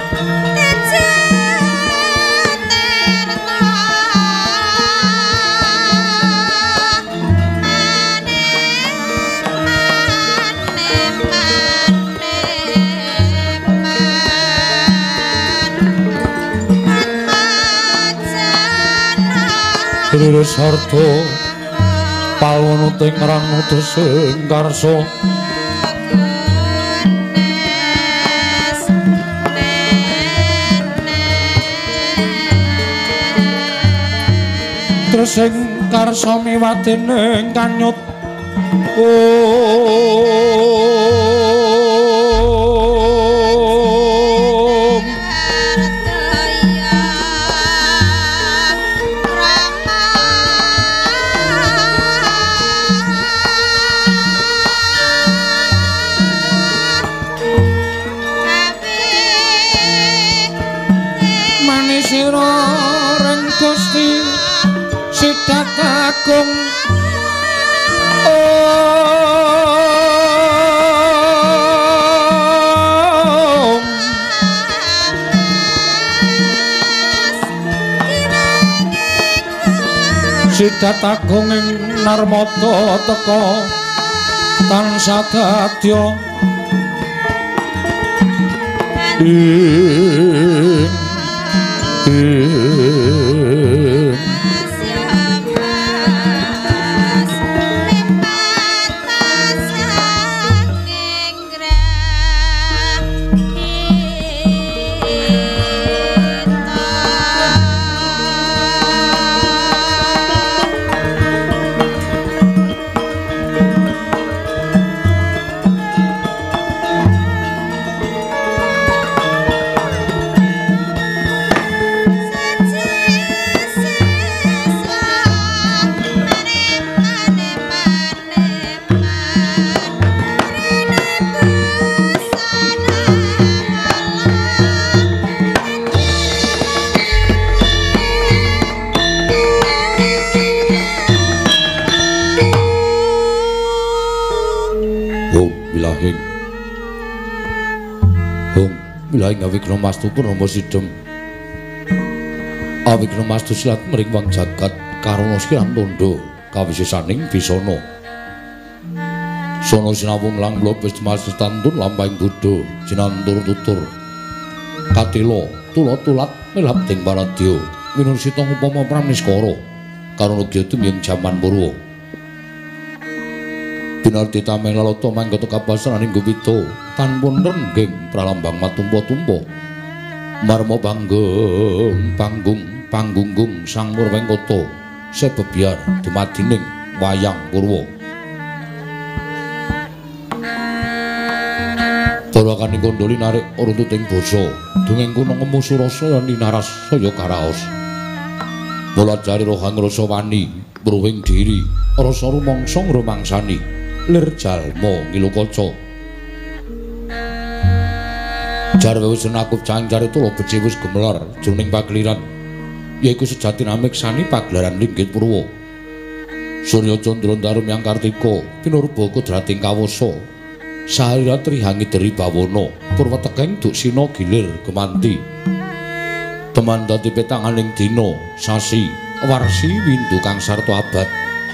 Lir sarta pawonuting ngrang utusing karsa tresing karsa miwadening kanyut Agung Sidat agung ing narmata teka tansah dadya Wilaing Awikramastu Purnama Sidhem Awikramastu silat mring wang jagat karana siran tandha kawisesaning bisana sono sinawung lang mlop wis masestantun lampahing Buddha jinantur tutur katila tulat melap ting paradya winursita upama pramniskara karana gya tumiyeng jaman purwa binarti tameng lalata manggata kapasaning gupita tanpun renggeng pralambang matumpa-tumpa marma panggung sang Murwengkata sebebyar dumadining wayang purwa Dawakaning kandhali narik runtuting basa dongeng kuna ngemu surasa ninaras saya karaos mula jari rohan rasa wani bruwing diri rasa rumangsa ngrumangsani lir jalma ngilu kaca jarwe wis nakup cancar itu lho beci wis gemelar jroning pagliran yaiku sejatine miksani pagelaran linggih purwa Surya Candra Darum Yang Kartika pinurba kodrating kawasa sahira trihangi deri bawana purwa tekeng duk sina gilir kemanti teman dadi petanganing dina sasi warsi windu kang sarta abad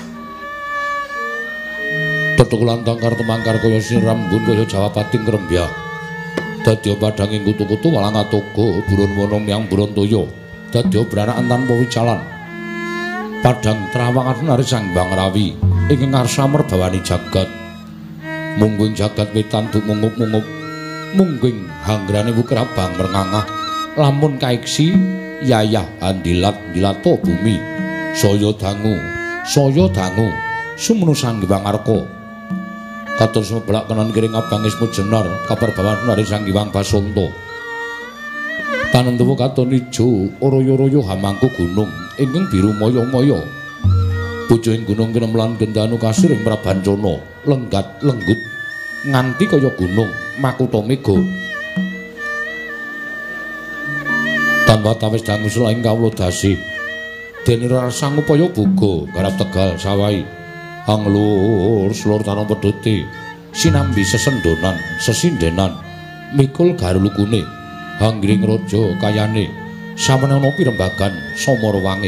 Tetukulan tangkar temangkar kaya sinrambun kaya Jawapating krembyah dadya padhanging kutu-kutu walang atoga burun wonom yang Burontaya dadya branakan tanpa wicalan padhang trawangan nari sang Bang Rawi ingkang ngarsa merbawani jagat mungguing jagat wetan duk mungup-mungup mungguing hanggrane wukrabang rengangah lamun kaiksi yayah andilat dilato bumi saya dangu sumunu sang Hyang Arka katon semebelak kanan kiring abangismu jenar kabar bawan nari sang Hyang Basanta tanentuwa katon ijo royo-royo hamangku gunung ingkang biru moyo-moyo bojoing gunung kinemlan gendanu kasir ing Prabancana lenggat lenggut nganti kaya gunung makuta mega tanpa tawis dangu selaing kawula dasih dene rasang upaya buga garap tegal sawai anglur slur tanah peduti sinambi sesendonan sesindenan mikul garulukune Hanggring raja kayane samene ana pirembagan Samara Wangi.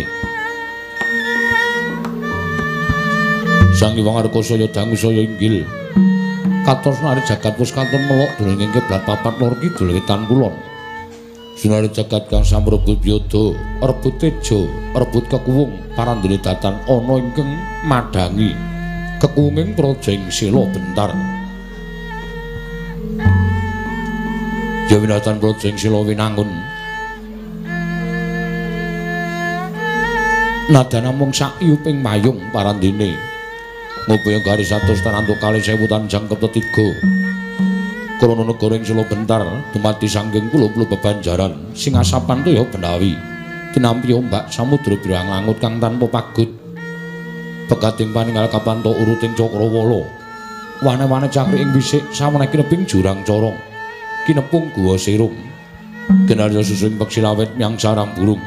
Sang Hyang Arkasaya dangu saya inggil katos nari jagat wis kantun melok dening kiblat papat lor kidul wetan kulon. Sunari jagat kang samrebut biyada rebut teja rebut kekuwung parandene datan ana ingkang madhangi kekuwunging Projeng Sila Bentar. Ya winatan Projeng Sila winangun nadana mung sak iyuping mayung parandene ngupaya garis 100 tanantuk kali 1000 tanjang kepetiga krana negara ing Sila Bentar dumadi sanggeng pulo-pulo bebanjaran sing asapan toya Benawi tinampi ombak samudra birang langut kang tanpa pagut pegating paninggal kapanto uruting Cakrawala wane-wane cakri ing wisik saweneh kineping jurang corong kinepung guwa serum kinarya susung peksi lawet miang sarang burung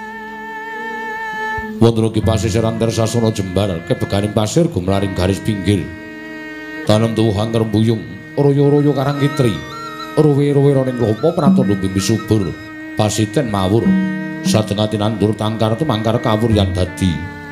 wonten ugi pasisir antar sasana jembar kebeganing pasir gumlaring garis pinggir tanem tuwuhan rembuyung royo-royo karang kitri ruwe-ruwe roning lopo pratandha bumi subur pasiten mawur satengah tinandur tangkar tumangkar kawur yang dadi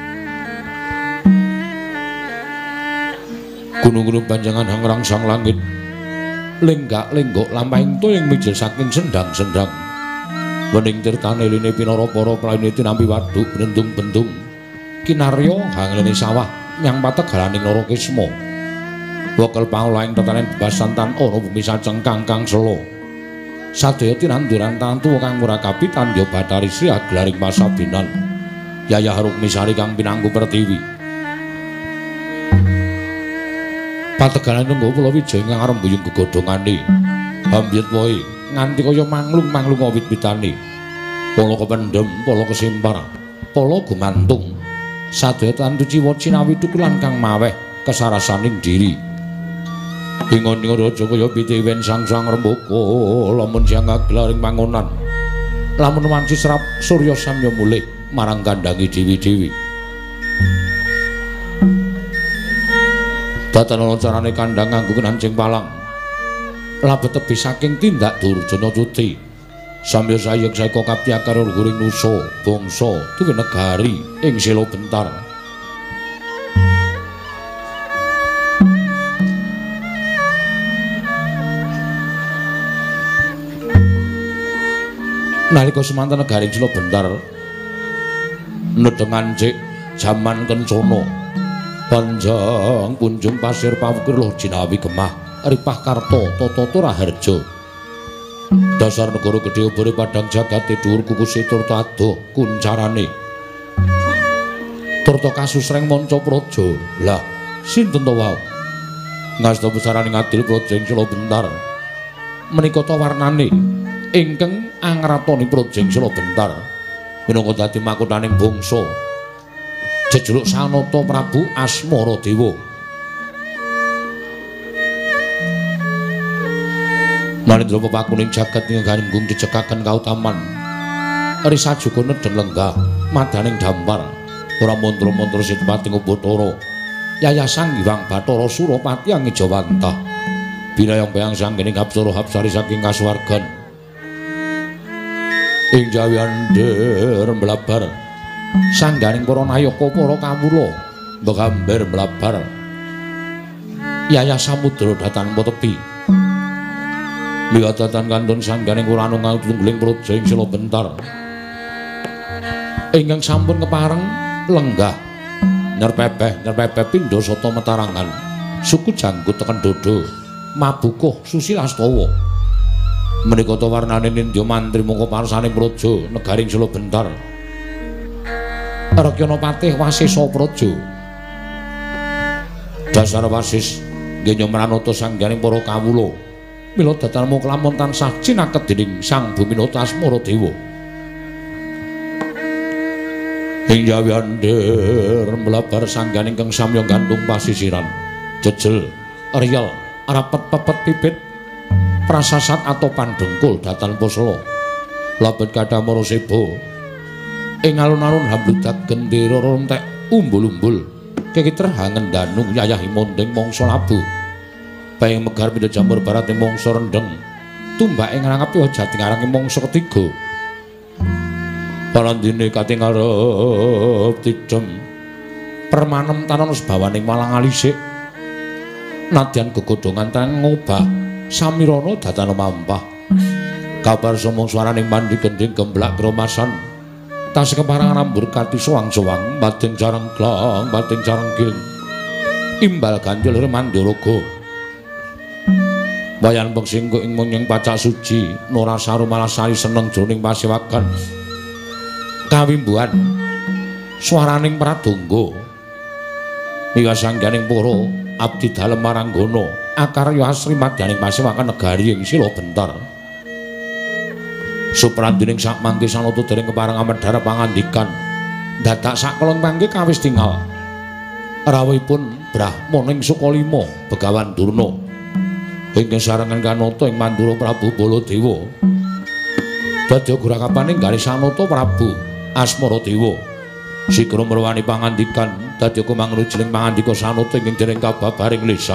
gunung-gunung panjangan hangrangsang langit lenggak-lenggok lampahing toyeng mijil saking sendang-sendang wening tirtane line pinara-para praine tinampi waduk bendung-bendung kinarya hanglene sawah nyang pategalaning Lara Kisma wakal pangulaing tetanen bebasantan ana bumi sacengkang kang selo sadaya tinanduran tantu kang murakabi tandya Bathari Sri aglaring pasabinan Yayah Rukmi Sari kang pinangku pertiwi pategalan nunggu pulau wijaya kang rembuyung gegodhongane hambyet wae nganti kaya manglung-manglung wit-witane pala kependhem pala kesimpar pala gumantung sadaya tantu ciwa cinawi tukulan kang maweh kesarasaning diri ingon-ingon raja kaya pitiwen sang-sang rembaka lamun siang aglaring mangonan lamun wanci serap surya samya mulih marang kandhangi dewi-dewi datana carane kandhang nganggo kenancing palang labet tebih saking tindak Durjana Tuti samya sayek saeka kapiyakar luhuring nusa bangsa duwe negari ing Sila Bentar nalika semanten negari Sila Bentar nedengan cik jaman kencana panjang kunjung pasir pawukir loh jinawi gemah ripah karto toto raharjo dasar negara gedhe obore padang jagate dhuwur kukuse turta adoh kuncarane turta kasusreng manca praja lah sinten to wae ngasta besaraning adil Projeng Sila Bentar menika ta warnane ingkang angratoni Projeng Sila Bentar minangka dadi makuthaning bangsa jejuluk Sanata Prabu Asmara Dewa manindra pepakuning jagat ing ganunggung dicekaken kautaman risajuga nedeng lenggah madaning dampar ora mantra-mantra sitepating Upacara Yayah Sang Hyang Bathara Surapati Angijawantah binayang bayang sanggening apsara-apsari saking kasuwargan ing jawiander mblabar sangganing para nayaka para kawula mbegamber mlabar Yayah Samudra datan tepi miwatatan kantun sangganing kuranung tungguling Projeng Sila Bentar ingkang sampun kepareng lenggah nyerpepeh pindha sata metarangan suku janggut teken dodo mabukuh susilastawa menika ta warnane nindya mantri mangka parsaning praja negaring Sila Bentar Rakyana Patih Wasisa Praja dasar wasis nggih nyamranata sangganing para kawula mila datanmu kelamun tansah cinaket dening Sang Buminata Asmara Dewa ing jawiander mlabar sangganing kang samya gandung pasisiran jejel riyel rapet pepet pipit prasasat atau pandengkul datan posla labet kadamara seba ing alun-alun hambludak gendera rontek umbul-umbul kekiter hangen danung Yayah Himonding mangsa labu baing megar pindha jamur barat ing mangsa rendeng tumbake ngrangepi jati ngarange mangsa ketiga. Parandene kating arep tidem permanem tanon sebawaning malang alisik. Nadyan gegodhongan tan ngobah samirana datana mampah. Kabar somong swaraning mandi gending gemblak kromasan. Tas keparangan ambur kati soang-soang bating jarang klang bating jarang giling. Imbal ganjil remandaraga. Wayan pengsinggo ing munyeng pacak suci Norasaru malah sari seneng jroning pasewakan. Kawimbuhan swaraning pradonga miwasangganing para abdi dalem maranggono akarya asri madyaning pasewakan negari ing Sila Bentar. Suprandining sak mangke sanata dereng kepareng amedhar pangandikan dadak sakelon mangke kawis tingal rawuhipun Brahmaning Sukalima Begawan Durna ing sarengan kanata ing Mandura Prabu Baladewa dadi gurakapaning garis sanata Prabu Asmaradewa sikra merwani pangandikan dadi kumangrujiling pangandika sanata ing dereng kababaring lisan.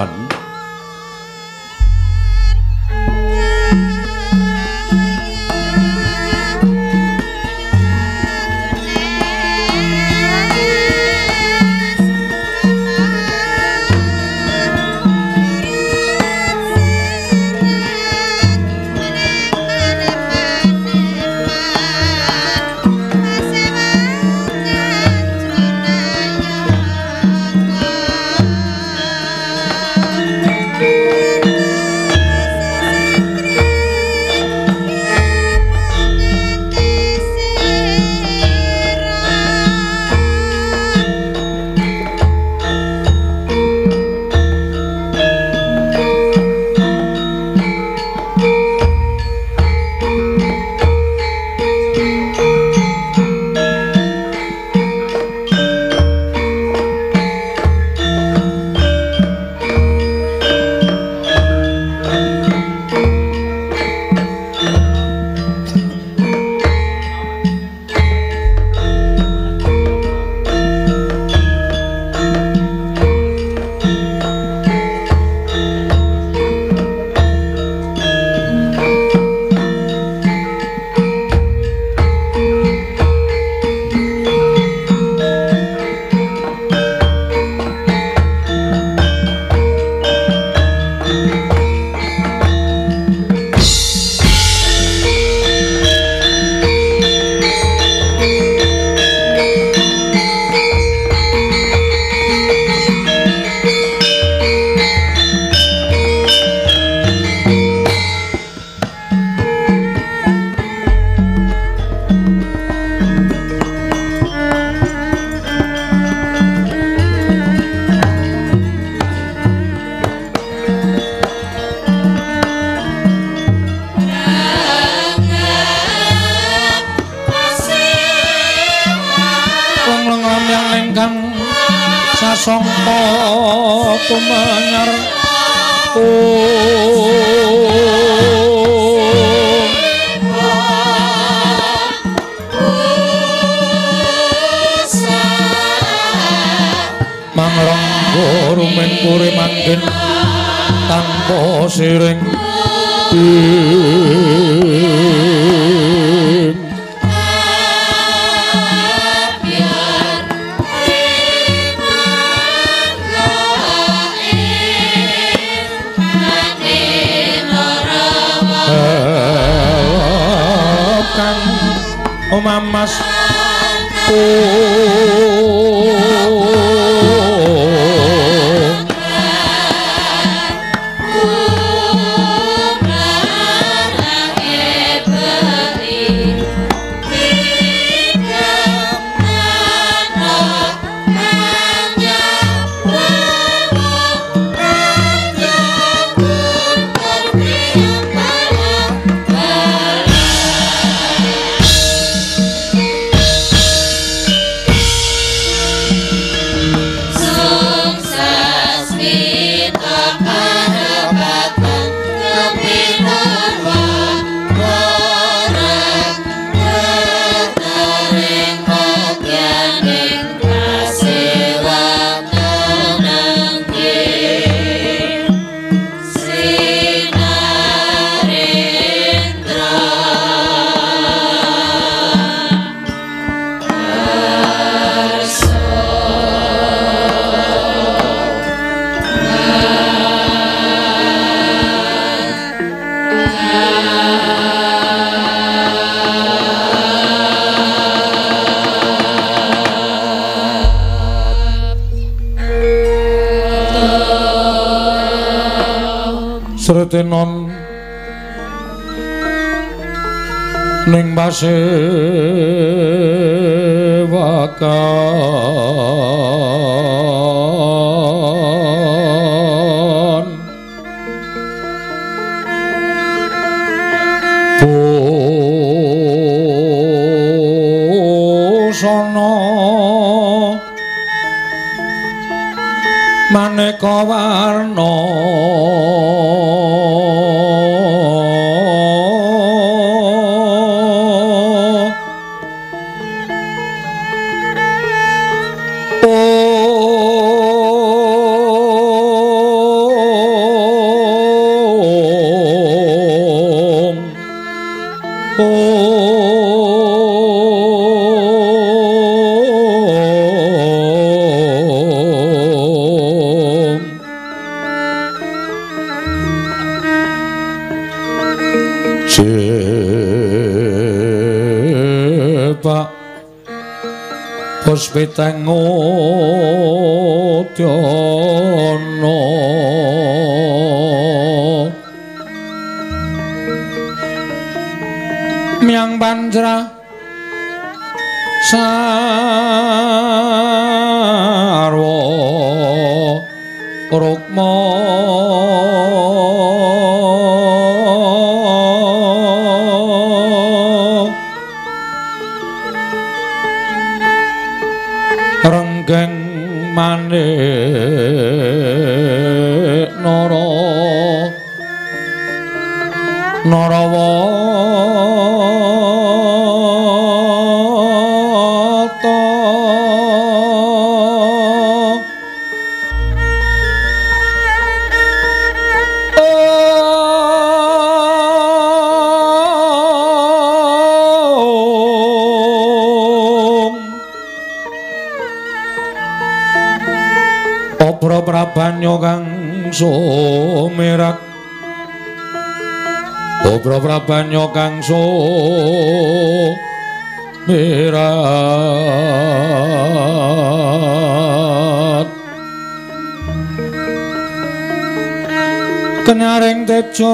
Kumanyar Mangrangga rumen puri mangkin tanpa siring Mamas tinon ning pasewakan busana maneka warna Puspiteng Udyana Myang Pancra sarwa rukma renggeng manik Narawata Obra Prabanyo kang sumirat Obra Prabanyo kang sumirat Kenyaring tejo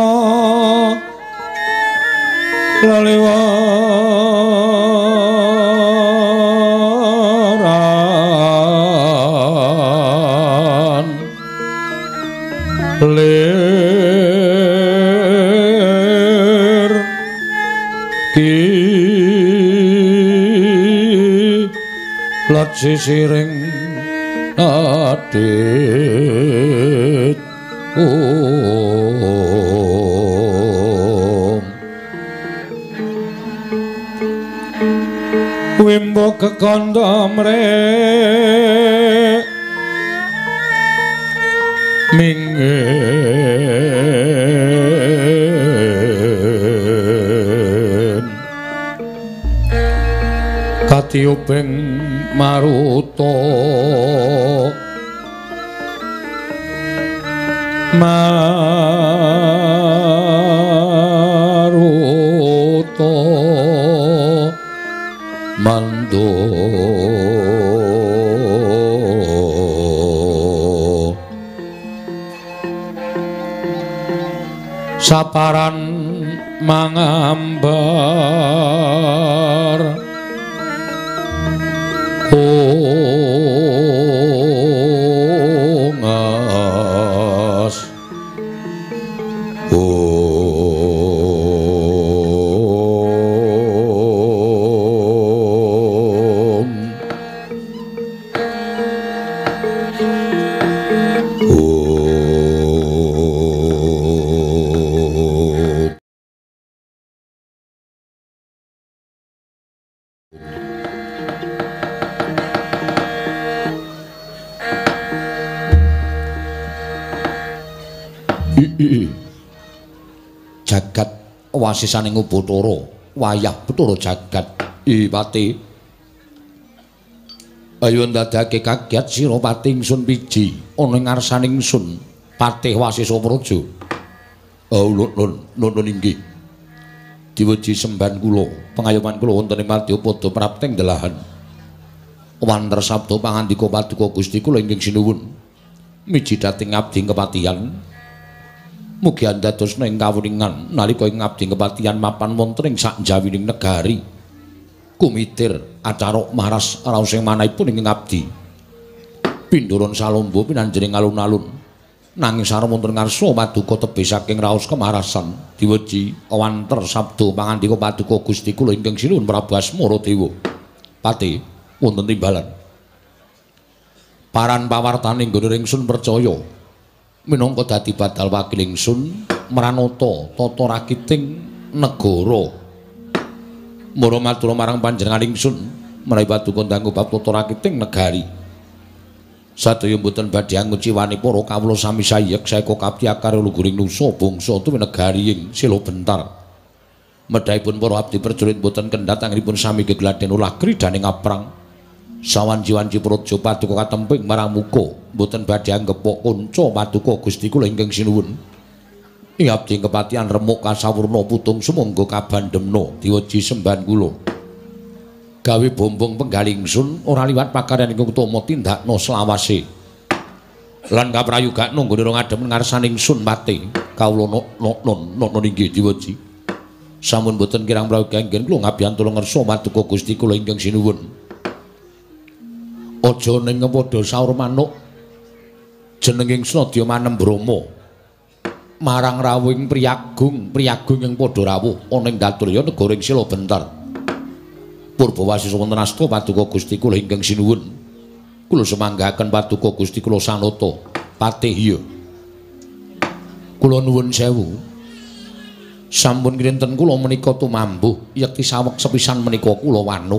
laliwaran lir ki lat sisiring adit wimbo kekandha mrek mingen katiuping maruta mando saparan mangambar ngas jagat wasisaning Ubathara wayah Bathara jagat Pati ayo ndadake kaget sira Pati ingsun piji ana ing ngarsaning ingsun Patih Wasisa Praja nun inggih diweji semban kula pengayoman kula wonten ing Madya Pada prapting delahan wanter sabda pangandika paduka Gusti kula ingkang sinuwun miji dhateng abdi kepatihan Mugi andadosna ing kawuningan nalika ing ngabdi kepatihan mapan wonten ing sakjawining negari. Kumitir acara maras raos ing manahipun ing ngabdi. Pindharan salomba pinanjering alun-alun. Nanging sareng wonten ngarsa paduka tebih saking raos kemarasan diweji kawanter sabda pangandika paduka Gusti kula ingkang sinuwun Prabu Asmaradewa. Pati wonten timbalan. Paran pawartaning nggone ringsun percaya minangka dadi badal wakil ingsun mranata tata rakiting negara. Mula matur marang panjenengan ingsun menawi paduka dangu bab tata rakiting negari. Sadaya mboten badhe anguciwani para kawula sami sayek saeka kapti akar luguring nusa bangsa tuwin negari ing Sila Bentar. Medhaipun para abdi prajurit mboten kendhat anggenipun sami gegladen ulah kridaning aprang. Sawanji-wanji praja paduka katemping marang muka mboten badhe anggepok kanca paduka Gusti kula ingkang sinuwun. Ing abdi kepatihan remuk kasawurna putung sumangga kabandhemna diweji sembahan kula. Gawe bombong penggaling sun ora liwat pakaryan ingkang utama tindakna selawase. Lan kaprayogakna nggone rong adhem ngarsaning sun pate kawula non inggih diweji. Sampun boten kirang prayoga ingkang kula ngabiyantu ngersa paduka Gusti kula ingkang sinuwun. Aja ning padha saur manuk jenenging Snadya Manem Brama marang rawuhing priyagung ing padha rawuh ana ing Daturya negara ing Sila Bentar. Purbawasisa wonten asta paduka Gusti kula ingkang sinuwun. Kula semanggahaken paduka Gusti kula sanata patih ya. Kula nuwun sewu. Sampun kinten kula menika tumambuh yekti saweg sepisan menika kula wanuh.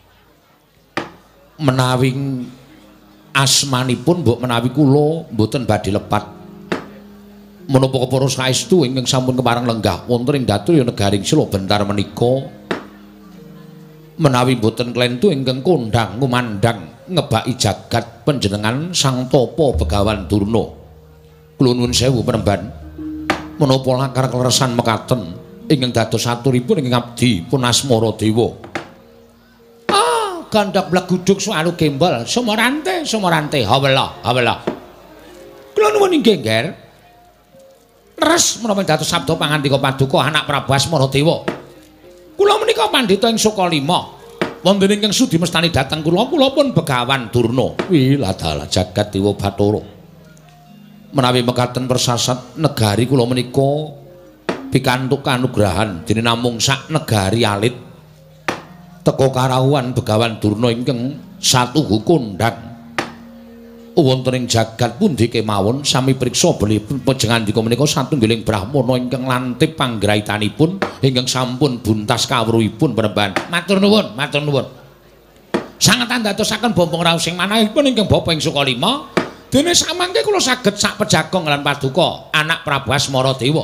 Menawi asmanipun mbok menawi kula mboten badhe lepat. Menapa kepara saestu ingkang sampun kepareng lenggah wonten ing Daturya negari Sila Bentar menika menawi boten klentu ingkang kondhang ngumandhang ngebaki jagat panjenengan Sang Tapa Begawan Durna. Kula nuwun sewu penemban. Menapa lakar kleresan mekaten ingkang dados aturipun ing abdi pun Asmaradewa. Ah, gandhak bleguduk swalu gembol, sumorante, hawela. Kula nuwun inggih, Nger. Leres menapa dados sabda pangandika paduka anak Prabu Asmaradewa. Kula menika pandhita ing Sukalima. Wonten ingkang sudi mestani dhateng kula pun Begawan Durna. Wiladala jagat dewa Bathara. Menawi mekaten persasat negari kula menika pikantuk kanugrahan dene namung sak negari alit teka karawuhan Begawan Durna ingkang satuhu kondhang wonten ing jagat pundi kemawon sami priksa belipun panjenengan menika satunggiling brahmana ingkang lantip panggraitanipun ingkang sampun buntas kawruhipun penemban. Matur nuwun. Sanget andadosaken bombong raos sing manahipun ingkang bapa ing Sukalima. Dene samangke kula saged sak pejagong lan paduka anak Prabu Asmaradewa.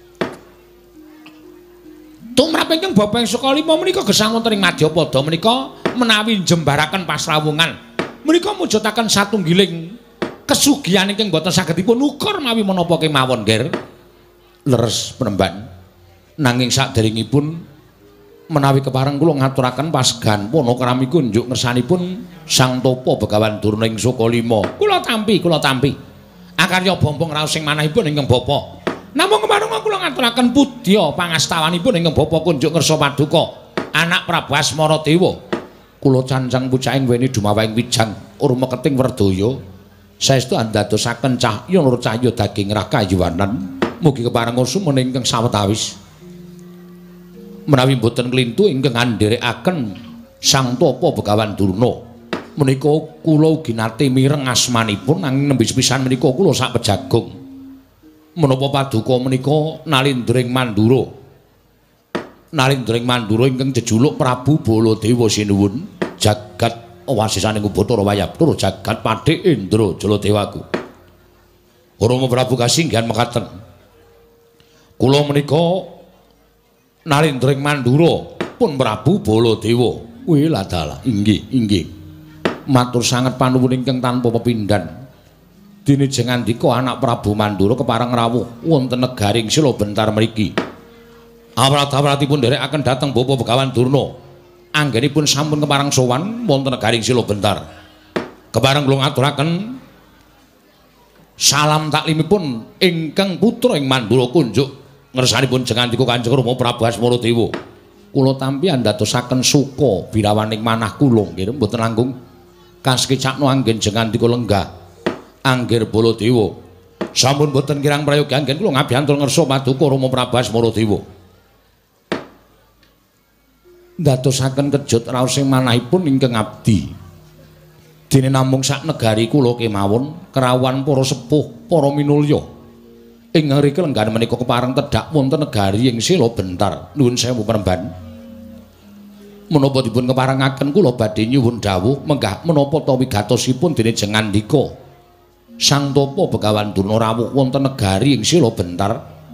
Tumrap ingkang bapa ing Sukalima menika gesang wonten ing Madyapada menika menawi jembaraken pasrawungan. Menika mujudaken satunggiling kesugihan ingkang boten saged dipun ukur mawi menapa kemawon, Nger. Leres penemban. Nanging saderengipun menawi kepareng kula ngaturaken pasgan panakrami kunjuk ngersanipun Sang Tapa Begawan Durna ing Sukalima. Kula tampi. Akarya bombong raos sing manahipun ingkang bapa. Namung kepareng kula ngaturaken pudya pangastawanipun ingkang bapa kunjuk ngersa paduka anak Prabu Asmaradewa. Kula cancang pucaking weni dumawahing wijang urma keting werdaya saestu andadosaken cahya nur cahya daging rakayuwanan mugi kepareng sumene ingkang sawetawis menawi boten klintu ingkang andherekaken Sang Tapa Begawan Durna menika kula ugi nate mireng asmanipun nanging nembe sepisan menika kula sak pejagong menapa paduka menika Nalindring Mandura ingkang jejuluk Prabu Baladewa sinuwun jagat wasisaning Bathara Wayapura jagat Padhik Indra Jaladewaku. Rama Prabu kasinggihan mekaten. Kula menika Nalindring Mandura pun Prabu Baladewa. Wiladala inggih. Matur sanget panuwun ingkang tanpa pepindhan. Dene jengandika anak Prabu Mandura kepareng rawuh wonten negari Sila Bentar mriki. Awrat-awratipun nderekaken dhateng Bapa Begawan Durna. Anggenipun sampun kepareng sowan wonten negari Sila Bentar. Kepareng kula ngaturaken salam taklimipun ingkang putra ing Mandura kunjuk ngersanipun jengandika Kanjeng Rama Prabu Asmaradewa. Kula tampi andadosaken suka birawaning manah kula nggih mboten langkung kasekicakno anggen jengandika lenggah anggir Baladewa. Sampun boten kirang prayogi anggen kula ngabiyantul ngersa paduka Rama Prabu Asmaradewa. Ndadosaken kejut raos sing manahipun ingkang abdi. Dene namung sak negari kula kemawon kerawan para sepuh, para minulya. Ing ngriki lenggan menika kepareng tedhak wonten negari ing Sela Bentar. Nuwun sewu Panembahan. Menapa dipun keparengaken kula badhe nyuwun dawuh menggah menapa ta wigatosipun dene jengandika Sang Tapa Begawan Durna rawuh wonten negari ing Sela Bentar.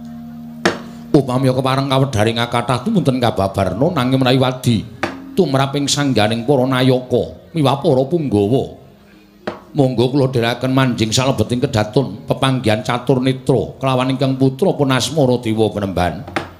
Upami kepareng kawedharing kathah tumunten kababarna nanging menawi wadi tumrap ing sangganing para nayaka miwah para punggawa. Monggo kula dherekaken manjing salebeting kedaton pepanggihan catur netra kelawan ingkang putra pun Asmaradewa Panembahan.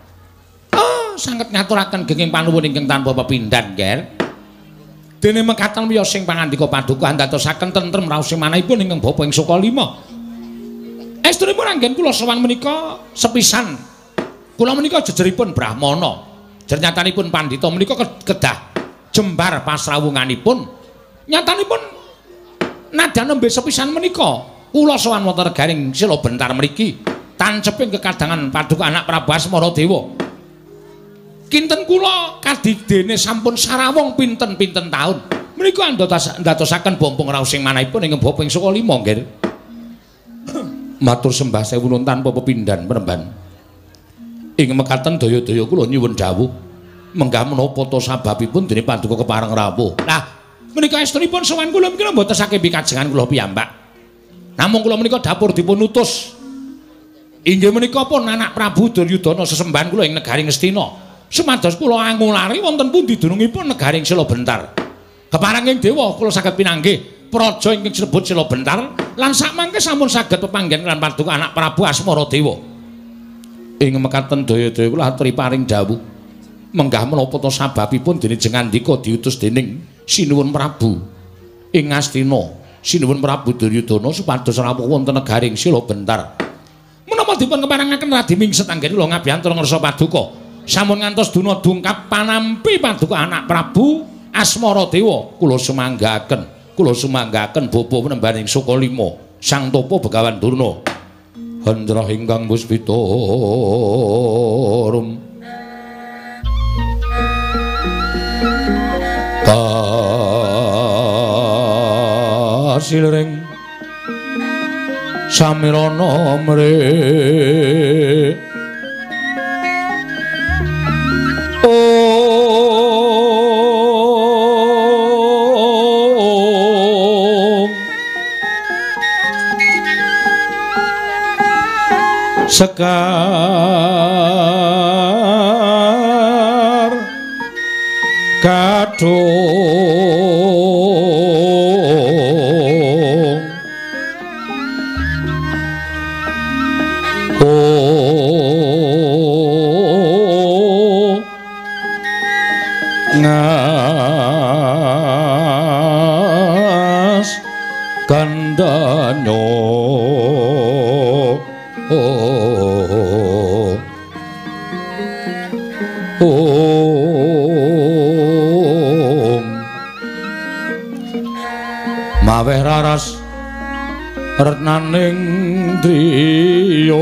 Sanget ngaturaken genging panuwun ingkang tanpa pepindhan, Nger. Dene mekaten wiya sing pangandika paduka andadosaken tentrem raos manahipun ingkang bapa ing Sukalima. Estunipun anggen kula sowan menika sepisan. Kula menika jejeripun Brahmana. Jernyatanipun pandhita menika kedah jembar pasrawunganipun. Nyatanipun nadyan nembe sepisan menika kula sowan wonten negaring Sela Bentar mriki tanceping kekadangan paduka anak Prabu Asmaradewa. Kinten kula kadidene sampun sarawong pinten-pinten taun. Menika ndadosaken bompong raos sing manahipun ing bapa ing Sukalima, nggih. Matur sembah sewu nuwun tanpa pepindhan Panembahan. Ing mekaten daya-daya kula nyuwun dawuh menggah menapa ta sababipun dene paduka kepareng rawuh. Lah, menika estunipun sowan kula menika mboten saking pikajengan kula piyambak. Namung kula menika dapur dipun utus. Inggih menika pun anak Prabu Duryudana sesembahan kula ing negari Ngastina. Sumados kula angulari wonten pundi dunungipun negari ing Sela Bentar. Keparenging dewa kula saged pinanggih praja ingkang sinebut Sela Bentar lan sakmangke sampun saged pepanggen lan paduka anak Prabu Asmaradewa. Ing mekaten daya-daya kula aturi paring dawuh menggah menapa ta sababipun dene jengandika diutus dening Sinuwun Prabu ing Ngastina. Sinuwun Prabu Duryudana supados rawuh wonten negari ing Sela Bentar. Menapa dipun keparengaken Radi Mingset anggen kula ngabiyantul ngersa paduka sampun ngantos duna dungkap panampi paduka anak Prabu Asmaradewa kula sumanggaken bapa Panembahan ing Sukalima Sang Tapa Begawan Durna handrah ingkang puspitarum kasilring samirana mrih sekar kadung ngas kandhanya maweh raras retnaning driya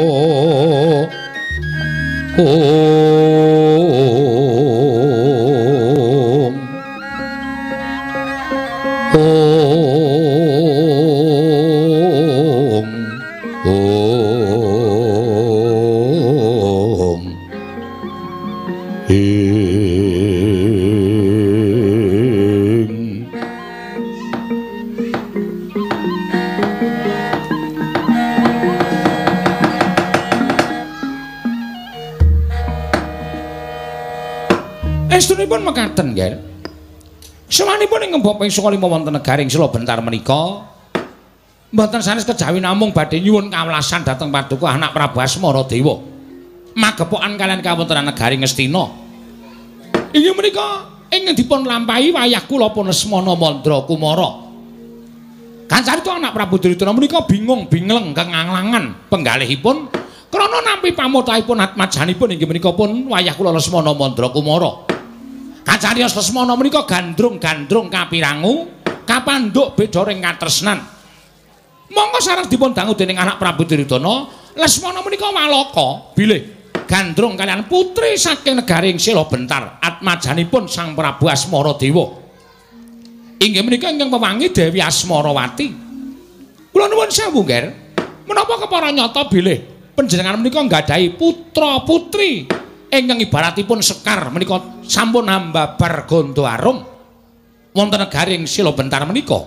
estunipun mekaten nggih. Sawanipun ing bapa ing Sukalima wonten negaring Sela Bentar menika mboten sanes kejawi namung badhe nyuwun kawelasan dhateng paduka anak Prabu Asmaradewa. Magepokan kalian kawontenan negari Ngastina. Inggih menika ing dipun lampahi wayah kula pun Lesmana Mandra Kumara. Kacarita anak Prabu Duryudana menika bingung bingleng kenganglangan penggalihipun krana nampi pamutahipun atmajanipun inggih menika pun wayah kula Lesmana Mandra Kumara. Kacariyos Lesmana menika gandrung-gandrung kapirangu kapandhuk beda ring katresnan. Monggo sareng dipun dangu dening anak Prabu Duryudana, Lesmana menika walaka bilih gandrung kalian putri saking negaring Sila Bentar atmajanipun Sang Prabu Asmaradewa. Inggih menika ingkang pewangi Dewi Asmarawati. Kula nuwun sewu, Nger. Menapa kepara nyata bilih panjenengan menika nggadahi putra putri ingkang ibaratipun sekar menika sampun ambabar gondo arum wonten negaring Sila Bentar menika.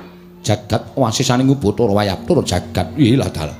Jagat wasisaning Bathara Wayapura jagat ilah dalah.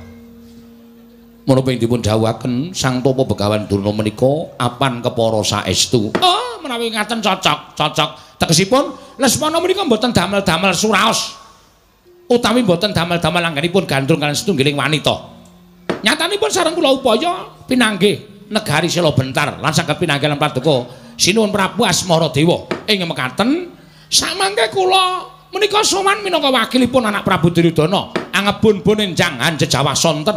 Menapa ing dipun dawuhaken Sang Tapa Begawan Durna menika apan kepara saestu. Oh, menawi ngaten cocok. Tegesipun Lesmana menika mboten damel-damel suraos utawi mboten damel-damel anggenipun gandrung kaliyan setunggiling wanita. Nyatanipun sareng kula upaya pinanggih negari Sila Bentar lan saged pinanggih lan paduka sinuwun Prabu Asmaradewa. Ing mekaten samangke kula menika sowan minangka wakilipun anak Prabu Duryudana angebun-bun enjang Hanjejawa sonten.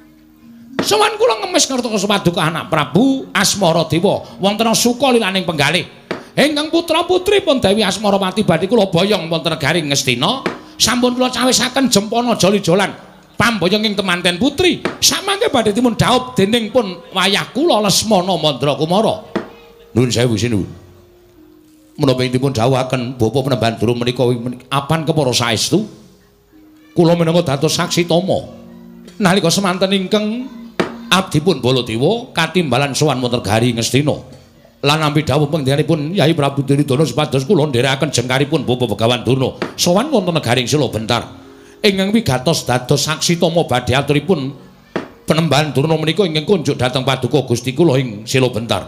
Sowan kula ngemis ngertos paduka anak Prabu Asmaradewa wonten suka lilaning penggalih. Ingkang putra-putri pun Dewi Asmarawati badhe kula boyong wonten negaring Ngastina, sampun kula cawisaken jempana joli-jolan pamboyong ing temanten putri. Samangke badhe dipun dhaup dening pun wayah kula Lesmana Mandra Kumara. Nuwun sewu sinuwun. Menapa ing dipun dawuhaken Bapa Penemban Durung menika apan kepara saestu? Kula minangka dados saksi tama nalika semanten ingkang abdipun Baladewa katimbalan sowan wonten negaring Ngastina. Lan nampi dawuh panjenenganipun Yai Prabu Duryudana supados kula ndherekaken jengkaripun Bapa Begawan Durna sowan wonten negaring Sila Bentar ingkang wigatos dados saksi tama badhe aturipun Penemban Durna menika ingkang kunjuk dhateng paduka Gusti kula ing Sila Bentar.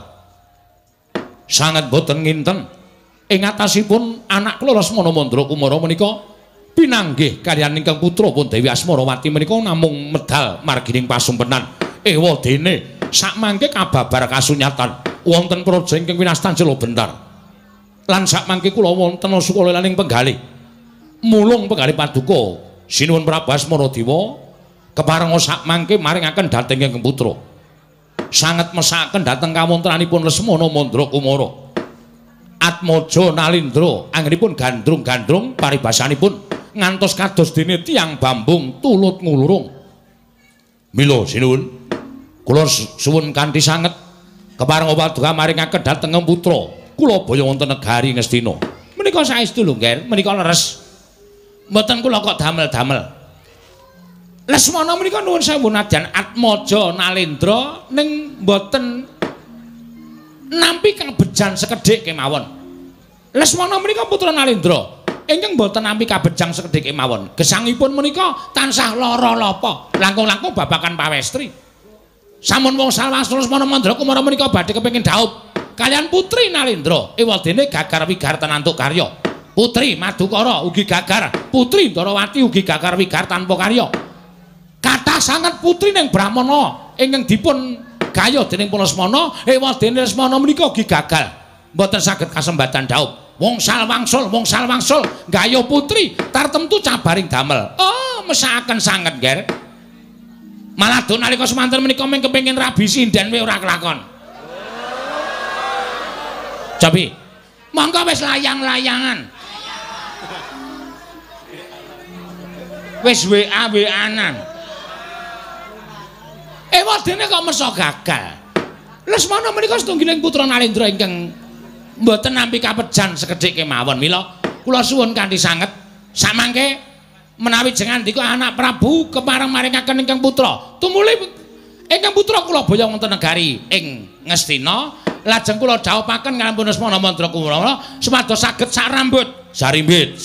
Sanget boten nginten ing atasipun anak kula Lesmana Mandra Kumara menika pinanggih kaliyan ingkang putra pun Dewi Asmarawati menika namung medal margining pasumpenan ewa dene sakmangke kababar kasunyatan wonten praja ingkang winastan Sila Bentar. Lan sakmangke kula wonten sukalaning penggalih. Mulung penggalih paduka sinuwun Prabu Asmaradewa keparenga sakmangke maringaken dhateng ingkang putra. Sanget mesakaken dhateng kawontenanipun Lesmana Mandra Kumara. Atmaja Nalindra anggenipun gandrung-gandrung paribasanipun ngantos kados dene tiyang bambung tulut ngulurung. Mila sinuwun kula suwun kanthi sanget keparenga paduka maringaken dhateng putra kula baya wonten negari Ngastina. Menika saestu lho, Nger, menika leres. Mboten kula kok damel-damel. Lesmana menika nuwun sewu nadyan Atmaja Nalindra ning mboten nampi kabejan sekedhik kemawon. Lesmana menika putra Nalindra ingkang mboten nampi kabejang sekedhik kemawon. Gesangipun menika tansah lara lapa, langkung-langkung babakan pawestri. Sampun wangsul Lesmana Mandra Kumara menika badhe kepengin dhaup kaliyan putri Nalindra ewadene gagar wigar tanantuk karya. Putri Madukara ugi gagar, putri Ndarawati ugi gagar wigar tanpa karya. Kathah sanget putri ning Brahmana ingkang dipun gaya dening Lesmana ewadene Lesmana menika ugi gagal mboten saged kasembatan dhaup. Wangsul wangsul gaya putri tartemtu cabaring damel. Oh, mesakaken sanget, Nger. Malah do nalika semanten menika mung kepengin rabi sinden we ora kelakon. Cobi. Monggo wis layang-layangan. Wis WA-WA-an. Ewadene kok meso gagal. Lesmana menika setunggiling putra Nalindra ingkang mboten nampi kapejan sekedhik kemawon. Mila kula suwun kanthi sanget samangke menawi jengandika anak Prabu kepareng maringaken ingkang putra tumuli ingkang putra kula boyong wonten negari ing Ngastina lajeng kula dhaupaken kaliyan Lesmana Mandra Kumara supados saged sarambut sarimbit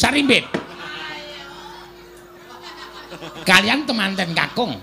kaliyan temanten kakung.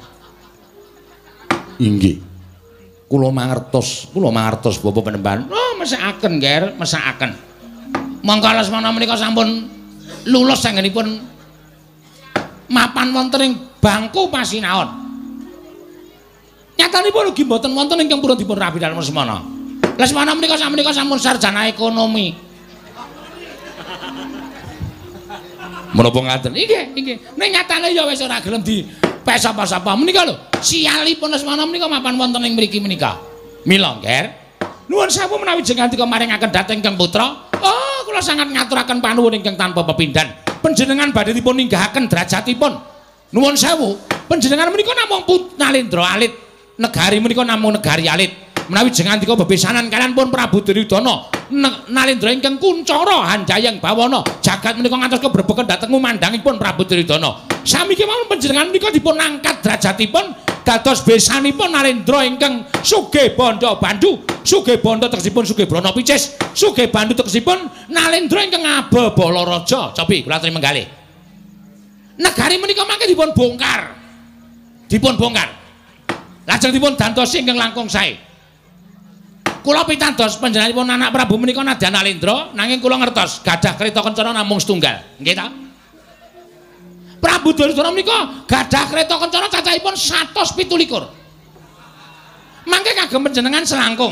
Inggih kula mangertos Bapak Penemban. Oh, mesakaken, Nger, mesakaken. Mangka Lesmana menika sampun lulus anggenipun mapan wonten ing bangku pasinaon. Nyatanipun ugi mboten wonten ingkang purun dipun rabi dalem Lesmana. Lesmana menika sampun sarjana ekonomi. Menapa ngaten? Nggih. Ning nyatane ya wis ora gelem di pes apa-apa. Menika lho, sialipun Lesmana menika mapan wonten ing mriki menika. Mila, Nger. Nuwun sewu menawi jenengan maringaken dhateng Kang Putra. Oh, kula sangat ngaturaken panuwun ingkang tanpa pepindhan. Panjenengan badhe dipun ninggahaken derajatipun. Nuwun sewu, panjenengan menika namung Nalendra alit. Negari menika namung negari alit. Menawi jenengan dika bebesanan kalian pun Prabu Duryudana, Nalendra ingkang kuncara handayang bawana, jagat menika ngantos kebrebeken dhateng umandangipun Prabu Duryudana. Sami kemawon panjenengan menika dipun angkat derajatipun dados besanipun Nalendra ingkang sugih bandha bandu, sugih bandha tegesipun sugih brana picis, sugih bandu tegesipun Nalendra ingkang abebala raja. Cobi kula aturi menggalih. Negari menika mangke dipun bongkar. Dipun bongkar. Lajeng dipun dantosi ingkang langkung sae. Kula pitados panjenenganipun anak Prabu menika nadyan Nalendra nanging kula ngertos gadah kreta kencana namung setunggal. Nggih ta? Prabu Duryudana menika gadah kreta kencana cacahipun 127. Mangke kagem panjenengan selangkung.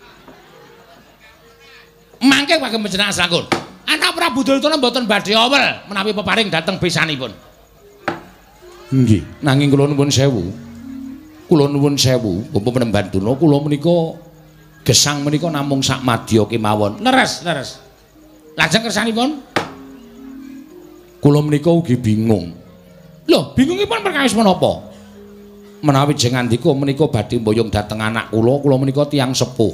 Mangke kagem panjenengan selangkung. Anak Prabu Duryudana mboten badhe awel menawi peparing dhateng besanipun. Nggih, nanging kula nuwun sewu. Kula nuwun sewu, Bapak Panembanduna kula menika gesang menika namung sak madya kemawon. Leres. Lajeng kersanipun kula menika ugi bingung. Lho, bingungipun perkawis menapa? Menawi jeng andika menika badhe mboyong dhateng anak kula menika tiyang sepuh.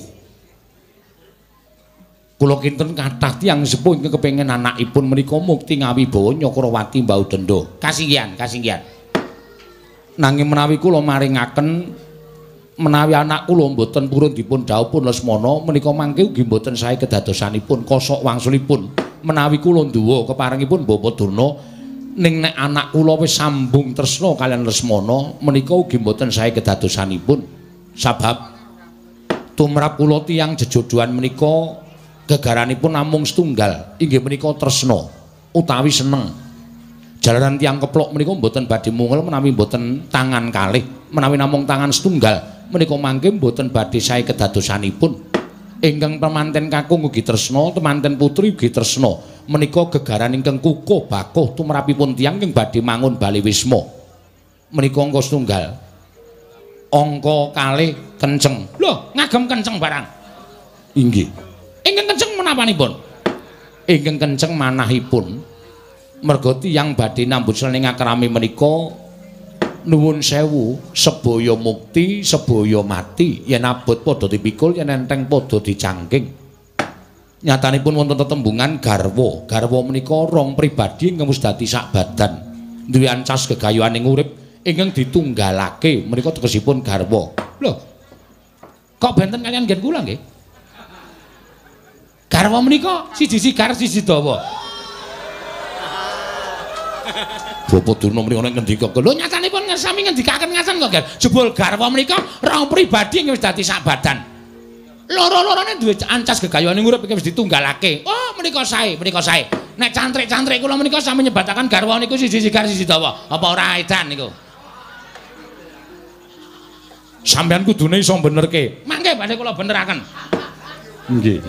Kula kinten kathah tiyang sepuh ingkang kepengin anakipun menika mukti ngawibawa Nyakrawati Mbau Denda. Kasinggihan. Nanging menawi kula maringaken menawi anak kula mboten purun dipun dhawuhipun Lesmana menika mangke ugi mboten sae kedadosanipun kosok wangsulipun menawi kula nduwa keparengipun Bapak Durna ning nek anak kula wis sambung tresna kaliyan Lesmana menika ugi mboten sae kedadosanipun sabab tumrap kula tiyang jejodohan menika gegaranipun namung setunggal inggih menika tresna utawi seneng. Jalaran tiyang keplok menika mboten badhe mungel menawi mboten tangan kalih menawi namung tangan setunggal menika mangke mboten badhe sae kedadosanipun. Ingkang pemanten kakung ugi tresna, temanten putri ugi tresna. Menika gegaran ingkang kukuh bakuh tumrapipun tiyang ing badhe mangun Bali Wisma. Menika angka setunggal. Angka kalih kenceng. Lho, ngagem kenceng barang. Inggih. Ingkang kenceng menawanipun? Ingkang kenceng manahipun. Merga tiyang badhe nambut selening akrami menika nuwun sewu sebaya mukti sebaya mati yen abot padha dipikul yen enteng padha dicangking. Nyatanipun wonten tetembungan garwa. Garwa menika rong pribadi ingkang wis dadi sak badan duwe ancas gegayuhaning urip ingkang ditunggalake menika tegesipun garwa. Lho. Kok benten kalian ngen kula nggih? Garwa menika siji sigar siji dawa. Bapak Durna mriki ana ngendika. Lho nyatanipun sami ngendikaken ngaten kok, Ger. Jebul garwa menika rong pribadi wis dadi sak badan. Loro-lorone duwe ancas gegayuhaning urip iki wis ditunggalake. Oh, menika sae. Nek cantrik-cantrik kula menika sami nyebataken garwa niku siji sigar siji dawa. Apa ora edan niku? Sampeyan kudune iso benerke. Mangke badhe kula beneraken. Nggih.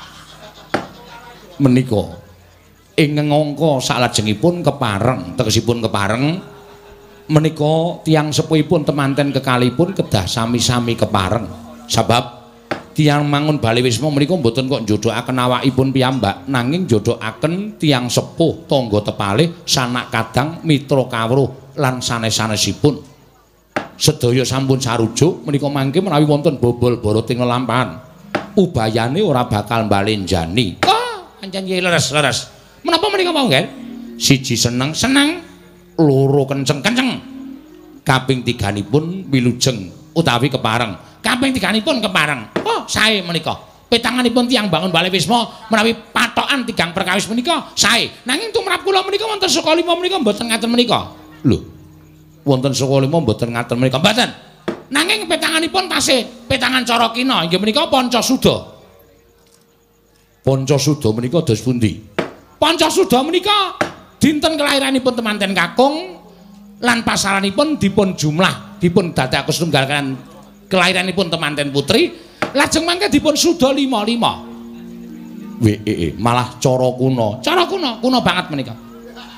Menika ingkang angka salajengipun kepareng tegesipun kepareng menika tiyang sepuhipun temanten kekalipun kedah sami-sami kepareng sebab tiyang mangun Bali Wisma menika mboten kok njodokaken awakipun piyambak nanging njodokaken tiyang sepuh tangga tepalih sanak kadang mitra kawruh lan sanes-sanesipun sedaya sampun sarujuk menika mangke menawi wonten bobol boroting lelampahan ubayane ora bakal mbalenjani. Oh pancen leres. Menapa menika mau, Ger? Siji seneng, loro kenceng. Kaping tiganipun wilujeng utawi kepareng. Kaping tiganipun kepareng. Oh, sae menika. Petanganipun tiyang bangun Bali Wisma menawi patokan tigang perkawis menika sae. Nanging tumrap kula menika wonten Saka Lima menika mboten ngaten menika. Lho. Wonten Saka Lima mboten ngaten menika. Mboten. Nanging petanganipun tasih petangan cara kina inggih menika Pancasuda. Pancasuda menika dos pundi? Pancasuda menika dinten kelahiranipun temanten kakung lan pasaranipun dipun jumlah dipun dadekaken setunggal kan kelahiranipun temanten putri lajeng mangke dipun suda 55. Malah cara kuna banget menika.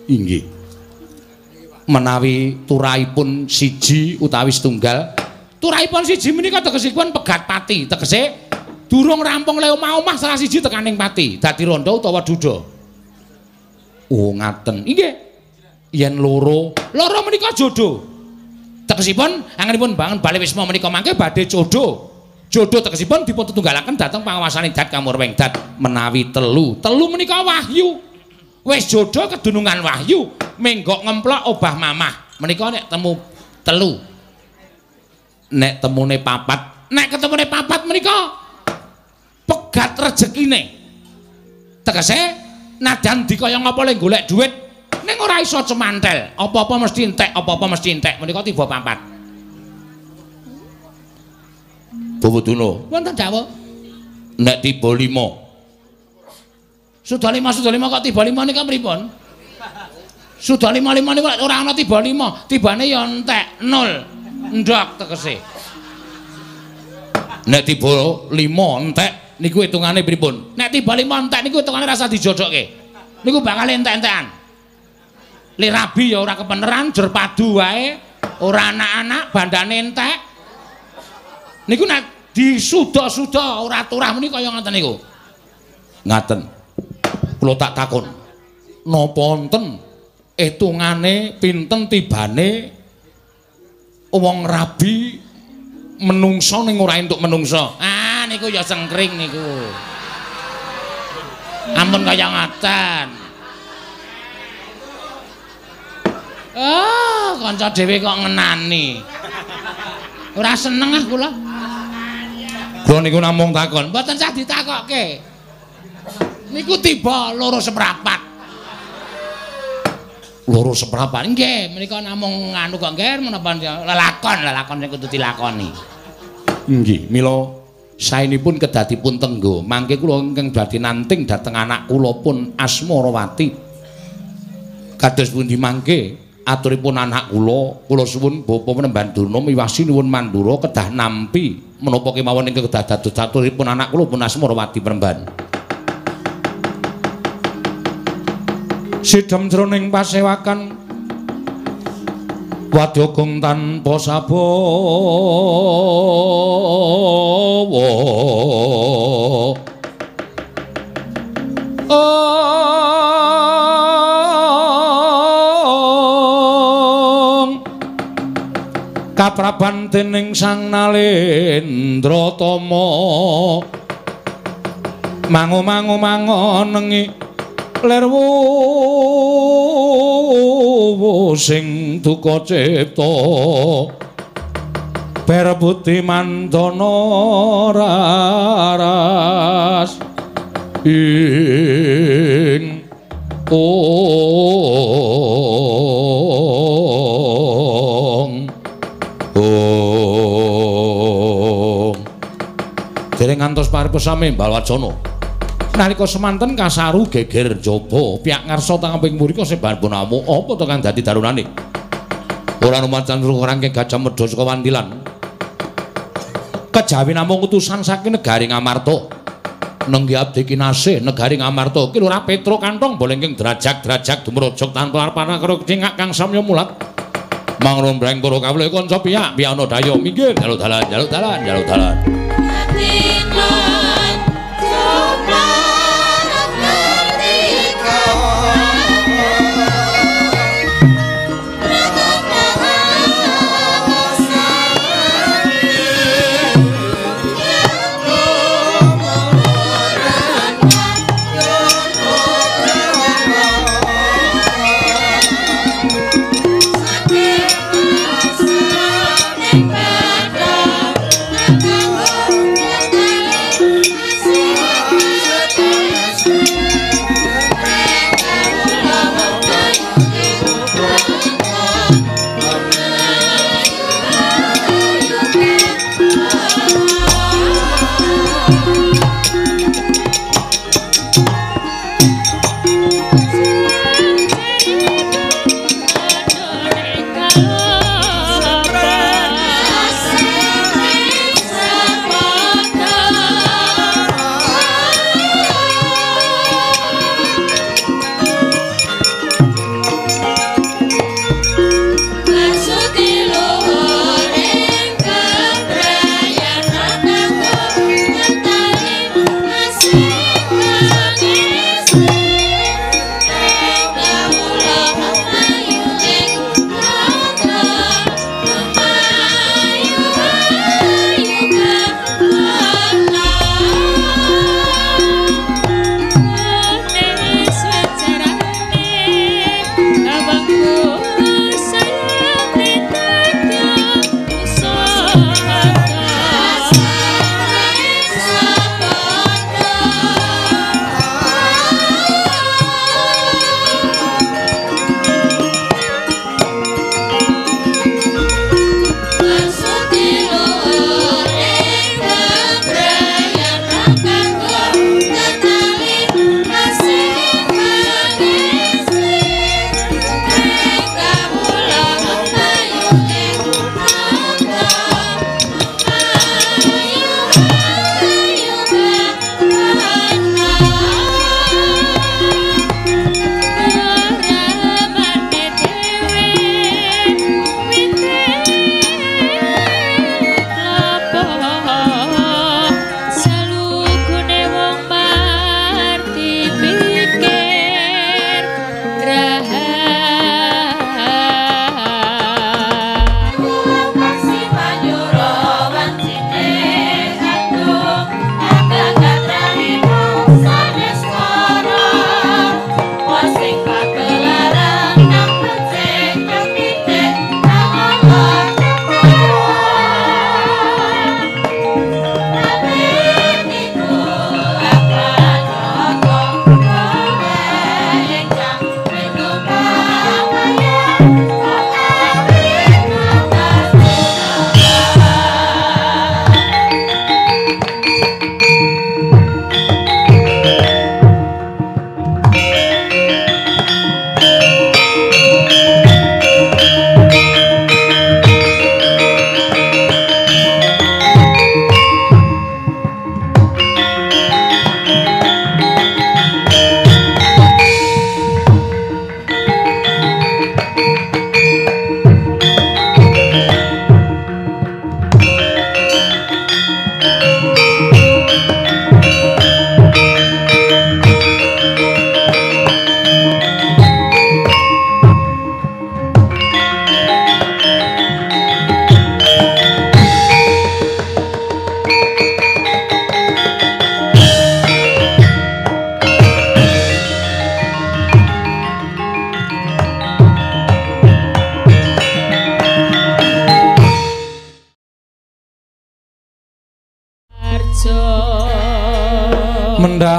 Inggih. Menawi turahipun siji utawi setunggal, turahipun siji menika tegesipun pegat pati, tegese durung rampung le omah-omah salah siji tekaning pati, dadi randha utawa duda. Oh, ngaten. Inggih. Yen loro menika jodoh. Tegesipun angenipun bangun bali wisma menika mangke badhe jodoh. Jodoh tegesipun dipun tetunggalaken dhateng pangawasaning Dat Kamurweng Dat. Menawi telu menika wahyu. Wis jodoh kedunungan wahyu, menggok ngemplok obah mamah. Menika nek temu telu. Nek temune papat, nek ketemune papat menika pegat rejekine. Tegese nadan dikaya ngapa le golek dhuwit ning ora iso cemantel, apa-apa mesti entek, apa-apa mesti entek. Menika tiba papat. Boboduna. Wonten dawuh. Nek tiba 5. Sudah 5 kok tiba 5 nika pripun? Sudah 5 niku ora ana tiba 5, tibane ya entek 0. Ndok tegese. Nek tiba 5 entek niku hitungane pripun? Nek tiba 5 entek niku hitungane rasa dijodokke. Niku bakal entek-entekan. Li rabi ya ora kepeneran, jer padu wae, ora anak-anak, bandane entek. Niku nek disuda-suda ora turah menika kaya ngoten niku. Ngaten. Kula tak takon. Napa wonten hitungane pinten tibane wong rabi menungso ning ora entuk menungso? Ah niku ya sengkring niku. Ampun kaya ngoten. Ah, kanca dhewe kok ngenani. Ora seneng ah kula. Kula niku namung takon, mboten sah ditakokke. Niku tiba loro seprapat. Loro seprapat nggih, menika namung nganu kok nggih menapa lelakon sing kudu dilakoni. Nggih, mila saenipun kedadipun tenggo, mangke kula ingkang badhe nanting dhateng anak kula pun Asmarawati. Kados pundi mangke aturipun anak kula suwun Bapa Penemban Durna miwasi nuwun mandura kedah nampi menapa kemawon ingkang kedah dados aturipun anak kula pun Asmarawati Penemban. Sidhem jroning pasewakan wadyagung tanpa sabawa kapraban dening Sang Nalendra Tama mangu-mangu lerwu sing duka cipta perbuti mandana raras ing dereng ngantos paripesame Balwacana. Nalika semanten kasaru geger jaba pihak ngarsa tangaping mrika sebar punamu apa to kang dadi darunane ora rumacan rangke Gajah Medha saka Wandilan kejawi namung utusan saking negari Ngamarta nenggi abdi kinasih negari Ngamarta ki Lurah Petro Kantong bolengking derajak dumrujug tanpa arpana karo cingak kang samya mulat mangrombreng para kawula kanca pihak ana daya minggir jaluk dalan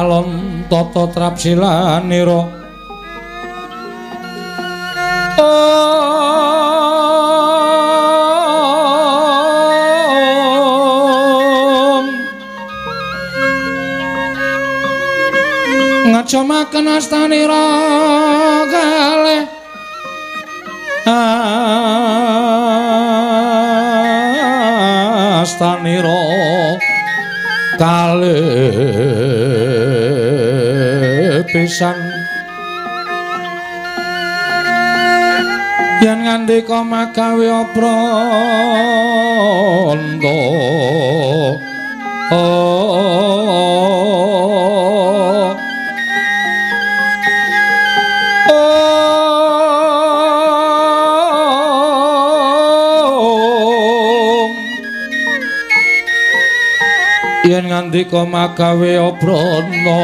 alon tata trapsilanira ngacomaken astanira kalih astanira kalih pisan yen ngandika magawe apranta yen ngandika magawe aprana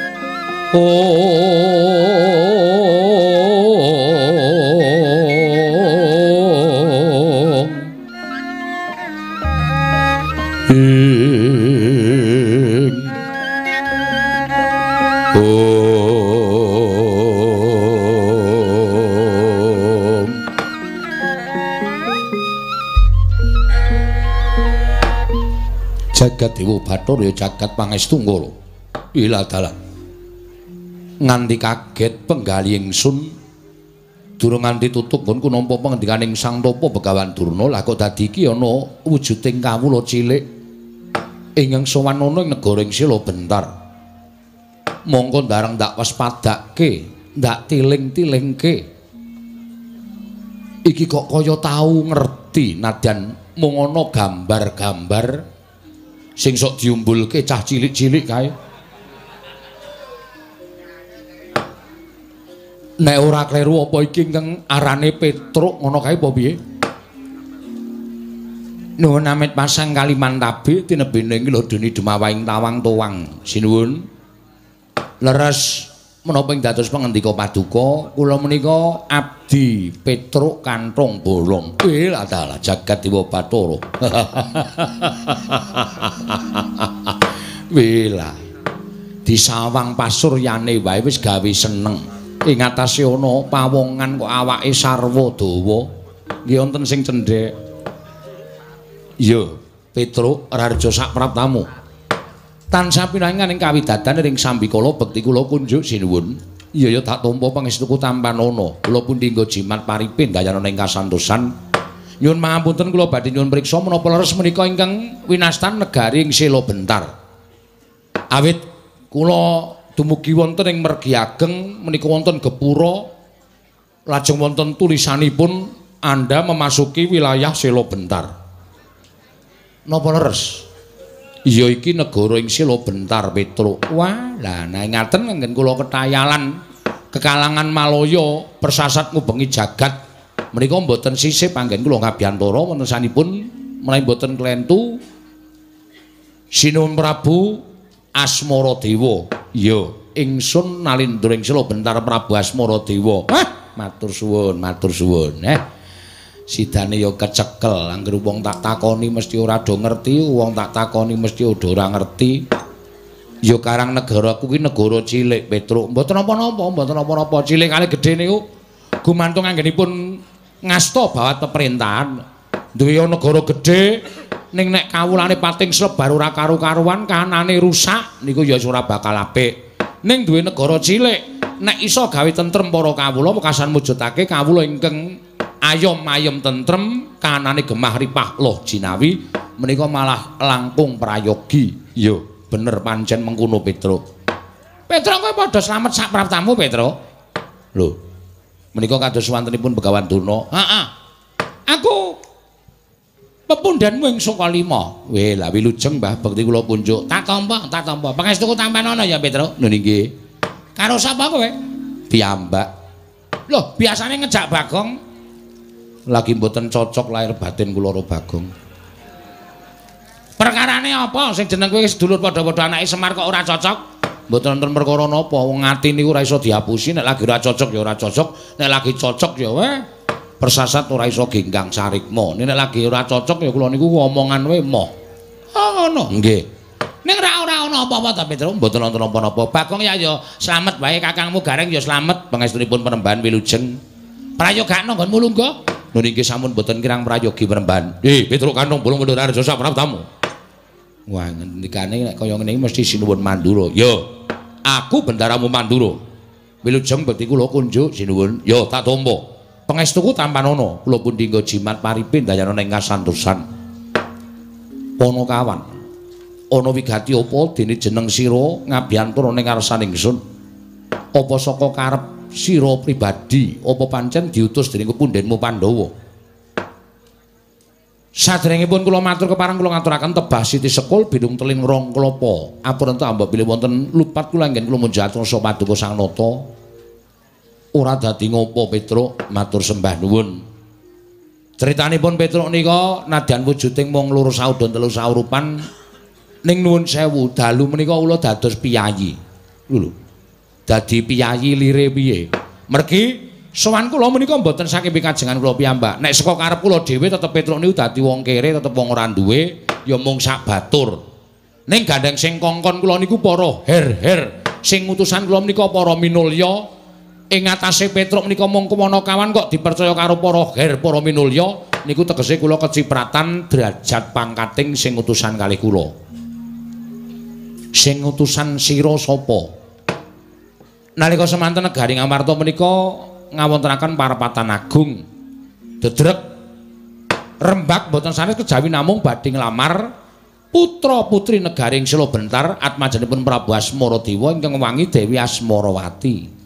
jagat Dewa Bathara ya jagat pangestu ngoro ila dalan nganti kaget penggali ingsun durung nganti tutup nggonku nampa pangendikaning Sang Tapa Begawan Durna lah kok dadi iki ana wujuding kawula cilik ingkang sowan ana ing negara ing Sila Bentar mongko ndareng ndak waspadake ndak tiling-tilingke iki kok kaya tau ngerti nadyan mung ana gambar-gambar sing sok diumbulke cah cilik-cilik kae. Nek ora kleru apa iki ingkang arane Petruk ngono kae apa piye? Nuwun amit pasang Kalimantabe tinebene iki lho dene Demawaing Tawang Towang. Sinuwun. Leres menapa ing dados pangendika paduka kula menika abdi Petruk Kantong Bolong. Adalah jagat Dewa Bathara. Wela disawang pasuryane wae wis gawe seneng ing atase ana pawongan kok awake sarwa dawa nggih wonten sing cendhek iya Petruk Rarja sak praptamu tansah pinangan ing kawidadan ing sambikala bekti kula kunjuk sinuwun iya ya tak tampa pangestuku tampanana kula pundi nggo jimat paripin dayana ing kasantosan nyuwun pangapunten kula badhe nyuwun priksa menapa leres menika ingkang winastan negari ing Sila Bentar awit kula dumugi wonten ing mergi ageng menika wonten gepura lajeng wonten tulisanipun Anda memasuki wilayah Sila Bentar napa leres iya iki negara ing Sila Bentar Petruk wah lah nah ngaten nggen kula ketayalan kekalangan Malaya persasat ngubengi jagat menika mboten sisip anggen kula ngabiyantara wonten sanipun menawi mboten klentu Sinuwun Prabu Asmara Dewa. Iya, ingsun nalindra ing Sila Bentar Prabu Asmara Dewa. Hah, matur suwun, matur suwun. Sidane ya kecekel, anggere wong tak takoni mesti ora do ngerti, wong tak takoni mesti ora ngerti. Ya karang negaraku ki negara cilik, Petruk. Mboten napa-napa, mboten napa-napa. Cilik kali gedhe niku gumantung anggenipun ngasta bawat pemerintahan. Duwe negara gedhe ning nek kawulane pating slebar ora karu-karuan kahanane rusak niku ya ora bakal apik. Ning duwe negara cilik nek iso gawe tentrem para kawula wekasan mujudake kawula ingkang ayom-ayom tentrem kahanane gemah ripah loh jinawi menika malah langkung prayogi. Iya, bener pancen mengkono Petruk. Petruk kowe padha slamet sak praptamu Petruk. Lho. Menika kados wontenipun Begawan Durna. Heeh. Aku pepundhenmu ing Saka Lima. Weh, la wilujeng Mbah bekti kula punjuk. Tak tampa. Pangestuku tampanana ya Petruk. Lho nggih. Karo sapa kowe? Piyambak. Loh, biasane ngejak Bagong. Lagi mboten cocok lahir batin kula karo Bagong. Perkarane apa sing jeneng kowe sedulur padha-padha anake Semar kok ora cocok? Mboten wonten perkara napa, wong ati niku ora iso diapusi, nek lagi ora cocok ya ora cocok, nek lagi cocok ya weh. Persasat ora iso genggang sarikma. Nek lagi ora cocok ya kula niku omongan wae moh. Ngono. Nggih. Ning ora ana apa-apa ta Petruk, mboten wonten apa-apa. Bagong ya slamet wae kakangmu Gareng ya slamet pangestunipun Penembahan Wilujeng. Prayogakno nggonmu lungguh. Nun inggih sampun mboten kirang prayogi Penembahan. Petruk Kantong Bulung Mendora Arjo sak tamu. Wah ngendikane nek kaya ngene iki mesti sinuwun Mandura. Yo, aku bendaramu Mandura. Wilujeng bekti kula kunjuk sinuwun. Yo tak tampa. Pangestuku tampanono, kula pun dinggo jimat paripin dayana ing kasantosan. Ana kawan. Ana wigati apa dene jeneng sira ngabiyantura ning ngarsaning ingsun? Apa saka karep sira pribadi, apa pancen diutus dening kepundenmu Pandhawa? Sadèrèngipun kula matur kepareng kula ngaturaken tebah Siti Sekul bidung teling rong klapa. Apunten ambek bilih wonten lupat kula anggen kula munjatusa paduka Sang Nata. Ora dadi ngopo Petruk, matur sembah nuwun. Critanipun Petruk nika nadyan wujuding mung loro saudon telu saurupan ning nuwun sewu dalu menika kula dados piyayi. Lho. Dadi piyayi lire piye? Mergi sowan kula menika mboten saking pikajengan kula piyambak. Nek saka karep kula dhewe tetep Petruk niku dadi wong kere, tetep wong ora duwe, ya mung sak batur. Ning gandeng sing kongkon kula niku para her-her. Sing utusan kula menika para minulya. Ing atase Petruk menika mung kuwana kawan kok dipercaya karo para her, para minulya. Niku tegese kula kecipratan derajat pangkating sing utusan kalih kula. Sing utusan sira sapa? Nalika semanten Negari Ngamarta menika ngawontenaken parapatan agung. Dedrek Rembag boten sanes kejawi namung badhe nglamar putra-putri negari ing Sela Bentar atmajanipun Prabu Asmaradewa ingkang wangi Dewi Asmarawati.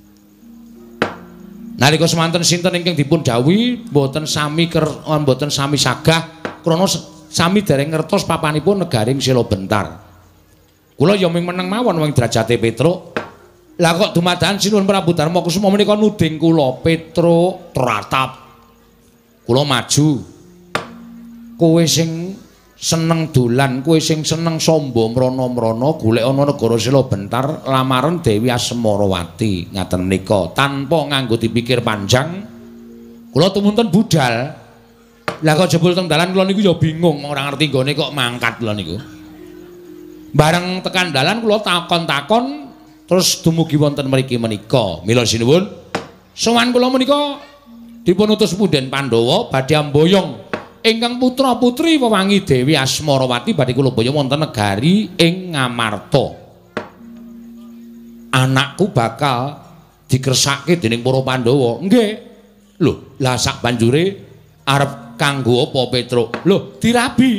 Nalika semanten sinten ingkang dipun dawuhi boten sami boten sami sagah krana sami dereng ngertos papanipun negari ing Sela Bentar. Kula ya ming meneng mawon wing derajate Petruk. Lah kok dumadakan sinuwun Prabu Darma Kusuma menika nuding kula Petruk tratap. Kula maju. Kowe sing seneng dolan, kowe sing seneng samba mrana-mrana golek ana negara Sela Bentar lamaran Dewi Asmarawati ngaten menika tanpa nganggo dipikir panjang. Kula tumunten budal. Lah kok jebul teng dalan kula niku ya bingung ora ngerti nggone kok mangkat kula niku. Bareng tekan dalan kula takon-takon terus dumugi wonten mriki menika. Mila sinuwun, sowan kula menika dipun utus punden Pandhawa badhe amboyong ingkang putra-putri wewangi Dewi Asmarawati badhe kula boyong wonten negari ing Ngamarta. Anakku bakal dikersake dening para Pandhawa. Nggih. Lho, lah sak banjure arep kanggo apa Petruk? Lho, dirabi.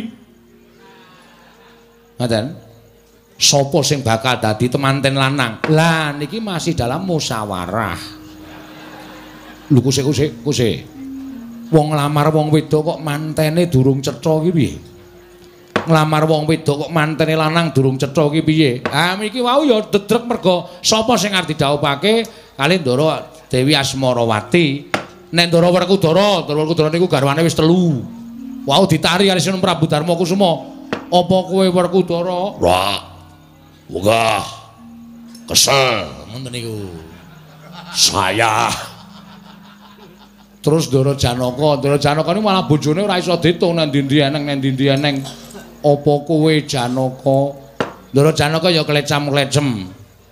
Ngoten. Sopo sing bakal dadi temanten lanang? Lah niki masih dalam musyawarah. Lho kusik. Wong nglamar wong wedok kok mantene durung cetha iki piye? Nglamar wong wedok kok mantene lanang durung cetha iki piye? Ah mriki wau ya dedrek merga sapa sing arep didhawuhake kali Ndara Dewi Asmarawati. Nek Ndara Werkudara niku garwane wis 3. Wau ditari kali Sinun Prabu Darma Kusuma. Apa kowe Werkudara? Wah. Wegah kesel ngoten niku. Saya terus Ndara Janaka niku malah bojone ora iso ditung nang ndi-ndi eneng. Apa kowe Janaka? Ndara Janaka ya klecam-klecem.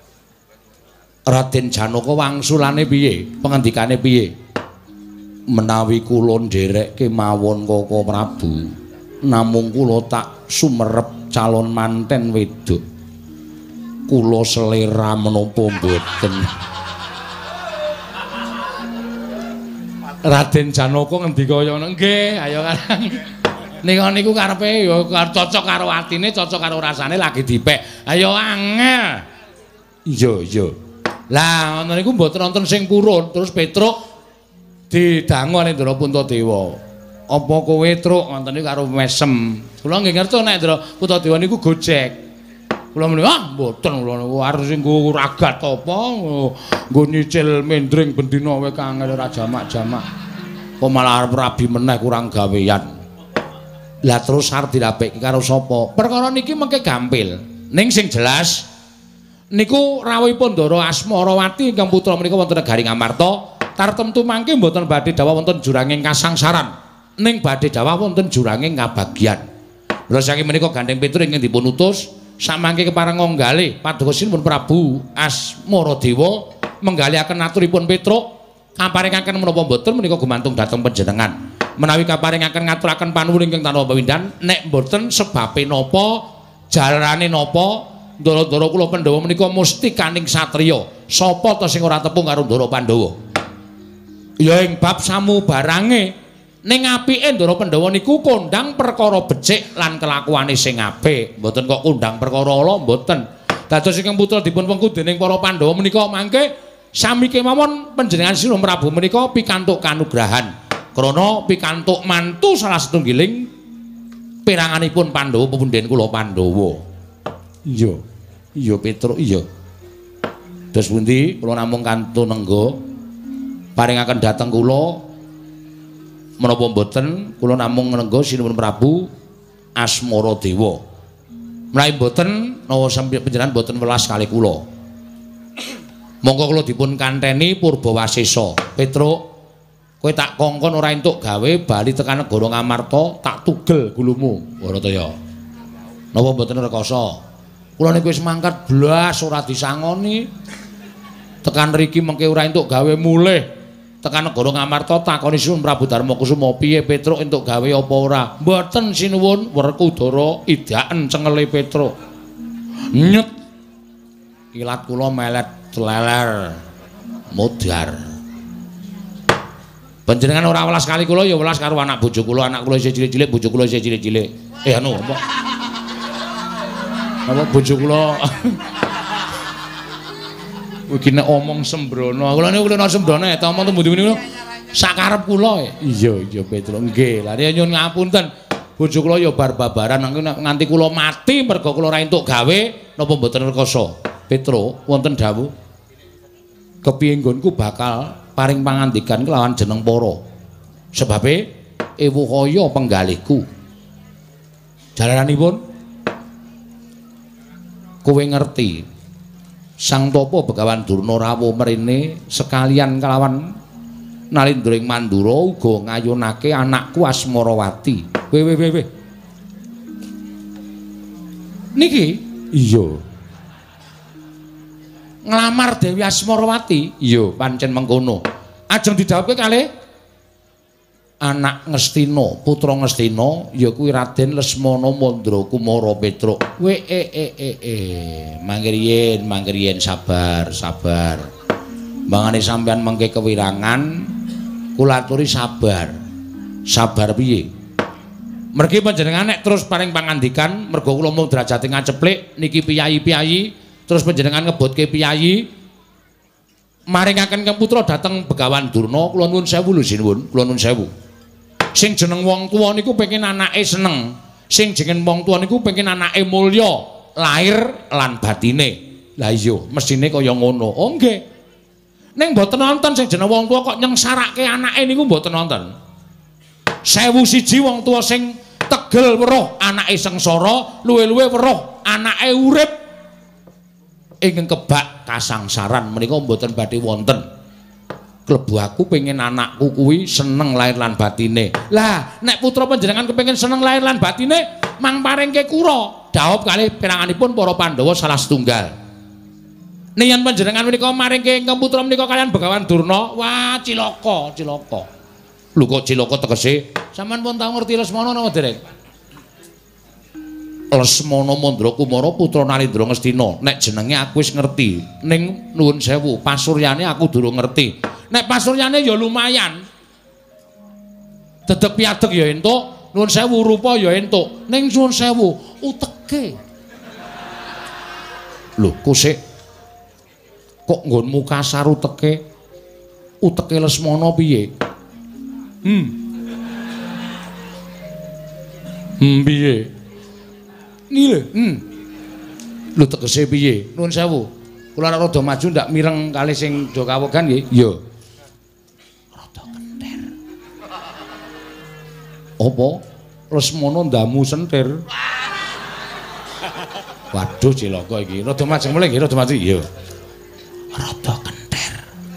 Raden Janaka wangsulane piye? Pengendikane piye? Menawi kula ndereke mawon Kaka Prabu, namung kula tak sumerep calon manten wedok. Kula selera menapa mboten. Raden Janaka ngendika kaya ngono. Nggih, ayo Karang. Nika niku karepe ya cocok karo atine, cocok karo rasane lagi dipek. Ayo angel. Iya. Lah ngono niku mboten wonten sing purun, terus Petruk didangu kali Ndara Puntadewa. Apa kowe truk ngoten niku karo mesem. Kula nggih ngerti nek Ndara Puntadewa niku gojek. Kula muni, mboten kula niku arep sing nggo ragat apa, nggo nyicil mendring bendina wae kangel ora jamak-jamak. Kok malah arep rabi meneh kurang gawean. Lah terus arep dirapeki karo sapa? Perkara niki mengke gampil. Ning sing jelas niku rawuhipun Ndara Asmarawati ingkang putra menika wonten negari Ngamarta, tartemtu mangke mboten badhe dawuh wonten juranging kasangsaran, ning badhe dawuh wonten juranging kabagyan. Mula saking menika Gandeng Petruk ingkang dipun utus samangke kepareng nggale paduka sinuwun Prabu Asmaradewa menggalihaken aturipun Petruk kaparingaken menapa mboten menika gumantung dhateng panjenengan. Menawi kaparingaken ngaturaken panuwun ingkang tanpa pawindhan nek mboten sebabe napa jalarane napa ndara-ndara kula Pandhawa menika mustikaning satriya. Sapa ta sing ora tepung karo Ndara Pandhawa? Ya ing bab samu barange ning apike Ndara Pandhawa niku kondang perkara becik lan kelakuane sing apik, mboten kok kondang perkara ala mboten. Dados ingkang putra dipun wengku dening para Pandhawa menika mangke sami kemawon panjenengan Sinuwun Prabu menika pikantuk kanugrahan krana pikantuk mantu salah setunggiling piranganipun Pandhawa pepundhen kula Pandhawa. Iya. Iya Petruk iya. Dos pundi kula namung kantun nengga paringaken dhateng kula menapa mboten kula namung nengga Sinuwun Prabu Asmaradewa. Menawi mboten nawa sampeyan panjenengan mboten welas kalih kula. Monggo kula dipun kanteni Purbawasesa. Petruk, kowe tak kongkon ora entuk gawe bali tekan negara Ngamarta, tak tugel gulumu. Barataya. Napa mboten rekoso? Kula niku wis mangkat blas ora disangoni. Tekan mriki mengke ora entuk gawe mulih. Tekan negara Ngamarta takoni Sinuwun Prabu Darmakusuma, piye Petruk entuk gawe apa ora? Mboten Sinuwun, Werkudara idaken cengele Petruk. Nyet. Ilat kula melet leler modar. Panjenengan ora welas kali kula ya welas karo anak bojo kula, anak kula isih cilik-cilik, bojo kula isih cilik-cilik. Anu apa? Apa bojo kula? Iki nek omong sembrono, kula niku kula sembrono eta omong tembu-tembu niku sakarep kula. Iya Petruk nggih. Lah nyuwun ngapunten. Bojo kula ya bar-babaran nganti kula mati mergo kula ora entuk gawe napa mboten rekoso. Petruk wonten dawuh kepiye nggonku bakal paring pangandikan kelawan jeneng para sebabe ewu kaya penggalihku. Jalaranipun kowe ngerti Sang Tapa Begawan Durna rawuh mrene sekalian kelawan Nalindring Mandura uga ngayunake anakku Asmarawati. Weh. Niki iya nglamar Dewi Asmarawati. Iya, pancen mengkono. Ajeng didhawuhke kalih anak Ngastina, putra Ngastina ya kuwi Raden Lesmana Mandra Kumara Petruk. Mangkiriyen sabar. Mangane sampeyan mengke kewirangan kula aturi sabar. Sabar piye? Mergi panjenengan nek terus paring pangandikan mergo kula mung derajate ngaceplik niki piyayi-piyayi terus panjenengan ngebutke piyayi maringaken Kang Putra dhateng Begawan Durna kula nuwun sewu lho sinuwun kula nuwun sewu. Sing jeneng wong tuwa niku pengin anake seneng, sing jeneng wong tuwa niku pengin anake mulya lahir lan batine. Lah iya mesine kaya ngono. Oh nggih. Ning mboten wonten sing jeneng wong tuwa kok nyengsarake anake niku mboten wonten. 1001 wong tuwa sing tegel weruh anake sengsara, luwe-luwe weruh anake urip ingkang kebak kasangsaran menika mboten badhe wonten. Klebu aku pengen anakku kuwi seneng lahir lan batine. Lah, nek putra panjenengan kepengin seneng lahir lan batine, mang paringke kura. Dhawuh kalih piranganipun para Pandhawa salah setunggal. Yen panjenengan menika maringke ingkang putra menika kalian Begawan Durna, wah cilaka. Lho kok cilaka tegese? Sampeyan pun tau ngerti Lesmana napa dereng? Lesmana Mandra Kumara putra Nalindra Ngastina. Nek jenenge aku wis ngerti, ning nuwun sewu, pasuryane aku durung ngerti. Nek pasuryane ya lumayan. Dedeg piadeg ya entuk, nuwun sewu rupa ya entuk. Ning nuwun sewu uteke. Lho, kok kok nggonmu kasar uteke? Uteke Lesmana piye? Piye? Nile. Lho tegese piye? Nuwun sewu. Kula rada maju ndak mireng kalih sing do kawegan nggih. Iya. Rada kentir. Apa? Lesmana ndamu sentir. Waduh cilaka iki. Rada maju mulih nggih, rada maju. Iya. Rada kentir.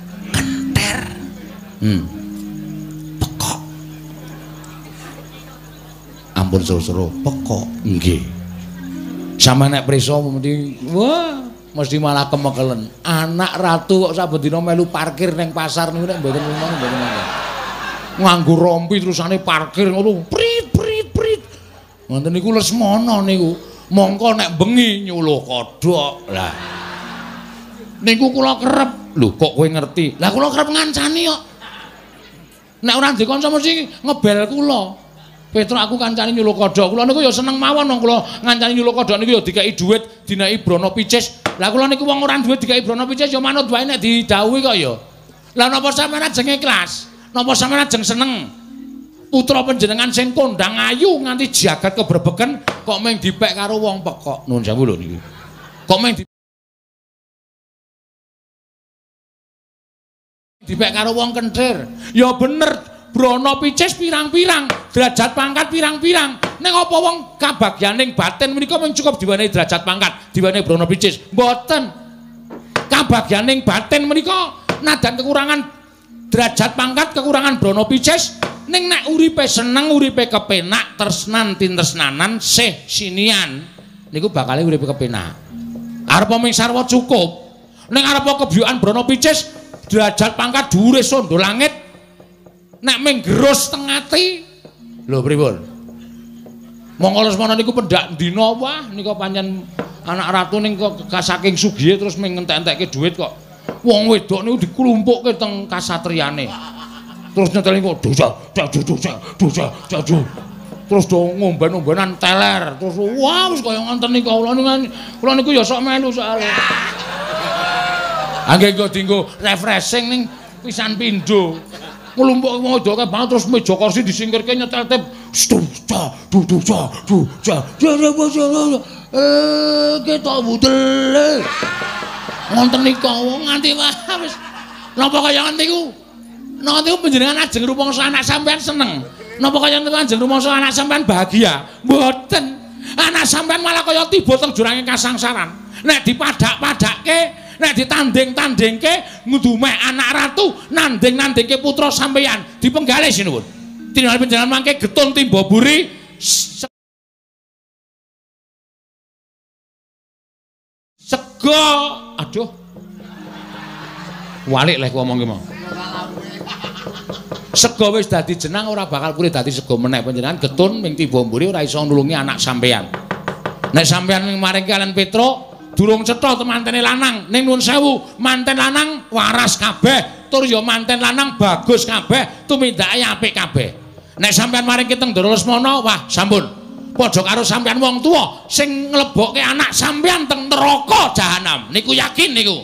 Pekok. Ampun suruh-suruh, pekok. Nggih. Sampe nek prisa mesti malah kemekelen. Anak ratu kok saben dina melu parkir ning pasar niku nek mboten ngono mboten mangke. Nganggo rompi terusane parkir ngono. Prit. Ngoten niku Lesmana niku. Mongko nek bengi nyuluh kodhok. Lah. Niku kula kerep. Lho kok kowe ngerti? Lah kula kerep ngancani kok. Nek ora ndek kanca mesti ngebel kula. Petro aku kancane nyuluh kodhok. Kula niku ya seneng mawon wong kula ngancani nyuluh kodhok niku ya dikai dhuwit dinai Brana Picis. Lah kula niku wong ora duwe dikai Brana Picis ya manut wae nek didhawuhi kok ya. Lah napa sampeyan ajeng ikhlas? Napa sampeyan ajeng seneng? Putra panjenengan sing kondang ayu nganti jagat keberbeken kok mung dipek karo wong pekok. Nuwun sewu lho niku. Kok mung dipek karo wong kenthir. Ya bener. Brana Picis pirang-pirang, derajat pangkat pirang-pirang. Ning apa wong kabagyaning batin menika mung cukup diwenehi derajat pangkat, diwenehi Brana Picis. Mboten. Kabagyaning batin menika nadan kekurangan derajat pangkat, kekurangan Brana Picis, ning nek uripe seneng, uripe kepenak, tresnan tintresnanan, sih sinian, niku bakal uripe kepenak. Arep ming sarwa cukup. Ning arep kebyokan Brana Picis, derajat pangkat dhuwure sondho langit. Nek menggerus tengati lho pripun monggo Lesmana niku pendak dina wah nika pancen anak ratu ning saking sugihe terus mengentek-entekke dhuwit kok wong wedok niku diklumpukke teng kasatriyane terus nyeteli kok dosa terus do ngomben-ombenan teler terus wah wis kaya ngoten niku kula niku ya sok melu soalé angge nggo dienggo refreshing ning pisan pindho nglumpuk ngodoke banget terus meja kursi disingkirke nyetel tip kita budel ngonten nika nganti wis napa kaya ngoten niku napa panjenengan ajeng rumangsa anak sampean seneng napa kaya ngoten ajeng rumangsa anak sampean bahagia mboten anak sampean malah kaya tiba teng jurange kasangsaran nek dipadak-padakke nek ditanding-tandingke ngudumeh anak ratu nanding-nandingke putra sampeyan dipenggalih sinuwun tingali panjenengan mangke getun timba buri sego aduh walik leh ngomong ki mau sego wis dadi jenang ora bakal kuwi dadi sego meneh panjenengan getun ming timba buri ora iso nulungi anak sampeyan nek sampeyan ming maring kalian Petro durung cetha mantene lanang ning nuwun sewu manten lanang waras kabeh tur ya manten lanang bagus kabeh tumindake apik kabeh nek sampean maring kiteng Ndara Lesmana wah sampun padha karo sampean wong tuwa sing nglebokke anak sampean teng neraka jahanam niku yakin niku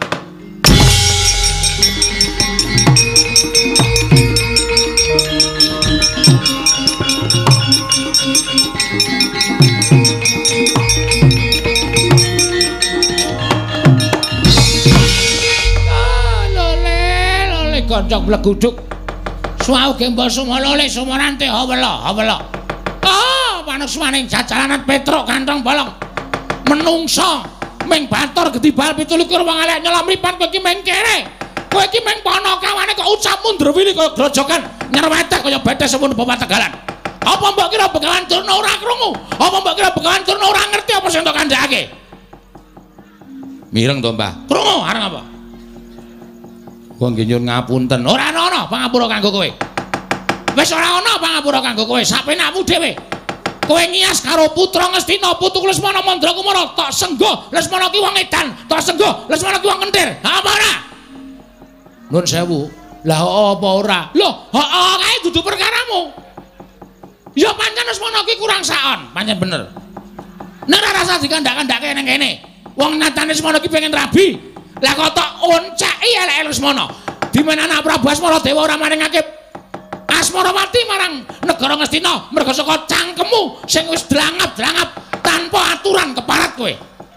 kancang bleguduk suau gembol sumolole sumorante hawela panusmaning jajalanan Petro kantong bolong menungso ming batur gedibal 17 wong elek nyelam mripat kowe iki meng kere kowe iki meng panakawane kok ucap mundur wili kaya grojogan nyerwetek kaya bethe semun Bapak Tegalan apa mbok kira Begawan Durna ora krungu apa mbok kira Begawan Durna ora ngerti apa sing entuk kandhake mireng to Mbah krungu areng apa Wong nggih nyuwun ngapunten. Ora ana pangapura kanggo kowe. Wis ora ana pangapura kanggo kowe. Sapenakmu dhewe. Kowe ngias karo putra Ngastina, putu Lesmana Mandra Kumara, tok senggo Lesmana ki wong edan, tok senggo Lesmana ki wong kentir. Apa ora? Nuwun sewu. Lah apa ora? Lho, heeh kae dudu perkaramu. Ya pancen Lesmana ki kurang saon, pancen bener. Nek ora rasa dikandak-kandake ning kene. Wong nyatane Lesmana ki pengen rabi. Lah kok tok onceki elek Lesmana. Dimen anak Prabu Asmara Dewa ora maringake Asmarawati marang negara Ngastina merga saka cangkemmu sing wis drangap-drangap tanpa aturan keparat kowe.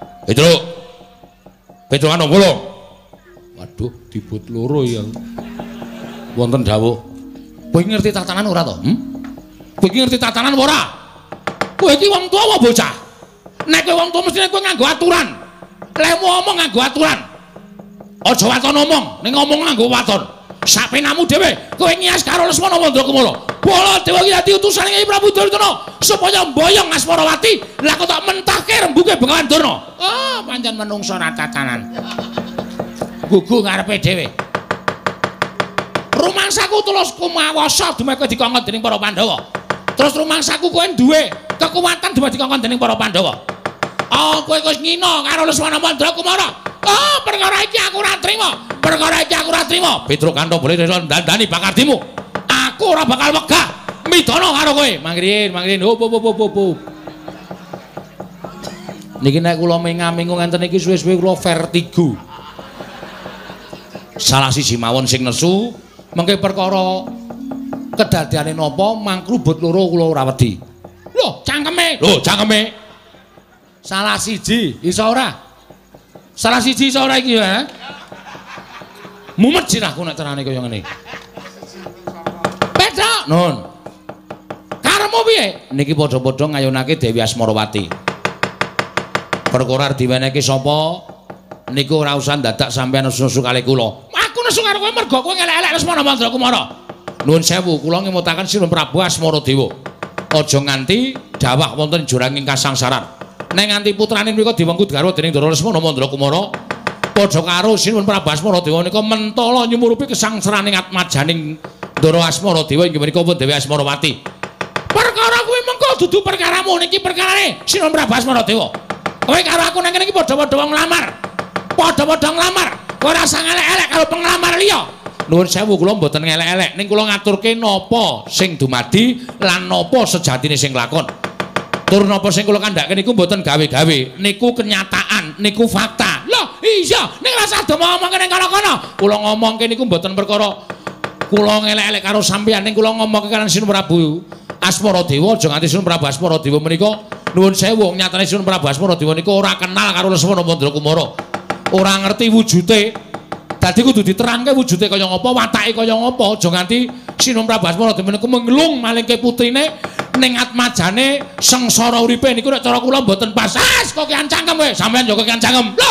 Petro ana kula. Waduh, dibut loro ya. Wonten dawuh. Kowe ngerti tatanan ora to? Kowe ngerti tatanan ora? Kowe iki wong tuwa apa bocah? Nek kowe wong tuwa mesti kowe nganggo aturan. Lemu omong nganggo aturan. Aja waton omong, ning ngomong nganggo waton. sapenamu dhewe kowe ngias karo Lesmana Mandrakumara. Baladewa iki dadi utusane Kyai Prabu Duryudana supaya mboyong Asmarawati. Lah kok tak mentahke rembuge Bengawan Durna. Oh, pancen menungsa ra tatanan. Gugu ngarepe dhewe. Rumangsaku tulus kumawasa dumeke dikongkon dening para Pandhawa. Terus rumangsaku kowe duwe kekuatan dumeke dikongkon dening para Pandhawa. Oh, kowe wis ngina karo Lesmana Mandrakumara. Oh, perkara iki aku ora trima. Perkara iki aku ora trima. Petruk Kanto boleh dandani Bakardimu. Aku ora bakal wegah midana karo kowe. Mangriyen. Hop. Niki nek kula minga-mingu ngenten iki suwe-suwe kula vertigo. Salah siji mawon sing nesu, mengke perkara kedadeane napa mangkrubut loro kula ora wedi. Lho, cangkeme. Salah siji iso ora? Salah siji iso ora iki ya? Mumet sirahku nek carane kaya ngene. Petruk, nun. Karepmu piye? Niki padha-padha ngayunake Dewi Asmarawati. Perkara diwenehke sapa? Niku ora usah dadak sampeyan nesu-nesu kalih kula. Aku nesu karo kowe mergo kowe ngelek-elek Lesmana Mandrakumara. Nuwun sewu, kula ngemutaken Sinuhun Prabu Asmaradewa. Aja nganti dawah wonten juranging kasangsaran. Nek nganti putrane menika diwengku garwa dening Ndara Lesmana Mandrakumara, padha karo Sinuhun Prabu Asmaradewa nika mentala nyumurupi kesangsaraning atmajaning Ndara Asmaradewa inggih menika Dewi Asmarawati. Perkara kuwi mengko dudu perkaramu, niki perkarane Sinuhun Prabu Asmaradewa. Kowe karo aku nang kene iki padha-padha nglamar. Padha-padha nglamar. Kowe ora usah ngelek-elek karo penglamar liya. Nuwun sewu kula mboten ngelek-elek, ning kula ngaturke napa sing dumadi lan napa sejatine sing lakon. Tur napa sing kula kandhake niku mboten gawe-gawe, niku kenyataan, niku fakta. Lho, iya, ning rasa ngomongke ning kono-kono. Kula ngomongke niku mboten perkara kula ngelek-elek karo sampeyan, ning kula ngomongke kalian Sinuhun Prabu Asmaradewa, aja nganti Sinuhun Prabu Asmaradewa menika nuwun sewu nyatane Sinuhun Prabu Asmaradewa niku ora kenal karo Lesmana Mandrakumara. Ora ngerti wujude. Dadi kudu diterangke wujude kaya ngapa, watake kaya ngapa, aja nganti Sinuhun Prabu Asmaradewa niku menglung malingke putrine ning atmajane sengsara uripe niku nek cara kula mboten pas. Kok kian cangkem kowe, sampean yo kian cangkem. Lho.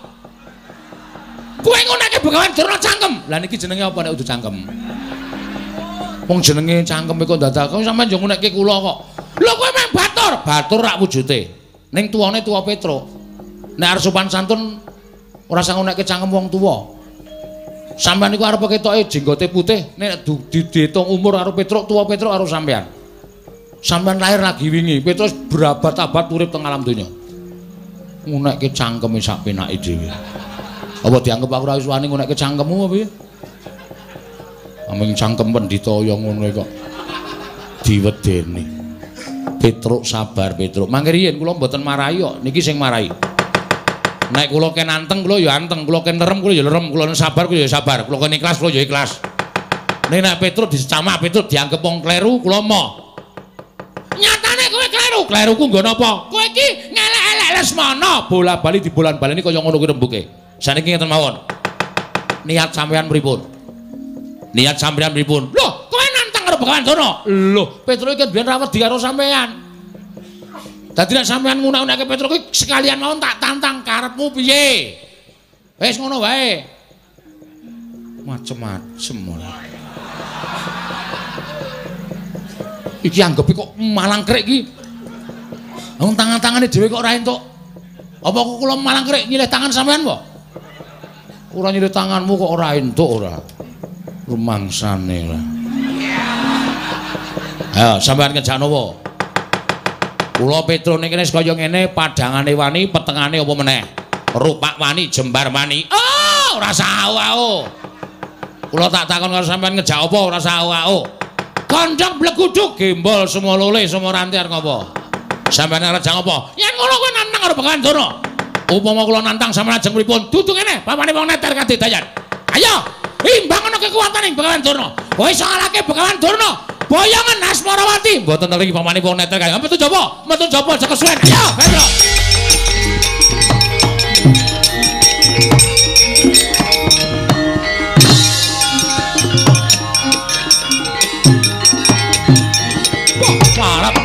Kowe ngunake Bengawan Durna cangkem. Lah niki jenenge apa nek udu cangkem? Wong jenenge cangkem kok dadak kok sampean yo ngunekke kula kok. Lho kowe meh batur. Batur rak wujude. Ning tuwane tuwa Petruk. Nek arep sopan santun ora usah ngunekke cangkem wong tuwa. Sampeyan niku arep ketoke jenggote putih, nek diitung umur karo Petruk, tuwa Petruk karo sampeyan. Sampeyan lahir lagi wingi, Petruk berabad-abad urip teng alam donya. Ngunekke cangkeme sak penake dhewe. Apa dianggep aku ora wani ngunekke cangkemmu apa piye? Aming cangkem pendhita kaya ngono kok diwedeni. Petruk sabar Petruk. Mangke riyen kula mboten marahi kok, niki sing marahi. Nek kula ken anteng kula ya anteng, kula ken lerem kula ya lerem, kula sabar kula ya sabar, kula ken ikhlas kula ya ikhlas. Nek Petruk dicamak Petruk dianggep wong kleru, kula moh. Nyatane kowe kleru. Kleruku nggo napa? Kowe iki ngelek-elek Lesmana, bola-bali dibolan-baleni kaya ngono kuwi rembuke. Saniki ngeten mawon. Niat sampean pripun? Niat sampean pripun? Lho, kowe nantang karo Bengawan Durna. Lho, Petruk iki biyen ra wedi karo sampean. Dadi nek sampean ngunak-unake Petruk iki sekalian mawon tak tantang karepmu piye? Wis ngono wae. Macem-macem. Iki anggepe kok malang krek iki. Wong tangan-tangane dhewe kok ora entuk. Apa kula malang krek nyilih tangan sampean kok? Ora nyilih tanganmu kok ora entuk ora. Rumangsane lah. Ayo sampean ngejak napa? Kula Petruk niki wis kaya ngene, padhangane wani, petengane apa meneh? Rupak wani, jembar wani. Oh, ora sawo. Kula tak takon karo sampean ngejak apa ora sawo. Kondhong bleguduk gembol semua lole semua ranti arep ngopo? Sampeyan arep jang apa? Yen ngono kowe nantang karo Bengawan Durna. Upama kula nantang sampeyan ajeng pripun? Dudu ngene, pamane wong neter kadedayan. Ayo, imbang ana kekuwatan ing Bengawan Durna. Kowe iso ngalahke Bengawan Durna. Boyongan Asmarawati. Mboten ngerti pamane wong neter kae. Metu jopo aja kesuwen. Ayo, Petruk. Parap.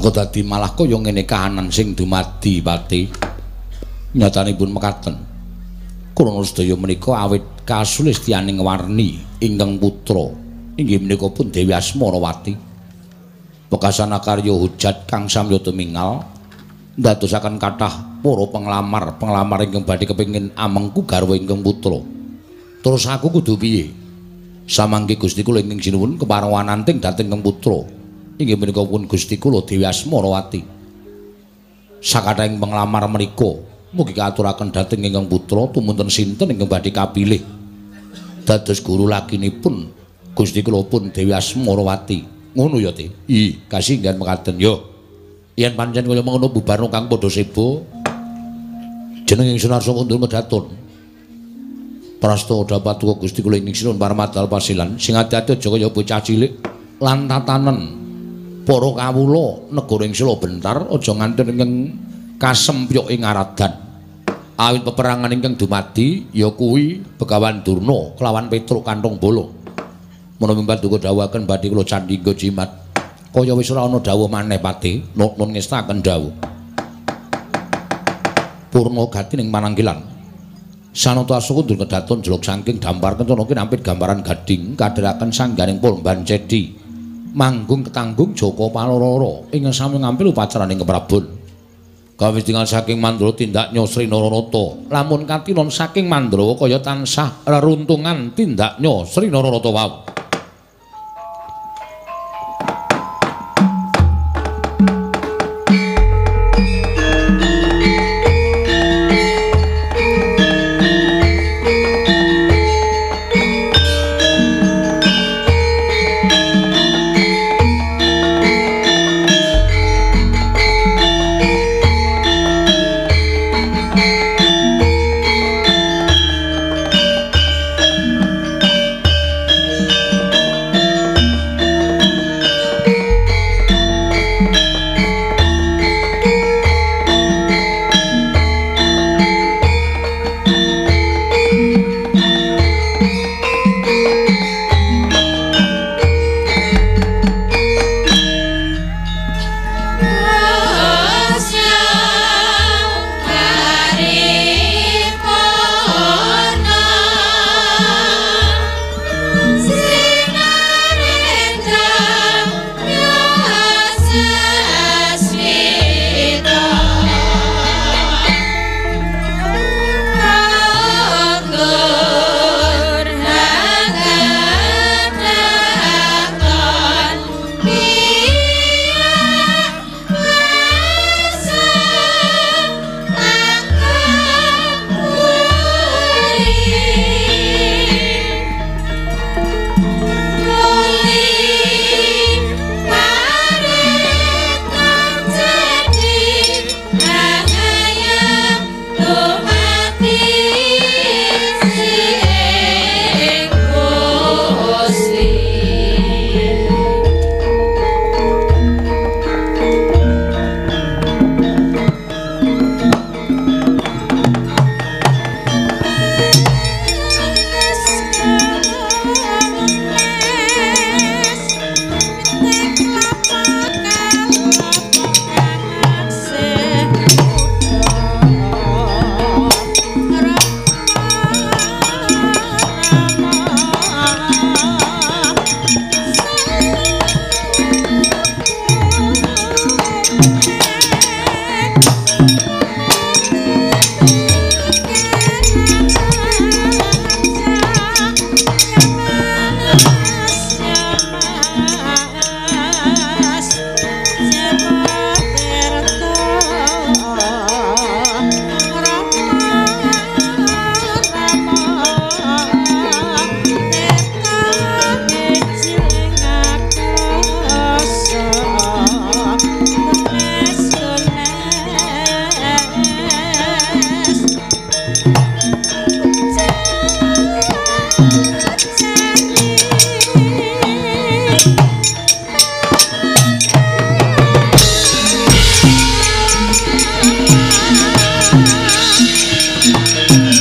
kok dadi malah kaya ngene kahanan sing dumadi Pati. Nyatanipun mekaten. Krana sedaya menika awit kasulistyaning warni ingkang putra inggih menika pun Dewi Asmarawati. Bekasana karya hujat kang samya tumingal ndadosaken kathah para penglamar ingkang badhe kepengin amengku garwa ingkang putra. Terus aku kudu piye? Samangke Gusti kula ingkang sinuwun keparwananting dhateng ingkang putra. Inggih menika pun Gusti kula Dewi Asmarawati. Sakathahing penglamar menika mugi katuraken dhateng ingkang putra tumunten sinten ingkang badhe kapilih dados guru lakinipun Gusti kula pun Dewi Asmarawati. Ngono ya, Ti. Kasinggihan mekaten ya. Yen pancen kaya mengono bubarno kang padha sebo jeneng Sunarsa Kundur Medaton. Prasta dapat tuwa Gusti kula ing sinuwun paramadal pasilan sing ati-ati aja kaya bocah cilik lan tatanen para kawula negara ing Sela bentar aja nganti ingkang kasempyuk ing aradan. Awit peperangan ingkang dumadi ya kuwi Begawan Durna kelawan Petruk Kantong Bala. Menawi paduka dawuhaken badhe kula candhingga jimat. Kaya wis ora ana dawuh maneh Pati, nun ngestaken dawuh. Purna gati ning mananggilan. Sanata Kundur Medaton jeluk saking dampar kencana kinampit gambaran gading kadheraken sanggaring Polban Cedi. Manggung ketanggung Joko Palororo ingkang sami ngampil upacaraning keprabon. Kawis tinggal saking Mandrawa tindak Sri Nararata. Lamun katilon saking Mandrawa kaya tansah reruntungan tindak Sri Nararata wau.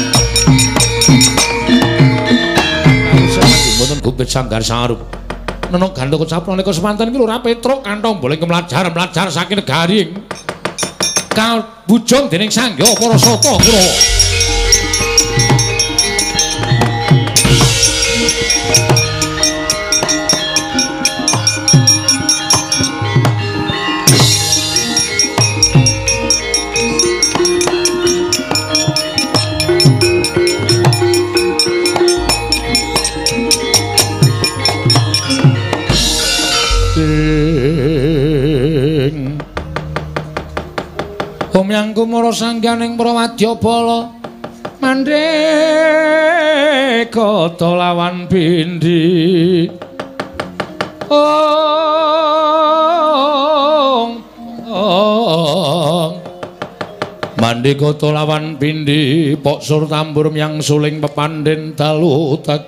Sanggar Sarup Neno gandha kecap nalika semanten iki lho Ra Petruk kantong boleh melajar saking negaring. Kabujong dening Sangga Parasata Kurawa. Omyang kumara sangganing Prawadyabala mandheka lawan Bindi mandheka lawan Bindi pok sur tambur myang suling pepandhen dalu tak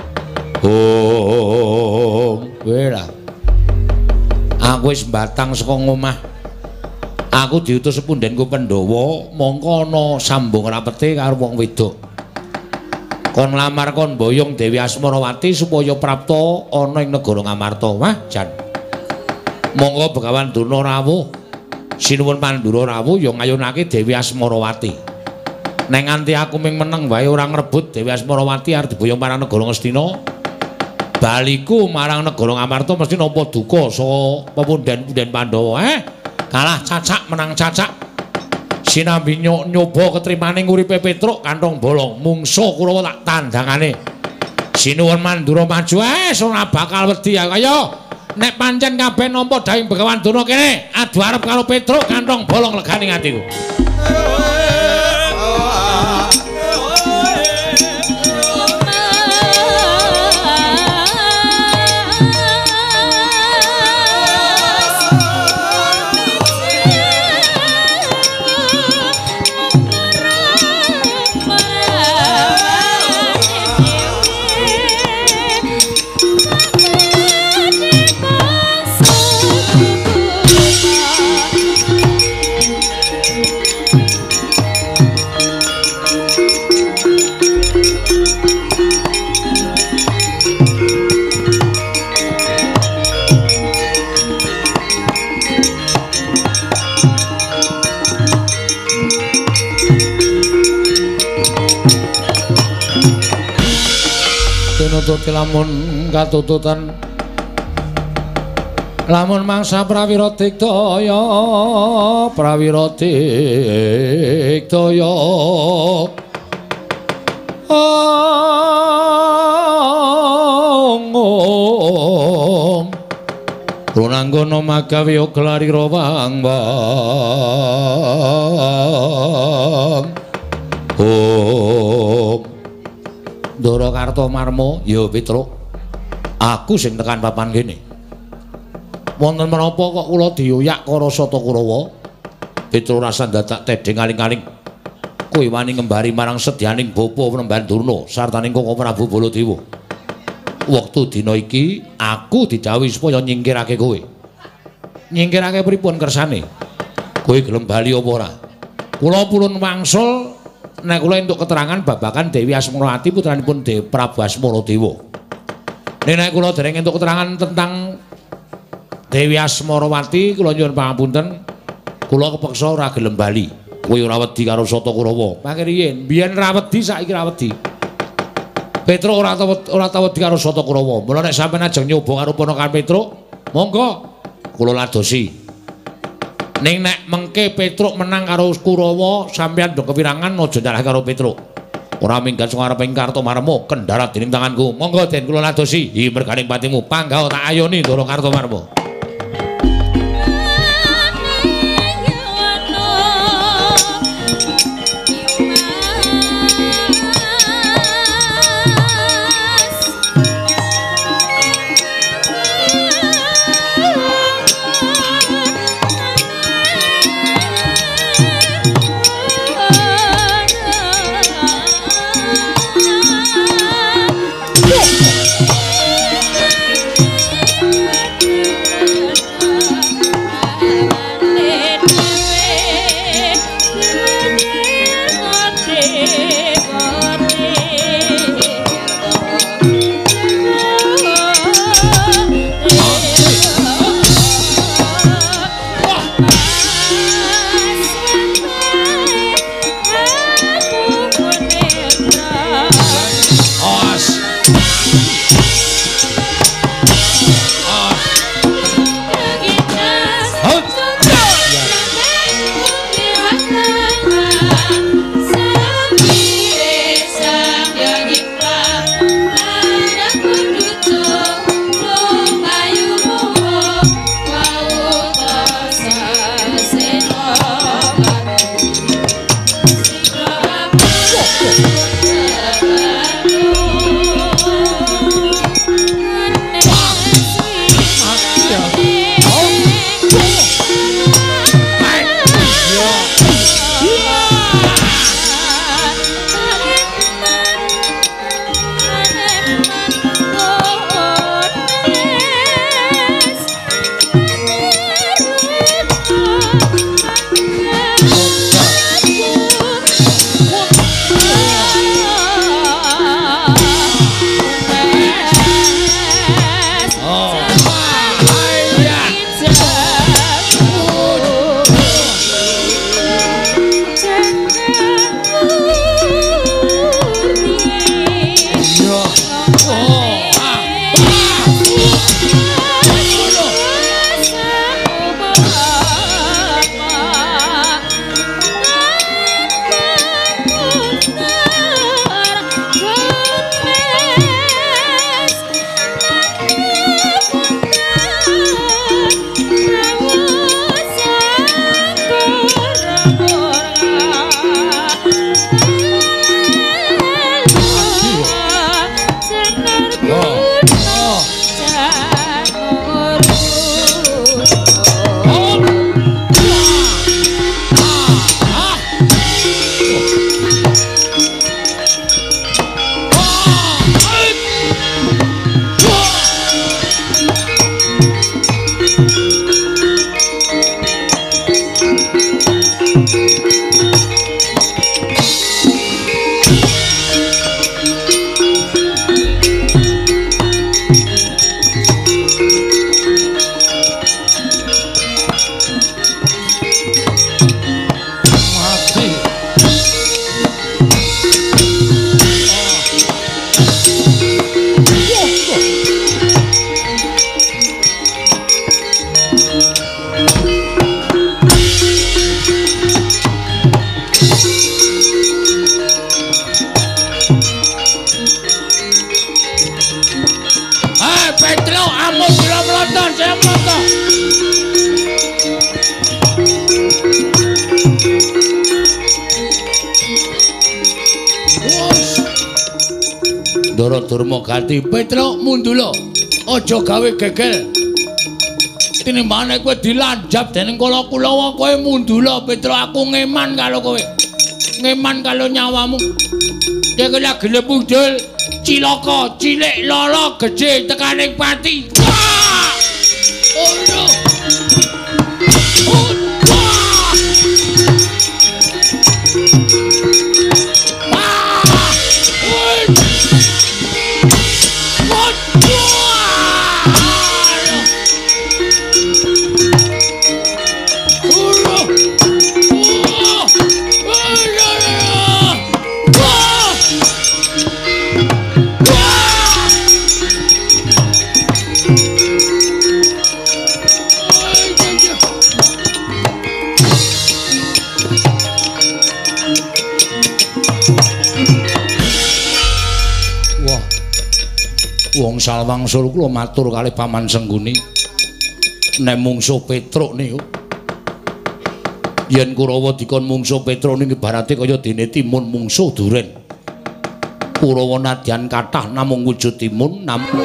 wera aku wis batang saka ngomah. Aku diutus sepundhenku Pandhawa mongko ana sambung rapete karo wong wedok. Kon nglamar kon boyong Dewi Asmarawati supaya prapta ana ing negara Ngamarta. Wah, jan. Monggo Begawan Durna rawuh. Sinuwun Pandura rawuh ya ngayunake Dewi Asmarawati. Nek nganti aku ming meneng wae ora ngrebut Dewi Asmarawati arep diboyong marang negara Ngastina. Baliku marang negara Ngamarta mesti nampa duka saka pepundhen-pundhen Pandhawa. Kalah cacak menang cacak. Sinambi nyoba ketrimaning uripe Petruk kantong bolong mungsuh Kurawa tak tandangane. Sinuwun Mandura maju ora bakal wedi kaya nek pancen kabeh nampa dawuh Begawan Durna kene adu arep karo Petruk kantong bolong leganing atiku. Nututi lamun katututan lamun mangsa prawira diktaya runanggana magawe glari rawang Ndara Kartomarma, ya Petruk. Aku sing tekan papan kene. Wonten menapa kok kula dioyak Karasata Kurawa? Petruk rasa dadak tedhing aling-aling. Kowe wani ngembari marang sedyaning bapa Penemban Durna sartaning Koko Prabu Baladewa. Wektu dina iki aku didhawuhi supaya nyingkirake kowe. Nyingkirake pripun kersane? Kowe gelem bali apa ora? Kula purun wangsul nek kula entuk keterangan babagan Dewi Asmarawati putranipun Dewi Prabu Asmaradewa. Nek kula dereng entuk keterangan tentang Dewi Asmarawati kula nyuwun pangapunten, kula kepeksa ora gelem bali. Kowe ora wedi karo Sata Kurawa. Pakiriyen, biyen ra wedi saiki ra wedi. Petruk ora tau wedi karo Sata Kurawa. Mula nek sampeyan ajeng nyoba karo ponakan Petruk, monggo kula ladosi. Ning nek mengke Petruk menang karo Kurawa, sampeyan do kewirangan aja nyalahke karo Petruk. Ora minggat sing areping Kartomarma kendharat dening tanganku. Monggo den kula ladosi. Hi merganing patimu, panggawa tak ayoni Ndara Kartomarma. Durma ganti Petruk mundula aja gawe gegel tinimbane kowe dilanjap dening kala Kulawa kowe mundula Petruk aku ngeman karo kowe ngeman karo nyawamu kowe lagi lepudul cilaka cilik lara gedhe tekaning pati oh no Wong Salwangsul kula matur kalih Paman Sengguni nek mungsuh Petruk niku yen Kurawa dikon mungsuh Petruk niku ibarate kaya dene timun mungsuh duren Kurawa nadyan kathah namung wujud timun namung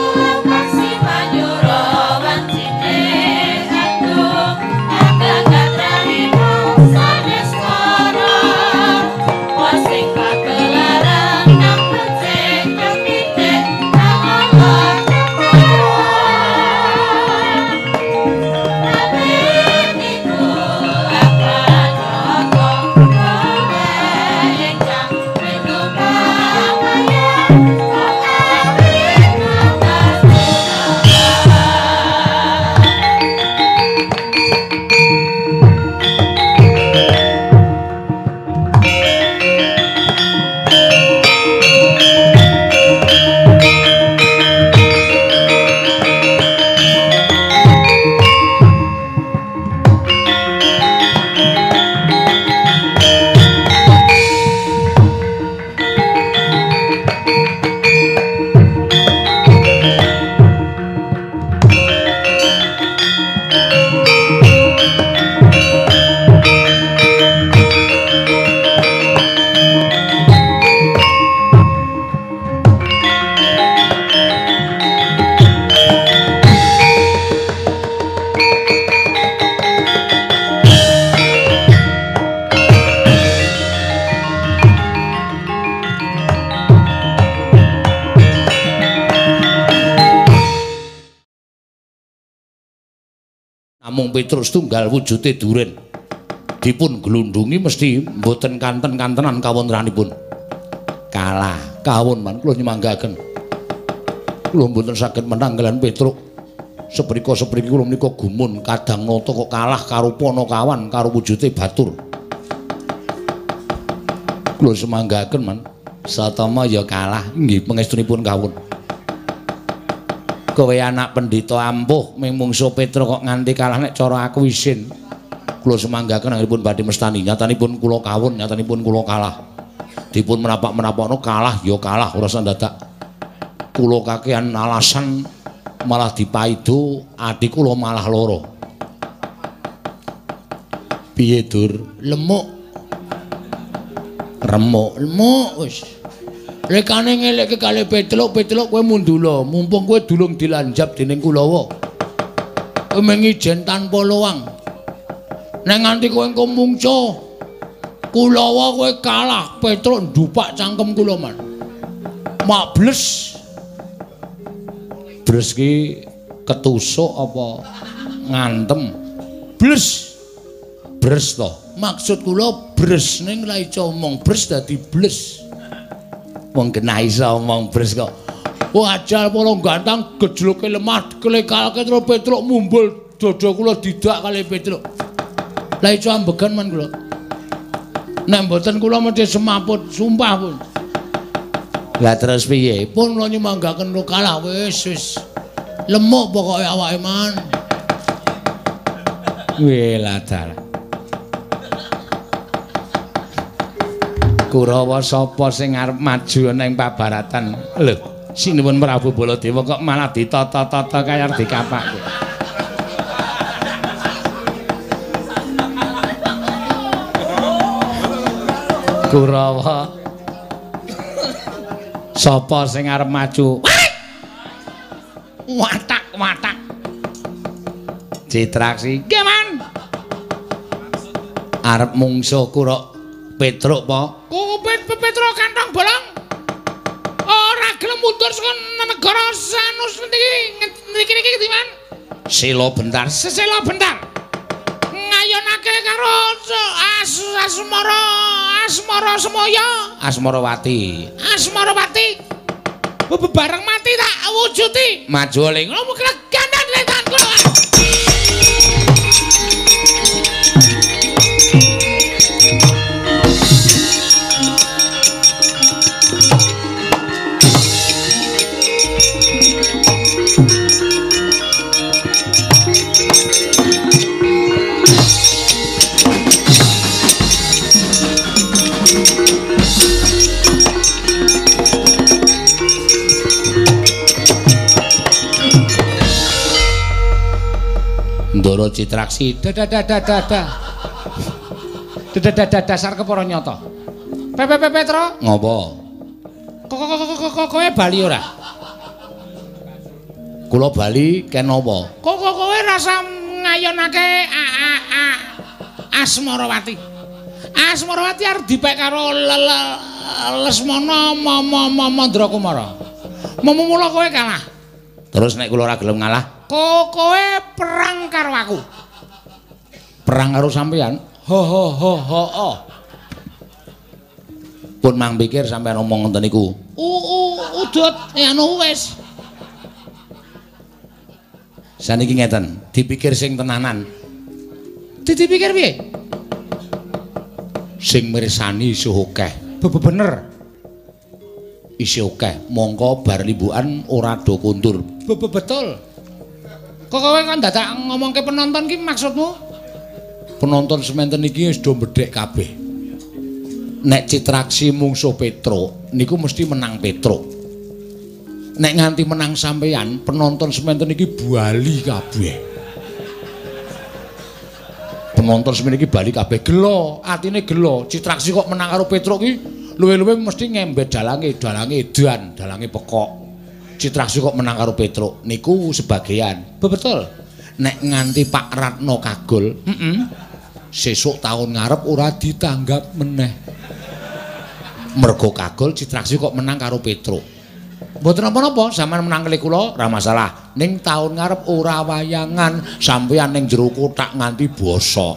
Namung Petruk setunggal wujude duren. Dipun glundungi mesti mboten kanten-kantenan kawontenanipun. Kalah kawon man kula nyemanggaken. Kula mboten saged menang kaliyan Petruk. Seprika-sepriki kula menika gumun kadang nata kok kalah karo Panakawan karo wujude batur. Kula semanggaken man. Satama ya kalah nggih pangestunipun kawon. Kowe anak pendhita ampuh ming mungsuh Petruk kok nganti kalah nek cara aku isin. Kula semanggaken anggipun badhe mestani nyatanipun kula kawon nyatanipun kula kalah. Dipun menapak-menapakno kalah ya kalah ora sandadak. Kula kakehan alasan malah dipaido adik kula malah lara. Piye Dur? Lemuk. Remuk wis. Lekane ngelekke kali Petruk kowe mundula, mumpung kowe durung dilanjap dening Kulawa. Kowe mengijen tanpa luang. Nek nganti kowe engko mungca, Kulawa kowe kalah, Petruk ndupak cangkem kula man. Mak bles. Bles ki ketusuk apa ngantem? Bles. Bres to. Maksud kula bres ning ra iso omong bres dadi bles. Wong kena iso omong bres kok. Wajal polo gantang gejloke lemah klekalke terus Petruk mumbul dada kula didak kali Petruk. Lah iso ambegan man kula. Nek mboten kula mesti semaput sumpah pun. Lah terus piye? Pun kula nyemanggaken kalah wis. Lemuk pokoke awake man. Wela dalah. Kurawa sapa sing arep maju ana ing pabaratan? Lho, sinuwun Prabu Baladewa kok malah ditata-tata kaya dikapakke. Kurawa sapa sing arep maju? Watak. Citraksi, nggih man. Arep mungsuh kura Petruk apa? Petruk kantong bolong. Ora gelem mundur saka negara sanus niki ndi man? Sila bentar. Ngayonake karo Asmara Semaya. Asmarawati. Bebareng mati tak wujuti. Maju ling ngono gandhan letan kula. Ndara Citraksi dasar kepara nyata. Petro ngopo? Kowe bali ora? Kula bali ken apa? Kowe rasa ngayonake Asmarawati. Asmarawati arep dipek karo Lesmana Mandrakumara. Mula kowe kalah. Terus nek kula ora gelem ngalah, kowe perang karo aku. Perang karo sampean? Ho. Pun mang pikir sampean ngomong ngoten niku. Udut anu wis. Saniki ngeten, dipikir sing tenanan. Dipikir piye? Sing mirsani isih akeh. Bener. Isih akeh, mongko bar limbukan ora do kundur. Betul. Kok kowe kan dadak ngomongke penonton ki maksudmu? Penonton semanten iki wis do mbedhek kabeh. Nek Citraksi mungsuh Petruk niku mesti menang Petruk. Nek nganti menang sampeyan, penonton semanten iki bali kabeh. Penonton semanten iki bali kabeh gelo, atine gelo. Citraksi kok menang karo Petruk ki luwe-luwe mesti ngembet dalange edan, dalange pekok. Citraksi kok menang karo Petruk niku sebagian. Betul. Nek nganti Pak Ratno kagol, sesuk taun ngarep ora ditanggap meneh. Mergo kagol Citraksi kok menang karo Petruk. Mboten napa-napa, sampean menang kali kula ora masalah. Ning taun ngarep ora wayangan, sampeyan ning jero kotak nganti basa.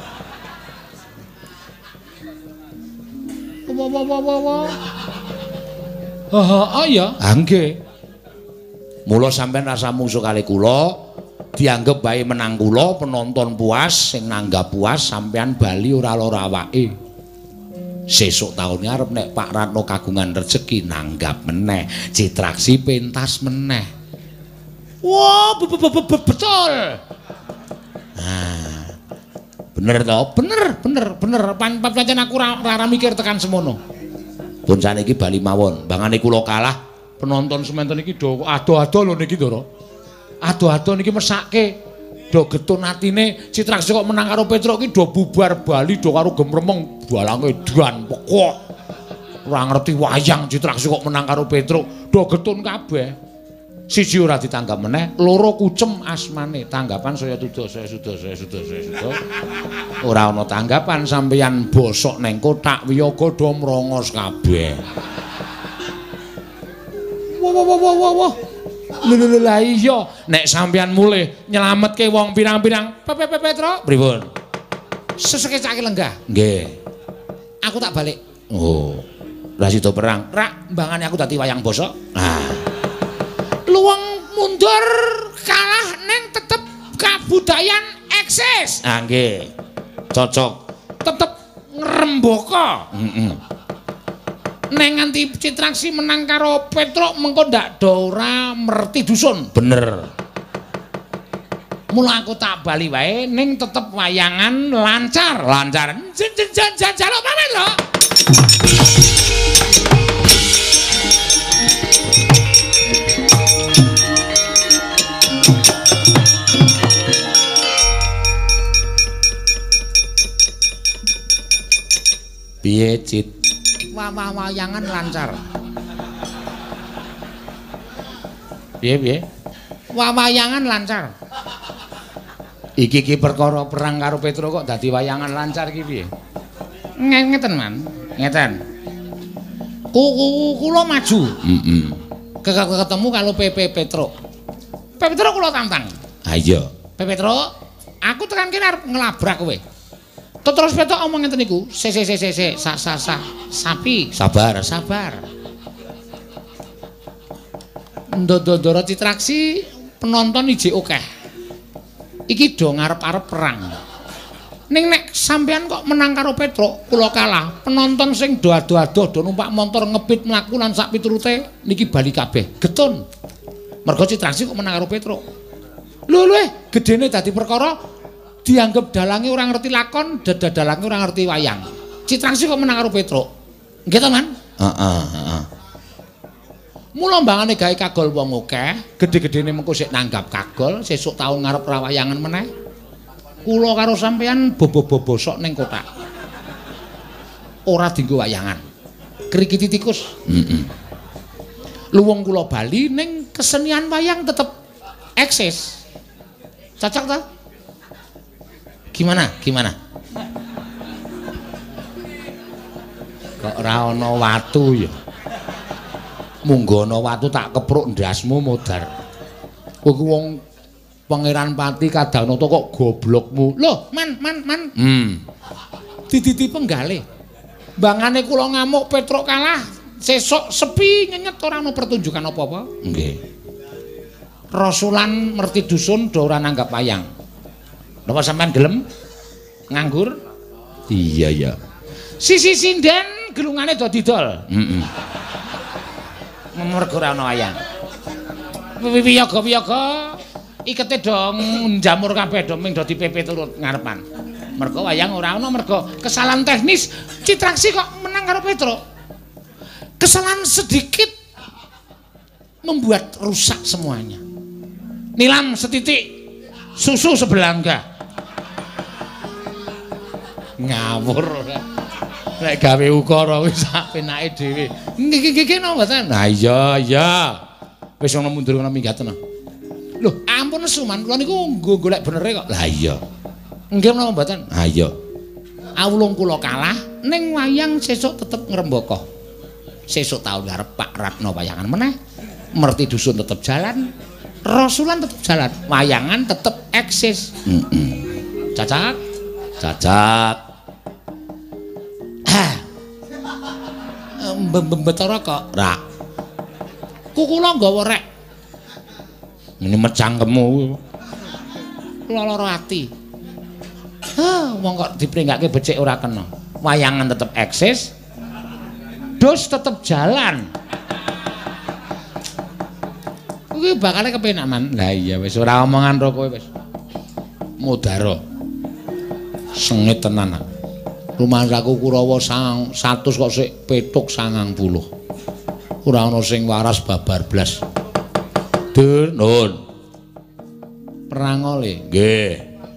Ya, nggih. Mula sampean rasa mungsuh kali kula, dianggep bae menang kula, penonton puas, sing nanggap puas, sampean bali ora lara awake. Sesuk taun ngarep nek Pak Ratno kagungan rezeki nanggap meneh, Citraksi pentas meneh. Wah, betul. Nah, bener toh? Bener. Pancen aku ora mikir tekan semono. Pun saniki bali mawon, bangane kula kalah, penonton semanten iki do ado-ado lho niki Ndara. Ado-ado niki mesake. Do getun atine Citraksi kok menang karo Petruk iki do bubar bali do karo gemremeng balange edan pokok. Ora ngerti wayang Citraksi kok menang karo Petruk, do getun kabeh. Siji ora ditanggap meneh, loro kucem asmane. Tanggapan saya sudah. Ora ana tanggapan sampeyan bosok neng kotak wiyaga do mrongos kabeh. Wah. Lha iya, nek sampeyan mulih nyelametke wong pirang-pirang, Petruk, pripun? Sesekecake lenggah. Nggih. Aku tak balik. Oh. Lah sida perang. Rak, mbangane aku dadi wayang bosok. Ah. Luweng mundur kalah neng tetep kabudayan eksis. Ah nggih. Cocok. Tetep ngrembaka. Neng nganti Citraksi menang karo Petruk mengko ndak do ora merti dusun. Bener. Mula aku tak bali wae ning tetep wayangan lancar. Jaluk pamit lho. Piye, Cit? Wayangan lancar. Piye? Wayangan lancar. Iki perkara perang karo Petruk kok dadi wayangan lancar iki piye? Ngeten, Man. Ngeten. Kula maju. Ketemu karo Petruk. Petruk kula tantang. Ha iya. Petruk, aku tekan kene arep ngelabrak kowe. Terus Petruk omong ngeten niku, sapi, sabar. Ndara Citraksi penonton iji akeh. Iki do ngarep-arep perang. Ning nek sampean kok menang karo Petruk, kula kalah. Penonton sing do ado-ado do numpak montor ngebit mlaku lan sak piturute niki bali kabeh. Getun. Mergo Citraksi kok menang karo Petruk. Lho, gedene dadi perkara dianggap dalange ora ngerti lakon, dalange ora ngerti wayang. Citraksi kok menang karo Petruk. Nggih to, Man? Heeh. Mula mbangane gawe kagol wong akeh, gedhe-gedhene mengko sik nanggap kagol, sesuk taun ngarep rawayangan meneh. Kula karo sampeyan bobo-bobosok ning kotak. Ora dienggo wayangan. Krikiti tikus. Luwung kula bali ning kesenian wayang tetep eksis. Cocok ta? Gimana? Kok ora ana watu ya? Munggo ana watu tak kepruk ndasmu modar. Kowe ku wong Pangeran Pati Kadanata kok goblokmu. Loh, Man. Diditi penggalih. Mbangane kula ngamuk Petruk kalah, sesuk sepi nyenyet ora ana pertunjukan apa-apa. Nggih. Rasulan merti dusun do ora nanggap wayang. Napa sampean gelem nganggur? Iya ya. Sisi sinden gelungane do didol. Mergo ora ana wayang. Wiyaga ikete do njamur kabeh do ming do dipepe turut ngarepan. Mergo wayang ora ana, mergo kesalahan teknis Citraksi kok menang karo Petruk. Kesalahan sedikit membuat rusak semuanya. Nilam setitik, susu sebelangga. Ngawur. Nek gawe ukara wis sak penake dhewe. Nggih napa mboten? Nah iya. Wis ana mundur ana minggaten. Lho, ampun Suman, kula niku golek benere kok. Lah iya. Nggih menapa mboten? Ha iya. Awulung kula kalah ning wayang sesuk tetep ngrembaka. Sesuk taun arep Pak Ratno wayangan meneh. Merti dusun tetep jalan, rasulan tetep jalan, wayangan tetep eksis. Cacak, cacak. Betara kok, rak. Kukula nggawa rek. Ini mecangkemmu. Kula lara ati. Wong kok dipringgake becik ora kena. Wayangan tetep eksis. Dus tetep jalan. Kuwi bakale kepenak man. Lah iya wis ora omongan ro kowe wis. Mudara. Sengit tenan. Rumah saku Kurawa 100 kok sik petuk 90. Ora ana sing waras babar blas. Dur nun. Perang oleh. Nggih.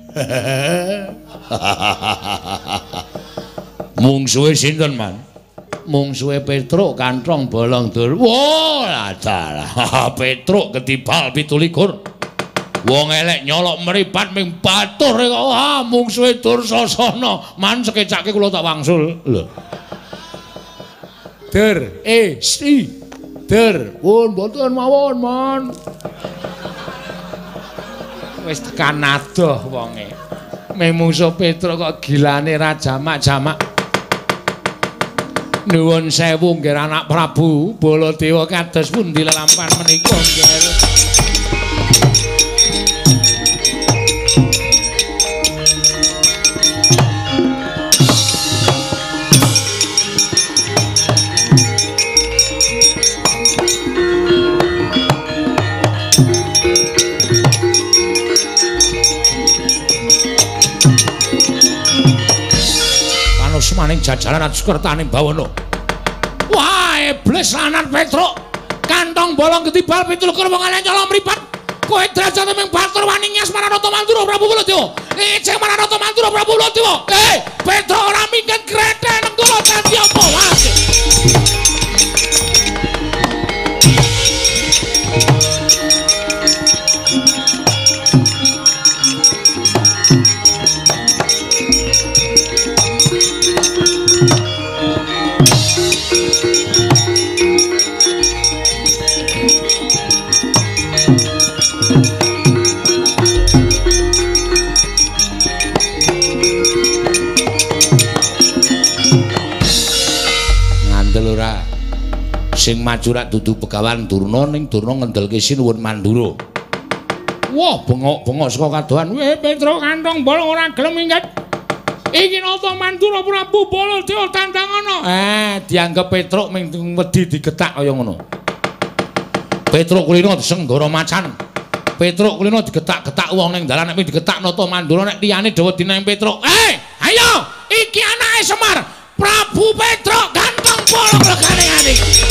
Mungsuhe sinten man? Mungsuhe Petruk Kanthong Bolong Dur. Wah, dalah. Petruk ketibal 17. Wong elek nyolok mripat ming batur kok. Mungsuhe Dursasana. Man sekecake kula tak wangsul. Lho. Dur, si. Dur, pun mboten mawon, man. Wis tekan adoh wonge. Ming mungsuh Petruk kok gilane ra jamak-jamak. Nuwun sewu nggih anak Prabu Baladewa kados pundi lelampahan menika nggih. Maning jajalan Sukertaning Bawana. Wah, iblis lanat Petruk. Kanthong Bolong ketibal 17 wong elek nyolong mripat. Kowe derajate ming batur wani nyas marang Rata Mantura Prabu Baladewa. Ijeng marang Rata Mantura Prabu Baladewa. Petruk ora minggat grete nenggala dadi apa wae. Sing maju rak dudu Begawan Durna ning Durna ngendelke Sinuwun Mandura. Wah, bengok-bengok saka kadohan. Weh, Petruk Kanthong Bolong ora gelem minggat. Iki Rata Mantura Prabu Baladewa tandangana. Dianggep Petruk ming wedi digetak kaya ngono. Petruk kulino disenggara macan. Petruk kulino digetak-getak wong ning dalan nek digetak Rata Mandura nek liyane dawa dina Petruk. Ayo, iki anake Semar. Prabu Petruk Kanthong Bolong regane ati.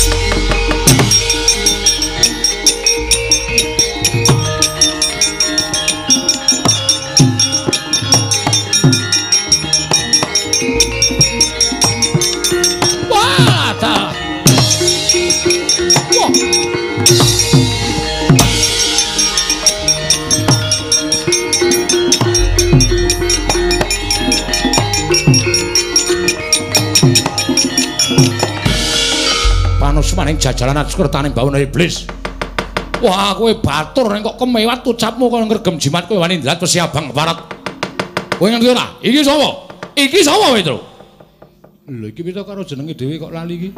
Maning jajalan Sukertaning Bawana iblis. Wah, kowe batur nek kok kemewat ucapmu kaya ngregem jimat kowe wani ndrat wesi abang barat. Kowe ngerti ora? Iki sapa? Iki sapa Petruk? Lho iki pita karo jenenge dhewe kok lali iki.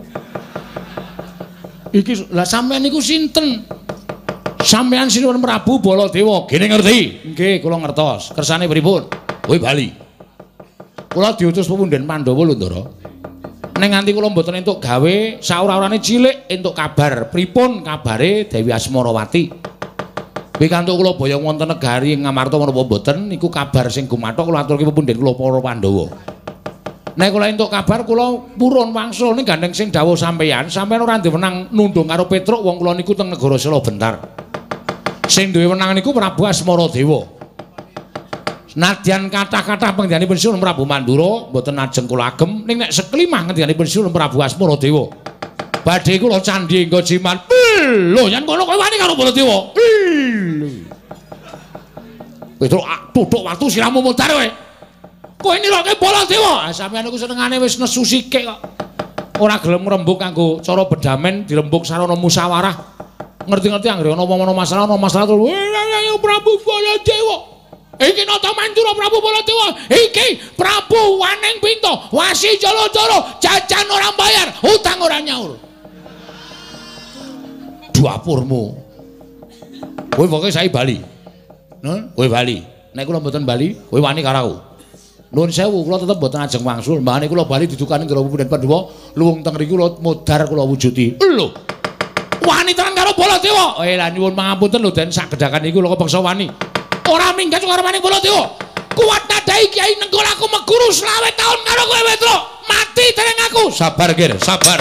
Iki lah sampean niku sinten? Sampean Sinuwun Prabu Baladewa, gene ngerti? Nggih, kula ngertos. Kersane pripun? Kowe bali. Kula diutus pepunden Pandhawa lho, Ndara. Ning nganti kula mboten entuk gawe saura-urane cilik entuk kabar pripun kabare Dewi Asmarawati. Pikantuk kula boyong wonten negari Ngamarta menapa mboten niku kabar sing gumathok kula aturke pepunden kula para Pandhawa. Nek kula entuk kabar kula purun wangsul ning gandeng sing dawuh sampeyan ora diwenang nundung karo Petruk wong kula niku teng negara Sela Bentar. Sing duwe wenang niku Prabu Asmaradewa. Nadyan kathah-kathah panggenipun Sinuwun Prabu Mandura mboten ajeng kula agem ning nek seklimah ngendikanipun Sinuwun Prabu Asmaradewa badhe kula candhi nggo jiman. Lho yen ngono kowe wani karo Baladewa. Petruk tuthuk watu siramu mudhar kowe. Kowe niroke Baladewa. Sampeyan niku senengane wis nesu sikik kok. Ora gelem ngrembug kanggo cara bedamen dirembug sarana musyawarah. ngerti-ngerti anggere ana masalah terus Prabu Baladewa. Iki nata Mandura Prabu Baladewa. Iki Prabu Waning Pinto, Wasi Jolo-jolo, jajan ora bayar, utang ora nyaur. Dapurmu. Kowe pokoke sae bali. Kowe bali. Nek kula mboten bali, kowe wani karo aku. Nuwun sewu, kula tetep mboten ajeng wangsul. Mbahane kula bali didukani karo Punden Pandhawa, luwung teng mriki kula modar kula wujuti. Lho. Wani tenan karo Baladewa. Lah nyuwun pangapunten lho Den sagedhakan iki kula kepengsa wani. Ora minggat karo maning Baladewa. Kuat nadai Kyai Nenggol aku meguru 20 taun karo kowe Petro. Mati dereng aku. Sabar, Gir. Sabar.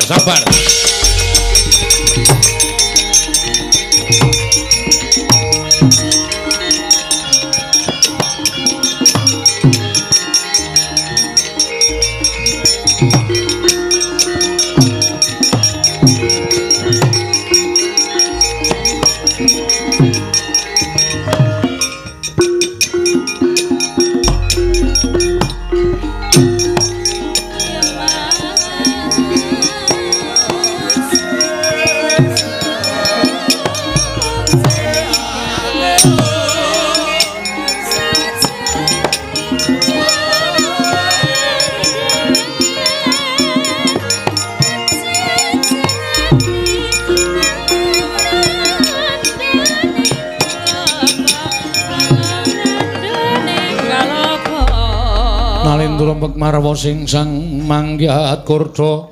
Nalindra marwa sing sang Manggyat Kurda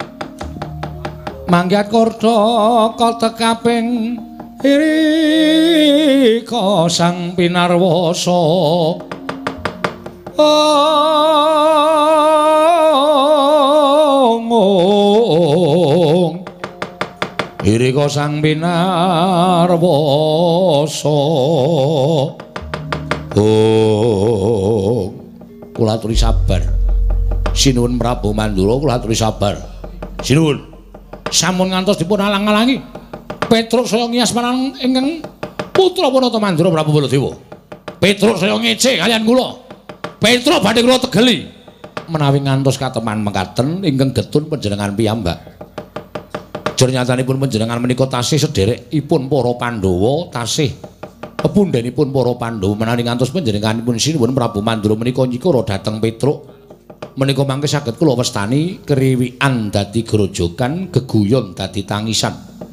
katekaping irika sang Pinarwasa irika sang Pinarwasa kula aturi sabar. Sinuwun Prabu Mandura kula aturi sabar. Sinuwun. Sampun ngantos dipun alang-alangi. Petruk saya ngiyas marang ingkang putra Panata Mandura Prabu Baladewa. Petruk saya ngece kalian kula. Petruk badhe kula tegeli. Menawi ngantos kateman mekaten ingkang getun panjenengan piyambak. Jernyatanipun panjenengan menika tasih sederekipun para Pandhawa, tasih pepundhenipun para Pandhawa menawi ngantos panjenenganipun sinuwun Prabu Mandura menika nyikara dhateng Petruk menika mangke saged kula wastani keriwikan dadi grojogan, geguyon dadi tangisan.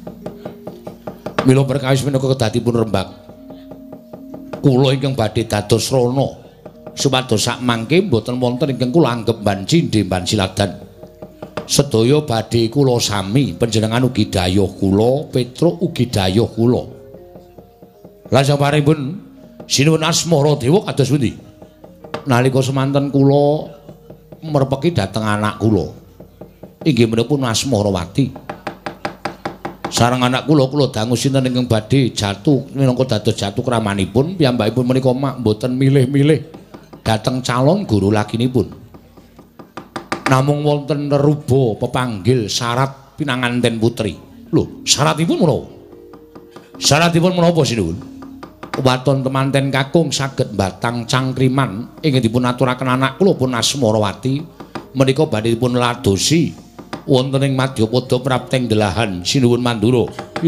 Mila perkawis menika kedatipun rembag kula ingkang badhe dados rana supados sak mangke boten wonten ingkang kula anggep ban cindhe ban siladan. Sedaya badhe kula sami, panjenengan ugi dayuh kula, Petruk ugi dayuh kula. Lan sabaripun sinuwun Asmara Dewa kados pundi? Nalika semanten kula merpeki dhateng anak kula. Inggih menika Asmarawati. Sareng anak kula dangu sinten ingkang badhe jatuh minangka dados jatuh kramanipun piyambakipun menika mboten milih-milih dhateng calon guru lakinipun. Namung wonten neruba pepanggil syarat pinanganten putri. Lho, syaratipun menapa? Syaratipun menapa sinuwun? Waton temanten kakung saged batang cangkriman ingkang dipun aturaken anak kula pun Asmarawati menika badhe dipun ladosi wonten ing Madyapada prapteng delahan sinuwun Mandura.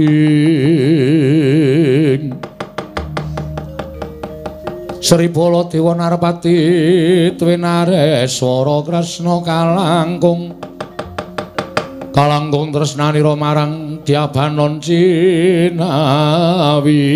Sri Baladewa Narpati Twinareswara Kresna kalangkung tresnanira marang Diabanon Cinawi.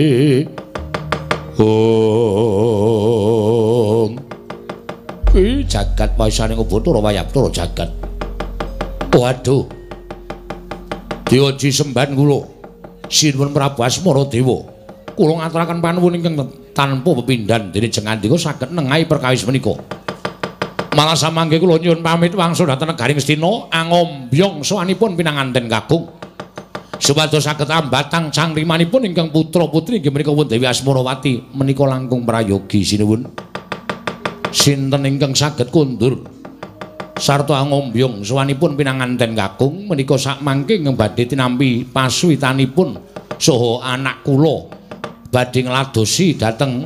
Kuwi jagat waisane Bathara Wayaptara jagat. Waduh. Dewaji semban kula. Sinuwun Prabu Asmaradewa. Kula ngaturaken panuwun ingkang tanpa pepindhan dene jengandika saged nengahi perkawis menika. Malah samangke kula nyuwun pamit wangsul dhateng negaring Astina angombyong sowanipun pinanganten kakung. Supados saged ambatang cangrimanipun ingkang putra-putri inggih menika Dewi Asmarawati menika langkung prayogi sinuwun. Sinten ingkang saged kundur sarta angombyong sowanipun pinanganten kakung menika sakmangke ingkang badhe tinampi pasuwitanipun saha anak kula badhe ngladosi dhateng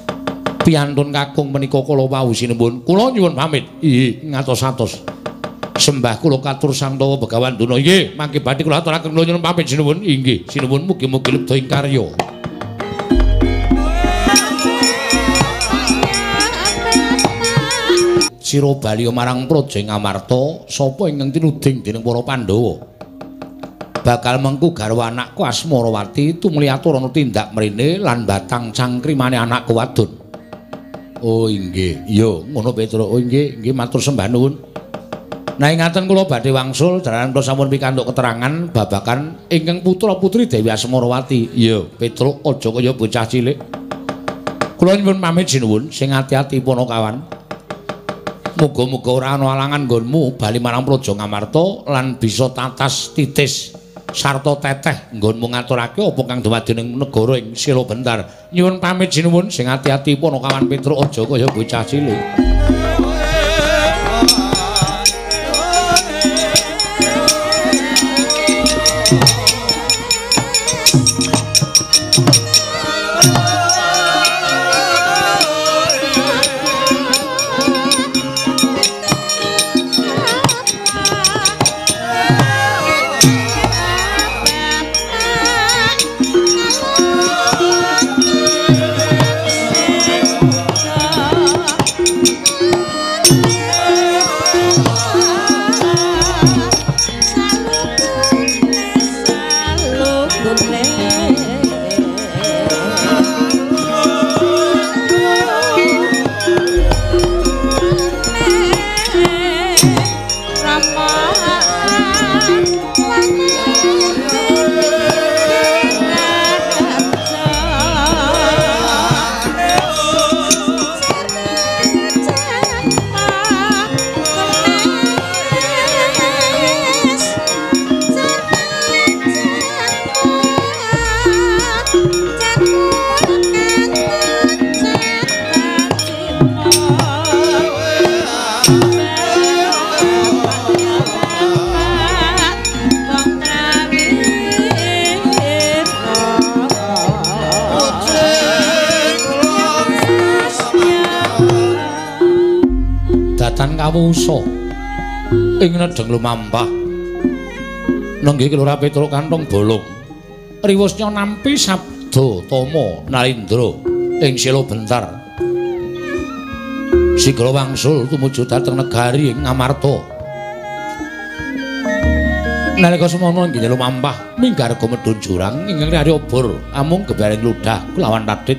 piyantun kakung menika kala wau sinuwun. Kula nyuwun pamit. Nggih, ngatos-atos. Sembah kula katur sang tawa Begawan Duna. Nggih, mangke badhe kula aturaken kula nyuwun pamit sinuwun. Inggih, sinuwun mugi-mugi lebda ing karya. Sira bali marang Praja Ngamarta, sapa ingkang tinuding dening para Pandhawa. Bakal mengku garwa anakku Asmarawati tumuli atur ana tindak mrene lan batang cangkrimane anakku wadon. Oh inggih, iya ngono Petruk. Oh inggih, nggih matur sembah nuwun. Nah ingatan kula badhe wangsul dalaran kula sampun pikantuk keterangan babakan ingkang putra-putri Dewi Asmarawati. Iya, Petruk aja kaya bocah cilik. Kula nyuwun pamit sinuwun, sing ati-ati Ponokawan. Muga-muga ora ana alangan nggonmu bali marang Praja Ngamarta lan bisa tatas titis sarta teteh nggonmu ngaturake apa kang dumadi ning negara ing Sila Bentar. Nyuwun pamit sinuwun, sing ati-ati Ponokawan Petruk aja kaya bocah cilik. Kawusa ing nedheng lumampah nenggih Kelurahan Petruk Kantong Bolong riwusnya nampi sabda tama Narendra ing Sila Bentar sigra wangsul tumuju dhateng negari ing Ngamarta nalika semono inggih lumampah minggarga medhun jurang ingkang riyari obor amung gebaring ludah kulawan radit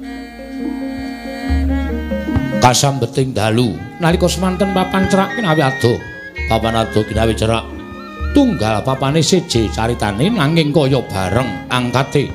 kasambeting dalu nalika semanten papan cerak kinawi ado papan ado kinawi cerak tunggal papane siji caritane nanging kaya bareng angkate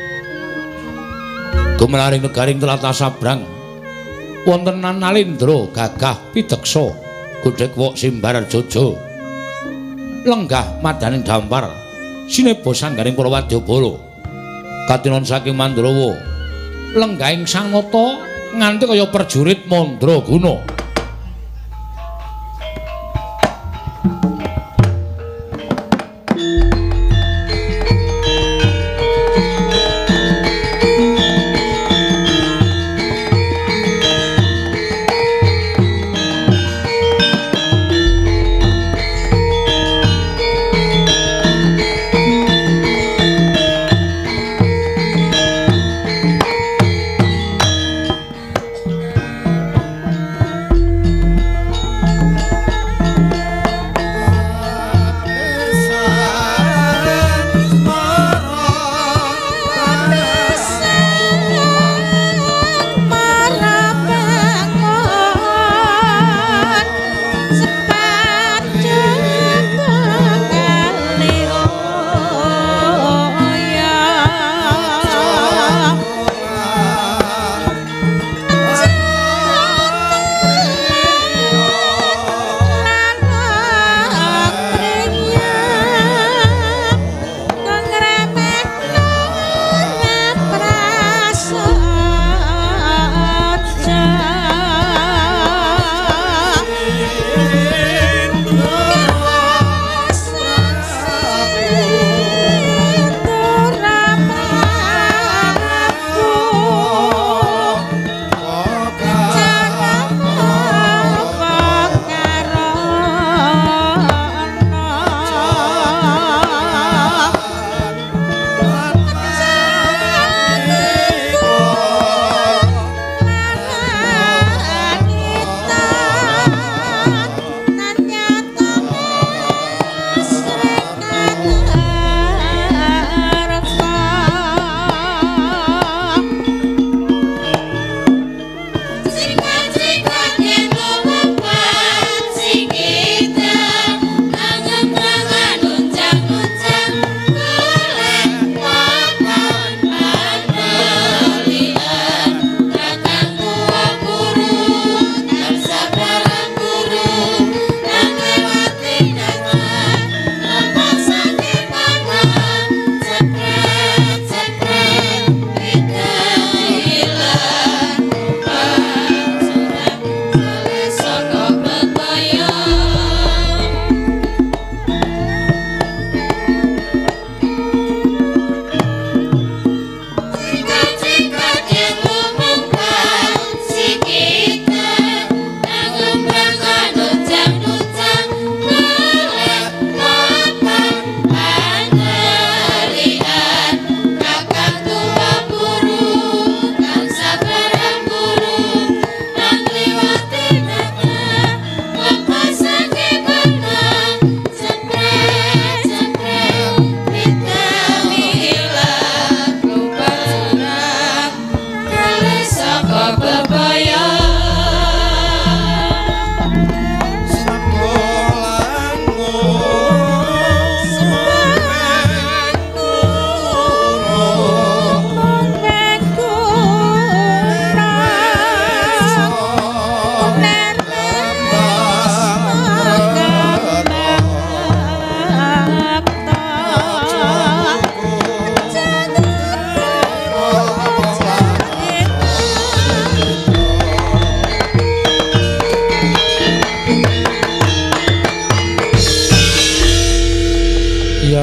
gumelaring negaring tlatah sabrang wonten Narendra gagah pideksa godhek wok simbar jojo lenggah madaning dampar sineba sanggaring para wadyabala katinon saking Mandrawa lenggahing sang nata nganti kaya perjurit Mandraguna.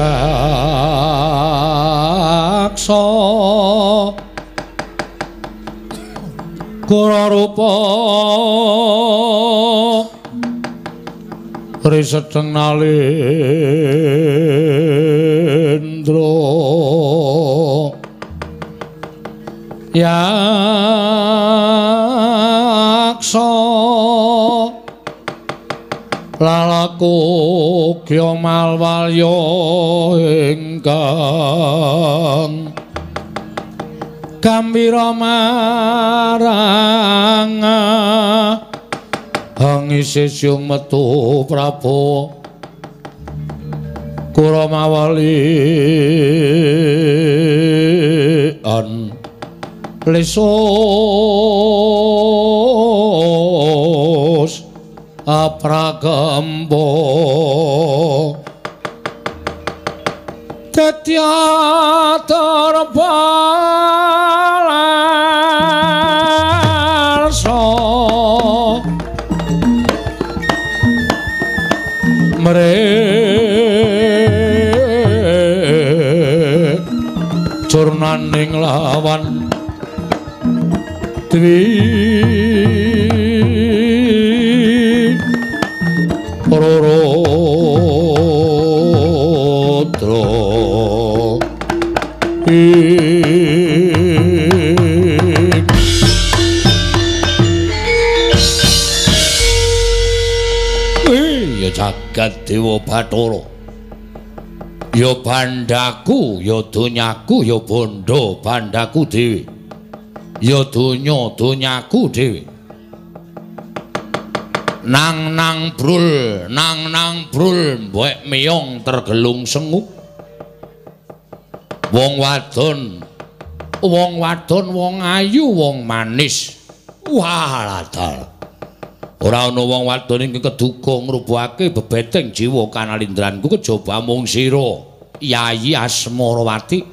daksa kura rupa riseteng nalendra yaksa lalaku kya malwalya ingkang gambira marang hangisesyung metu Prabu Kuramawalian lesus apragambo tetyatarbalarso mrek curnaning lawan dwi Rorotro ya jagat Dewa Bathara ya bandhaku ya donyaku ya bondo bandhaku dhewe ya donya donyaku dhewe nang brul mbek meyong tergelung sengu wong wadon wong ayu wong manis waladal ora ana wong wadon ing keduka ngrubuhake bebeteng jiwa kanalindranku kejaba mung sira Yayi Asmarawati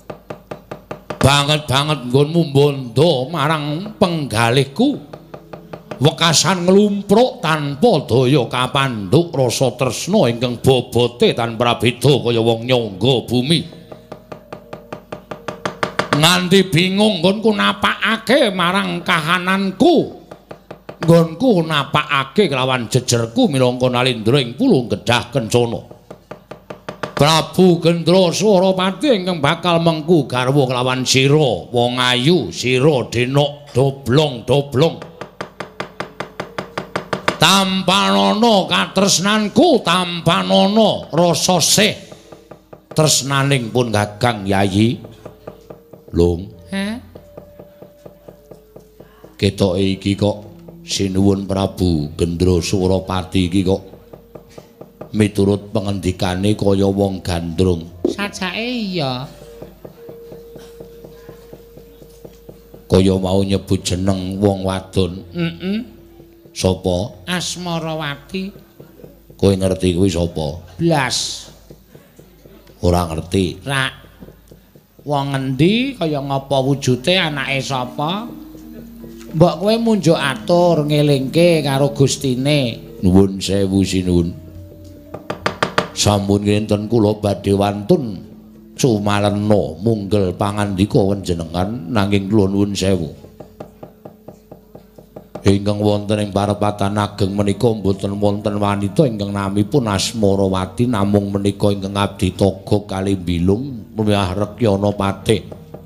banget nggonmu bondo marang penggalihku wekasan nglumpruk tanpa daya kapandhuk rasa tresna ingkang bobote tanpa beda kaya wong nyangga bumi nganti bingung nggonku napakake marang kahananku nggonku napakake kelawan jejerku minangka Nalendra ing Pulung Gedhah Kencana Prabu Gendra Suropati ingkang bakal mengku garwa kelawan sira wong ayu sira denok doblong tampanana katresnanku tampanana rasa sih tresnaning pun Kakang Yayi Lung ketoke iki kok sinuwun Prabu Gendra Suropati iki kok miturut pengendikane kaya wong gandrung sajake iya kaya mau nyebut jeneng wong wadon sapa? Asmarawati. Kowe ngerti kuwi sapa? Blas. Ora ngerti. Rak. Wong endi kaya ngapa wujude anake sapa? Mbok kowe munjuk atur ngelingke karo gustine. Nuwun sewu sinuwun. Sampun kinten kula badhe wantun cumalena munggel pangandika panjenengan nanging kula nuwun sewu. Ingkang wonten ing parepatan ageng menika mboten wonten wanita ingkang namipun Asmarawati namung menika ingkang abdi toga kali bilung Mbah Rekyana Patih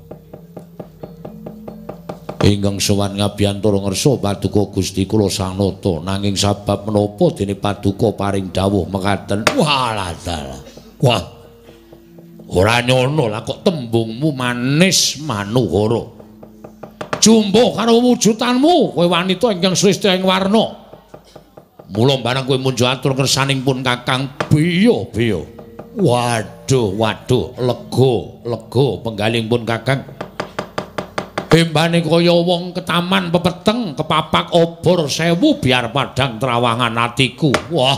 ingkang sowan ngabiyantara ngersa paduka Gusti kula sanata nanging sabab menapa dene paduka paring dawuh mekaten wah ora nyono lah kok tembungmu manis manuhara jumbo karo wujudanmu kowe wanita ingkang sresti ing warna mula barang kowe munjuk atur kersaning pun Kakang biya waduh lega penggaling pun Kakang bembane kaya wong ketaman pepeteng kepapak obor sewu biar padang trawangan atiku wah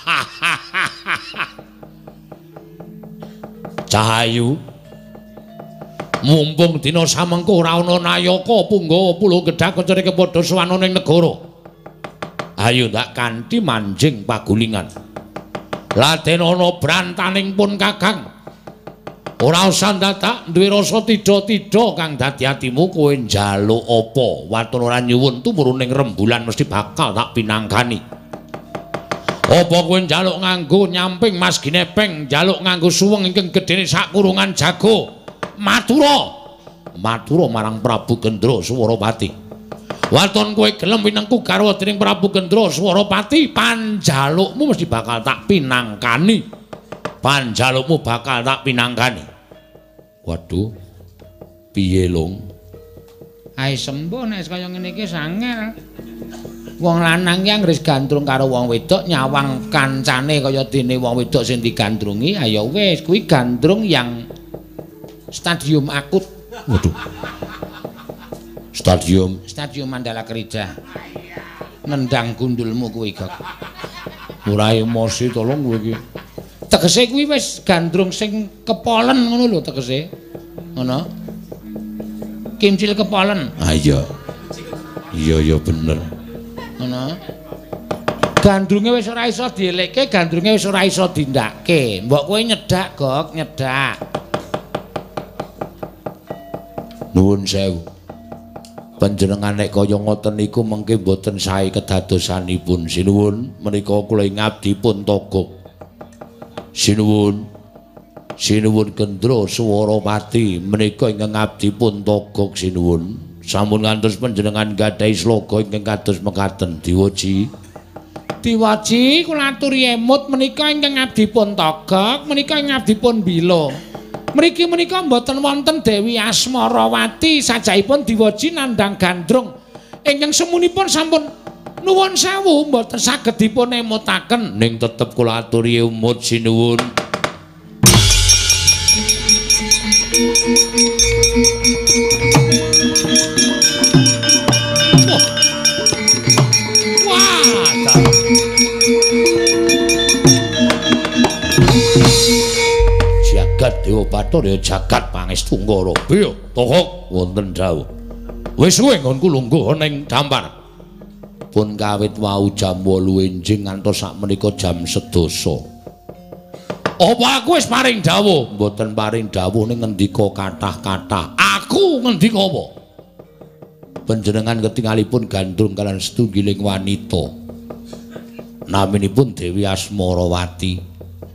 Cahayu mumpung dina samengko ora ana nayaka Punggawa Pulung Gedhah Kencana kepadha sowan ning negara. Ayo ndak kanthi manjing pagulingan. Laden ana brantaning pun Kakang. Ora usah dadak duwe rasa tida-tida kang dadi atimu kowe njaluk apa watun ora nyuwun tumurun ning rembulan mesti bakal tak pinangkani. Apa kowe njaluk nganggo nyamping Mas Ginepeng, njaluk nganggo suweng ingkang gedene sak kurungan jago. Matura marang Prabu Gendra Suwaropati. Watun kowe gelem winengku garwa dening Prabu Gendra Suwaropati, panjalukmu mesti bakal tak pinangkani. Panjalukmu bakal tak pinangkani. Waduh. Piye, Long? Ai sembuh nek kaya ngene iki sangel. Wong lanang ki anggere gandrung karo wong wedok nyawang kancane kaya dene wong wedok sing digandrungi, ayo wis kuwi gandrung yang stadium akut. Waduh. Stadium Mandala Kerija. Nendang gundulmu kuwi, Gok. Ora emosi tolong kowe iki. Tegese kuwi wis gandrung sing kepolen ngono lho tegese. Ngono. Kimcil kepolen. Ah iya. Iya bener. Ngono. Gandrunge wis ora iso dielekke, gandrunge wis ora iso dindakke. Mbok kowe nyedak, Gok, nyedak. Nuwun sewu. Panjenengan nek kaya ngoten niku mengke boten sae kedadosanipun. Sinuwun menika kula ngabdi pun togok. Sinuwun Gendra Suwaropati menika ingkang ngabdi pun togok sinuwun. Sampun ngantos panjenengan gadhahi sloga ingkang kados mekaten diwaji. Diwaji kula aturi emut menika ingkang ngabdi pun togok, menika ingkang ngabdi pun bila. Mriki menika mboten wonten Dewi Asmarawati sajaipun diwaji nandhang gandrung. Ingkang semunipun sampun nuwun sewu mboten saged dipun emutaken. Ning tetep kula aturi emut sinuwun. Jagat Dewa Bathara jagat pangestu Nggara. Iya, Togok wonten dawuh. Wis suwe nggonku lungguh ning dampar. Pun kawit wau jam 8 enjing ngantos sakmenika jam 11. Apa aku wis paring dawuh? Mboten paring dawuh ning ngendika kathah-kathah. Aku ngendika apa? Panjenengan ketingalipun gandrung kaliyan setunggiling wanita. Naminipun Dewi Asmarawati.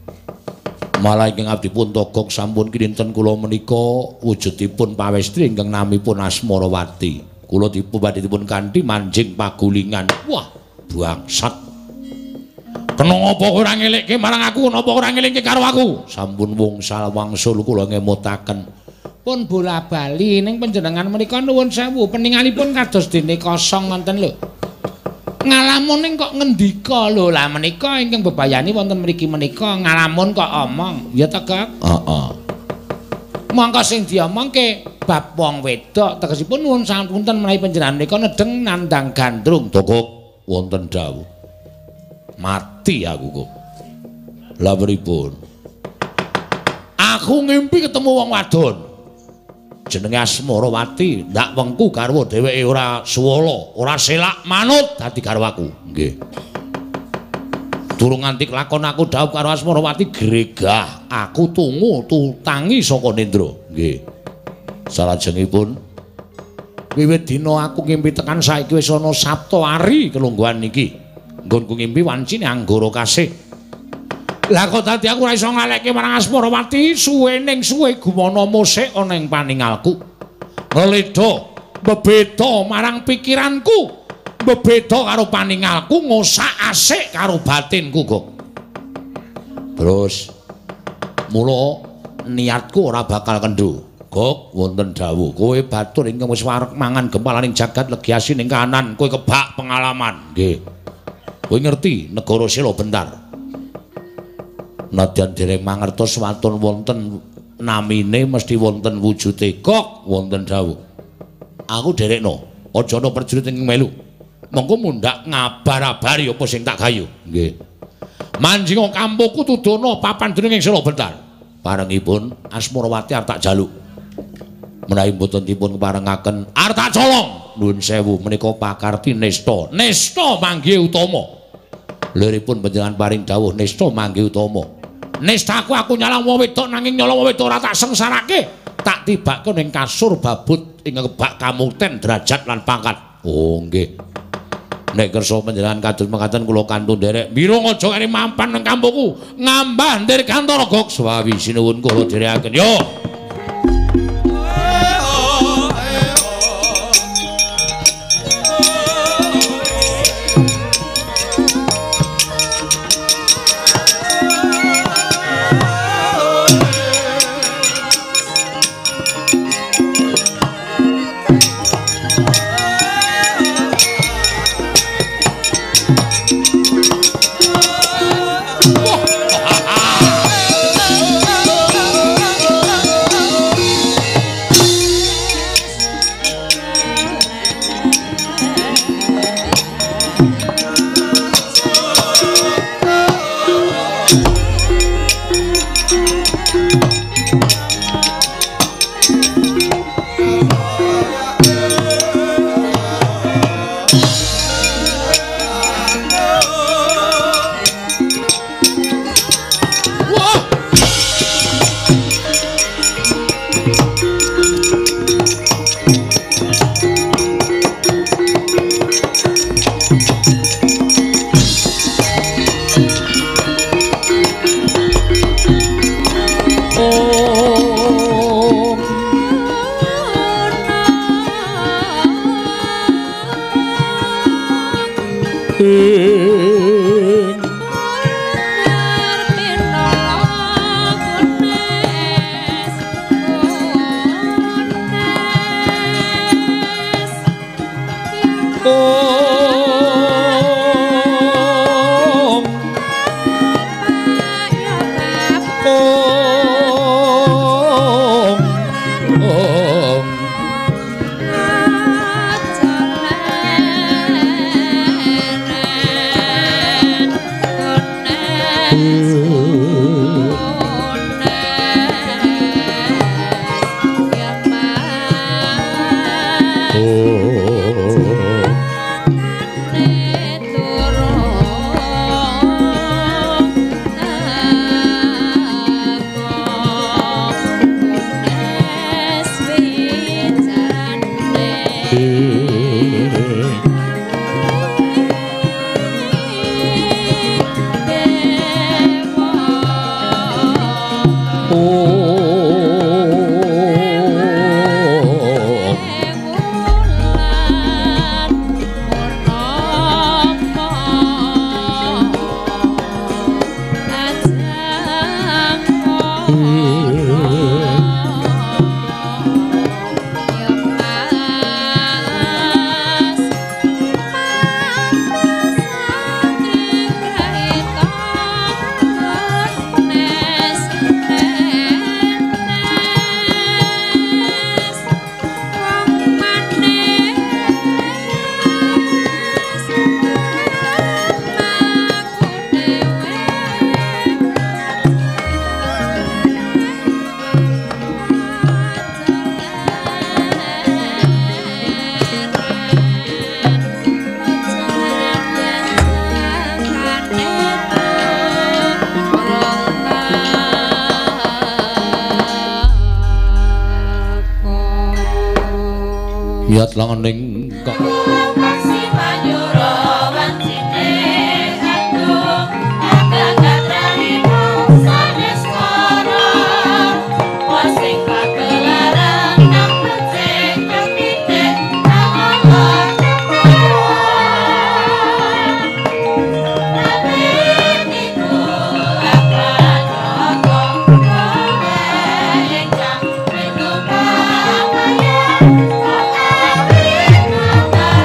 Malah ingkang abdi pun togok sampun kinten kula menika wujudipun pawestri ingkang namipun Asmarawati. Kula dipun kanthi manjing pagulingan. Wah, bangsat. Kena apa ora ngelikke marang aku, napa ora ngelingke karo aku? Sampun wungsal wangsul kula ngemutaken. Pun bola-bali ning panjenengan menika nuwun sewu peningalipun kados dene kosong wonten lho. Ngalamun ning kok ngendika lho lah menika ingkang bebayani wonten mriki menika ngalamun kok omong. Ya ta, Gak? Heeh. Mangka sing diomongke bab wong wedok tegesipun nuwun sapunten menawi panjenengan menika nedeng nandhang gandrung. Togok wonten dawuh. Mati aku kok. Lah pripun? Aku ngimpi ketemu wong wadon. Jenenge Asmarawati, ndak wengku garwa dheweke ora suwala, ora selak manut dadi garwa aku. Nggih. Durung nganti lakon aku dawuh karo Asmarawati gregah, aku tungu tutangi saka Nendra. Nggih. Salajengipun wiwit dina aku ngimpi tekan saiki wis ana Sabtu ari kelungguhan iki. Nggonku ngimpi wancine anggara kasih. Lah kok dadi aku ora iso ngalekke marang Asmarawati, suwe ning suwe gumana musik ana ing paningalku. Ngleda bebeda marang pikiranku, bebeda karo paningalku, ngosak asik karo batinku, Gok. Terus mula niatku ora bakal kendho. Gok wonten dawuh, kowe batur ingkang wis wareg mangan gempalaning jagat legiasi ning kanan, kowe kebak pengalaman. Nggih. Kowe ngerti negara Sela Bentar. Nadyan dereng mangertos watun wonten namine mesti wonten wujude. Kok wonten dawuh. Aku derekno, aja ana prajurit ing melu. Mengko mundhak ngabar-abari apa sing tak gayu. Nggih. Manjing kampuku tudono papan dening ing Sela Bentar. Parengipun Asmarawati arep tak jaluk. Menawi mboten dipun keparengaken arep tak colong. Nuwun sewu menika pakarti nesta. Nesta manggih utama. Liripun panjenengan paring dawuh nesta manggih utama. Nistaku aku nyalah wong wedok nanging nyala wong wedok ora tak sengsarake. Tak tibake ning kasur babut ing kebak kamuten derajat lan pangkat. Oh nggih. Nek kersa panjenengan kados mekaten kula kantun nderek. Mirung aja kene mampan nang kampungku. Ngambah ndir kantor gok swawi sinuwun kula dherekaken. Yo. Miat langening kok Thank you.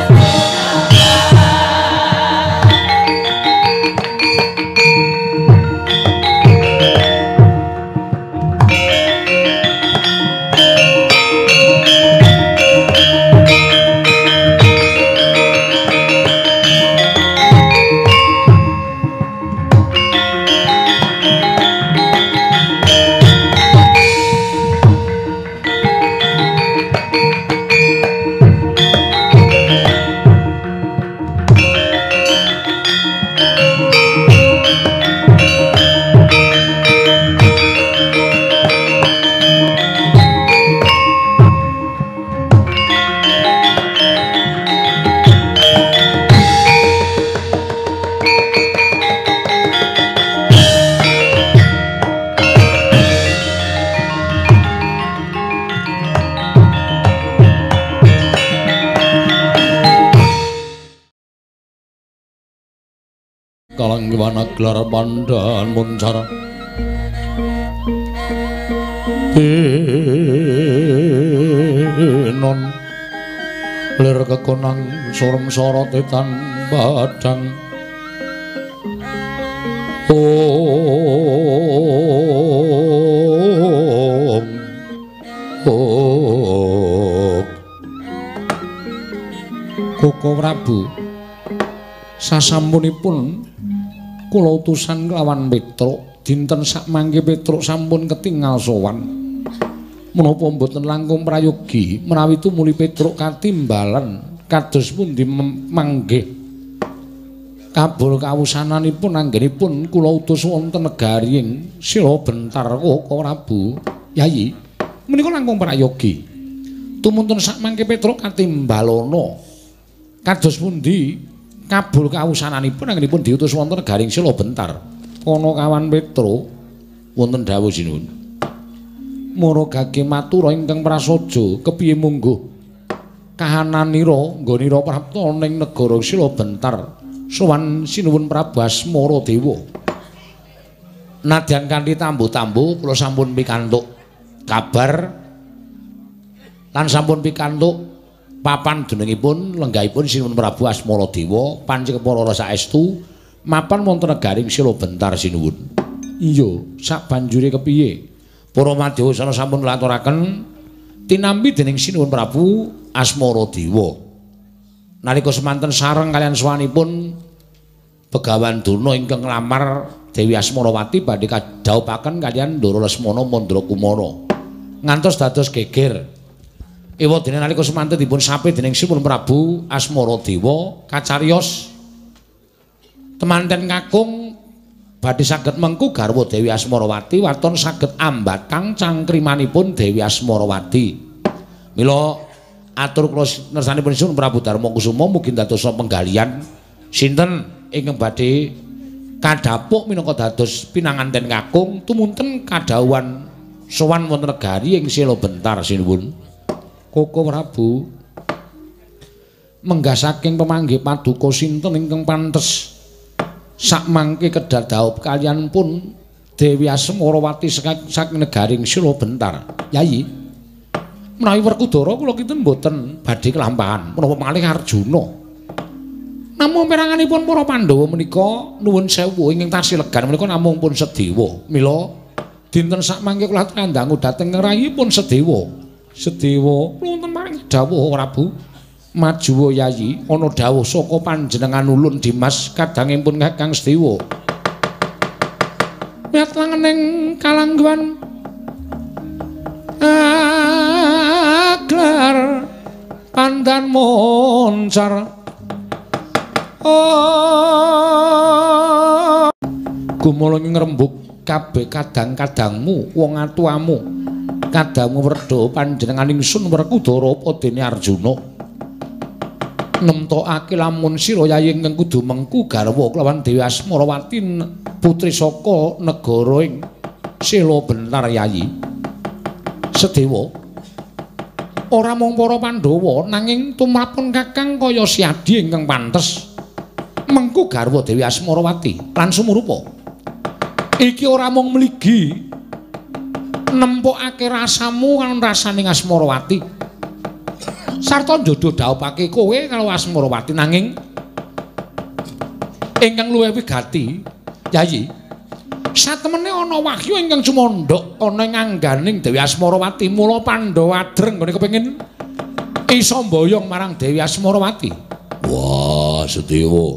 wana gelar pandan muncar non lir kekonang sorong sorotetan badang Koko Prabu sasampunipun kula utusan kelawan Petruk dinten sakmangke Petruk sampun ketingal sowan menapa mboten langkung prayogi menawi tumuli Petruk katimbalan kados pundi manggih kabul kawusananipun anggenipun kula utus wonten negari ing Sila Bentar Koko Prabu Yayi menika langkung prayogi tumuntun sakmangke Petruk katimbalana kados pundi kabul kawusananipun anggenipun diutus wonten negaring Sila Bentar ana kawan Petruk wonten dawuh sinuwun maragake matura ingkang prasaja kepiye mungguh kahananira nggonira prapta ning negara Sila Bentar sowan sinuwun Prabu Asmaradewa nadyan kanthi tambu-tambu kula sampun pikantuk kabar lan sampun pikantuk papan dunungipun lenggahipun sinuwun Prabu Asmaradewa pancen para saestu mapan wonten negaring Sila Bentar sinuwun. Iya, sak banjure kepiye? Para madyausana sampun ngaturaken tinampi dening sinuwun Prabu Asmaradewa. Nalika semanten sareng kalian sawanipun Begawan Durna ingkang nglamar Dewi Asmarawati badhe kadhawuhaken kalian Ndara Lesmana Mandrakumara. Ngantos dados geger ewa dene nalika semanten dipun sape dening Sinuwun Prabu Asmaradewa kacariyos temanten kakung badhe saged mengku garwa Dewi Asmarawati waton saged ambatang cangkrimanipun Dewi Asmarawati. Mila atur kula nersanipun Sinuwun Prabu Darmakusuma mugi dadosa penggalian sinten ingkang badhe kadhapuk minangka dados pinanganten kakung tumunten kadhawuhan sowan wonten negari ing Sila Bentar sinuwun. Koko Prabu menggah saking pemanggih paduka sinten ingkang pantes sakmangke kedadhaup kaliyan pun Dewi Asmarawati saking negaring Sila Bentar. Yayi, menawi Werkudara kula kinten mboten badhe kelampahan menapa malih Arjuna. Namung peranganipun para Pandhawa menika nuwun sewu ingkang tasih legan menika namung pun Sedewa. Mila dinten sakmangke kula kandangu dhateng rayipun Sedewa. Sedewa wonten maring dawuh Prabu maju Yayi ana dawuh saka panjenengan ulun Dimas kadangipun Kakang Sedewa miat langening kalangguan aglar pandan moncar gumala ngrembug kabeh kadang-kadangmu wong atuamu kadangmu werda panjenengan ingsun Werkudara apa dene Arjuna nemtokake lamun sira Yayi ingkang kudu mengku garwa kelawan Dewi Asmarawati putri saka negara ing Sila Bentar Yayi. Sedewa ora mung para Pandhawa nanging tumrapun Kakang kaya Siadi ingkang pantes mengku garwa Dewi Asmarawati lan sumurupa iki ora mung mligi nempokake rasamu kan rasaning Asmarawati sarta njodoh dhawuhake kowe karo Asmarawati nanging ingkang luwih wigati Yayi satemene ana wahyu ingkang cumandhak ana ing angganing Dewi Asmarawati mula Pandhawa adreng ngene kepengin isa mboyong marang Dewi Asmarawati. Wah, Sedewa,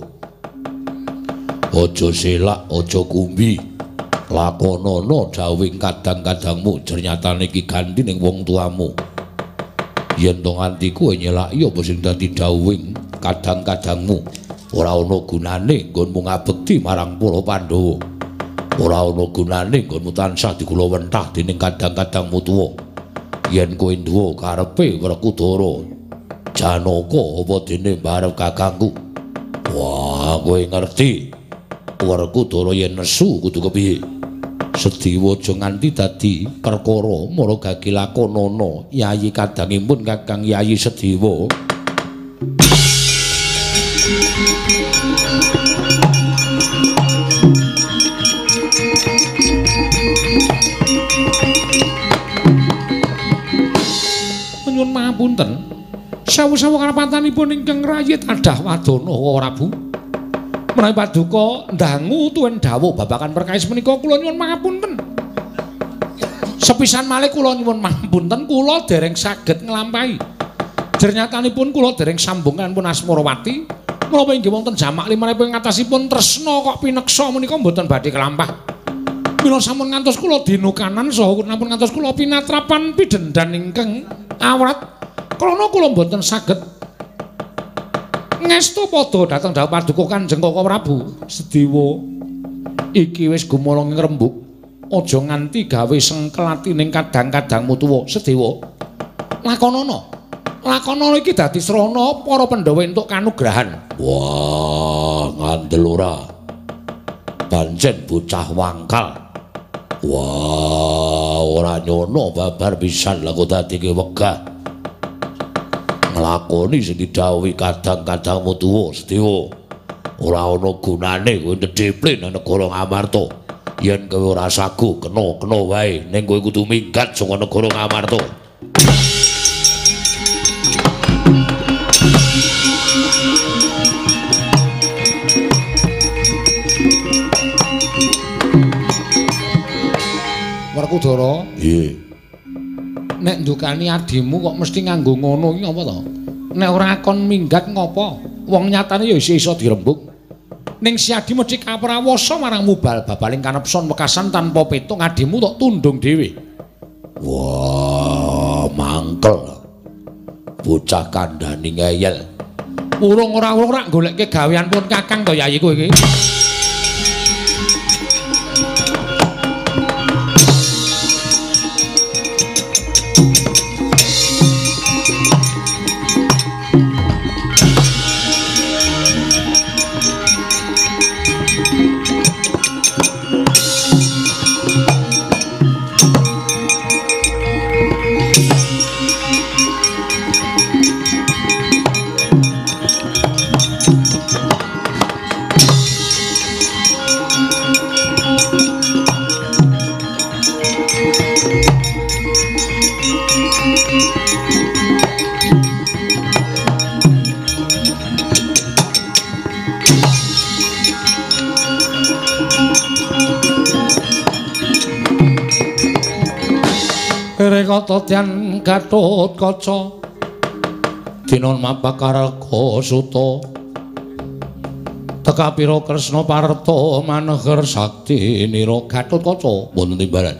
aja selak aja kumbi lakonana dawing kadang-kadangmu jernyatane iki ganti ning wong tuamu yen to nganti kowe nyelaki apa sing dadi dawing kadang-kadangmu ora ana gunane nggonmu ngabekti marang para Pandhawa ora ana gunane nggonmu tansah digulawentah dening kadang-kadangmu tuwa yen kowe duwe karepe Werkudara Janaka apa dene barep kakangku. Wah, kowe ngerti Werkudara yen nesu kudu kepiye? Sedewa aja nganti dadi perkara maragake lakonana Yayi kadangipun Kakang Yayi Sedewa. ngapunten. Sewu-sewu karapatanipun ingkang rayit adah wadana Prabu. Menawi paduka ndangu tuwin dawuh babakan perkawis menika kula nyuwun pangapunten. Sepisan malih kula nyuwun pangapunten kula dereng saged nglampahi. Jernyatanipun kula dereng sambungan pun Asmarawati. Menapa inggih wonten jamak limanipun ngatasipun tresna kok pineksa menika mboten badhe kelampah. Mila sampun ngantos kula dinukanan saha nampun ngantos kula pinatrapan pidendhan ingkang awrat. Krana kula mboten saged ngestu padha dhateng dawuh paduka Kanjeng Koko Prabu. Sedewa iki wis gumolong ing rembug. Aja nganti gawe sengkel atining kadang-kadangmu tuwa. Sedewa lakonana. Lakonana iki dadi srana para Pandhawa entuk kanugrahan. Wah, ngandel ora. Pancen bocah wangkal. Wah, ora nyono babar pisan lha kok dadi wegah. Nglakoni sing didhawuhi kadang-kadangmu tuwa, Sedewa. Ora ana gunane kowe ndheple nang negara Ngamarta. Yen kowe ora sagu kena wae, ning kowe kudu minggat saka negara Ngamarta. Werkudara, Nggih. nek ndukani adimu kok mesti nganggo ngono iki apa to? Nek ora kon minggat ngopo? Wong nyatane ya iso dirembug. Ning si Adi mesti kaprawasa marang mubal babaling kanepson wekasan tanpa petung adimu tok tundung dhewe. Wah, mangkel. Bocah kandhani ngeyel. Urung ora goleke gawean pun Kakang to Yayi kowe iki. Rekata tyan Gatotkaca dinon mapakarga suta teka pira Kresna parta maneher sakti nira Gatotkaca wonten timbalan.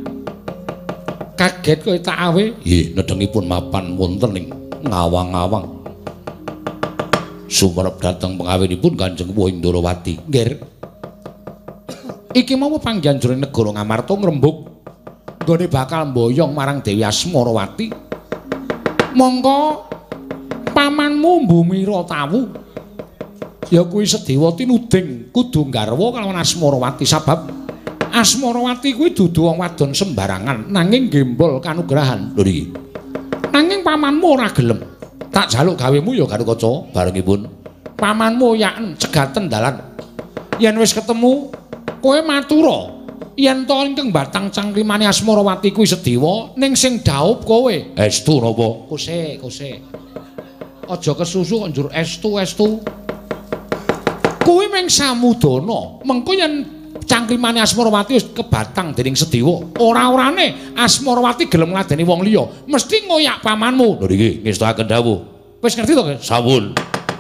Kaget kowe tak awe? Nggih, nedhengipun mapan wonten ing ngawang-awang. Sumerep dhateng pengawinipun Kanjeng Wuh Indrawati. Nggih. Iki mau pangjanjure negara Ngamarta ngrembug nggone bakal mboyong marang Dewi Asmarawati. Mongko pamanmu Mbumira tawu. Ya kuwi Sedewa tinuding kudu garwa kalawan Asmarawati sabab Asmarawati kuwi dudu wong wadon sembarangan nanging gembol kanugrahan. Lho niki. Nanging pamanmu ora gelem. Tak jaluk gawemu ya Gatotkaca Barengipun pamanmu yaken cegaten dalan. Yen wis ketemu kowe matura yen to ingkang batang cangkrimane Asmarawati kuwi Sedewa ning sing dhaup kowe. estu napa? Kose. Aja kesusu kok njur estu. Kuwi meng samudana. Mengko yen cangkrimane Asmarawati wis kebatang dening Sedewa, ora-orane Asmarawati gelem ngladeni wong liya, mesti ngoyak pamanmu. Lho niki ngestakaken dawuh. Wis ngerti to, Guys? Sampun.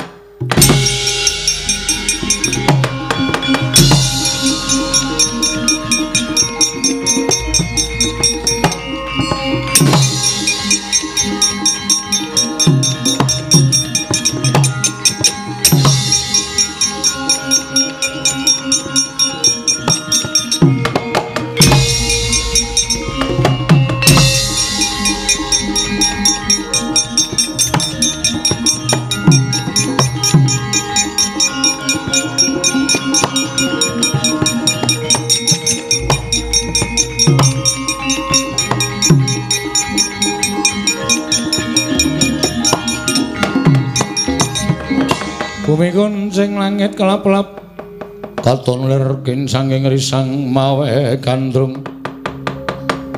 Bumi kuncing langit kelap-kelap katon lir kinsanging risang mawe gandrung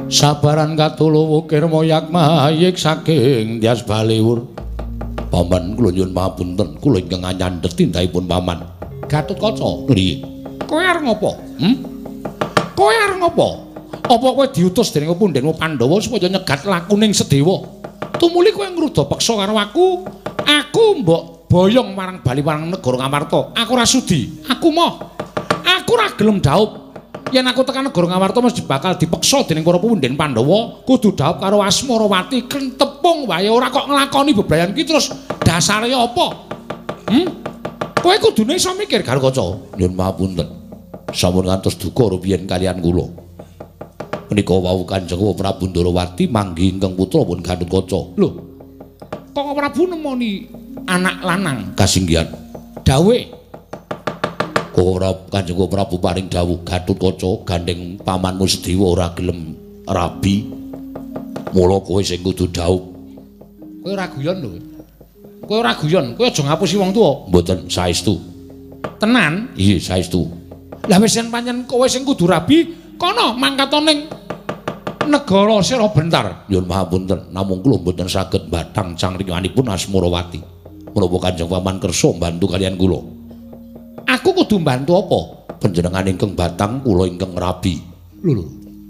Sabaran katuluwu kirma yakmayik saking Tyas Baliwur. Paman kula nyuwun pangapunten, kula ingkang nyandhet tindakipun paman. Gatotkaca. Nggih. Kowe arep ngopo? Kowe arep ngopo? Apa kowe diutus dening Pundenmu Pandhawa supaya nyegat lakuning Sedewa? Tumuli kowe ngruda peksa karo aku. Aku mbok boyong marang bali marang negara Ngamarta. Aku ora sudi. Aku ora gelem dhaup. Yen aku tekan negara Ngamarta mesti bakal dipeksa dening para Punden Pandhawa, kudu dhaup karo Asmarawati kentepung wae ora kok nglakoni bebrayan ki terus dasare apa? Kowe kudune iso mikir Gatotkaca. Nyuwun pangapunten. Sampun ngantos duka rumiyin kaliyan kula. Menika wau Kanjeng Prabu Ndarawati manggi ingkang putra pun Gatotkaca. Lho. Kok Prabu nemoni anak lanang kasinggihan dawuhe Kanjeng Prabu paring dawuh Gatotkaca gandeng pamanmu Sedewa ora gelem rabi. Mula kowe sing kudu dhaup. Kowe ora guyon lho. Kowe ora guyon, kowe aja ngapusi wong tuwa. Mboten saestu. Tenan? Iya, saestu. Lah wis yen pancen kowe sing kudu rabi, kono mangkatoning negara sira bentar. Nyuwun pangapunten, namung kula mboten saged mbathang cangrimanipun Asmarawati. Menapa Kanjeng Paman kersa mbantu kaliyan kula? Aku kudu mbantu apa? Panjenengan ingkang batang, kula ingkang rabi. Lho.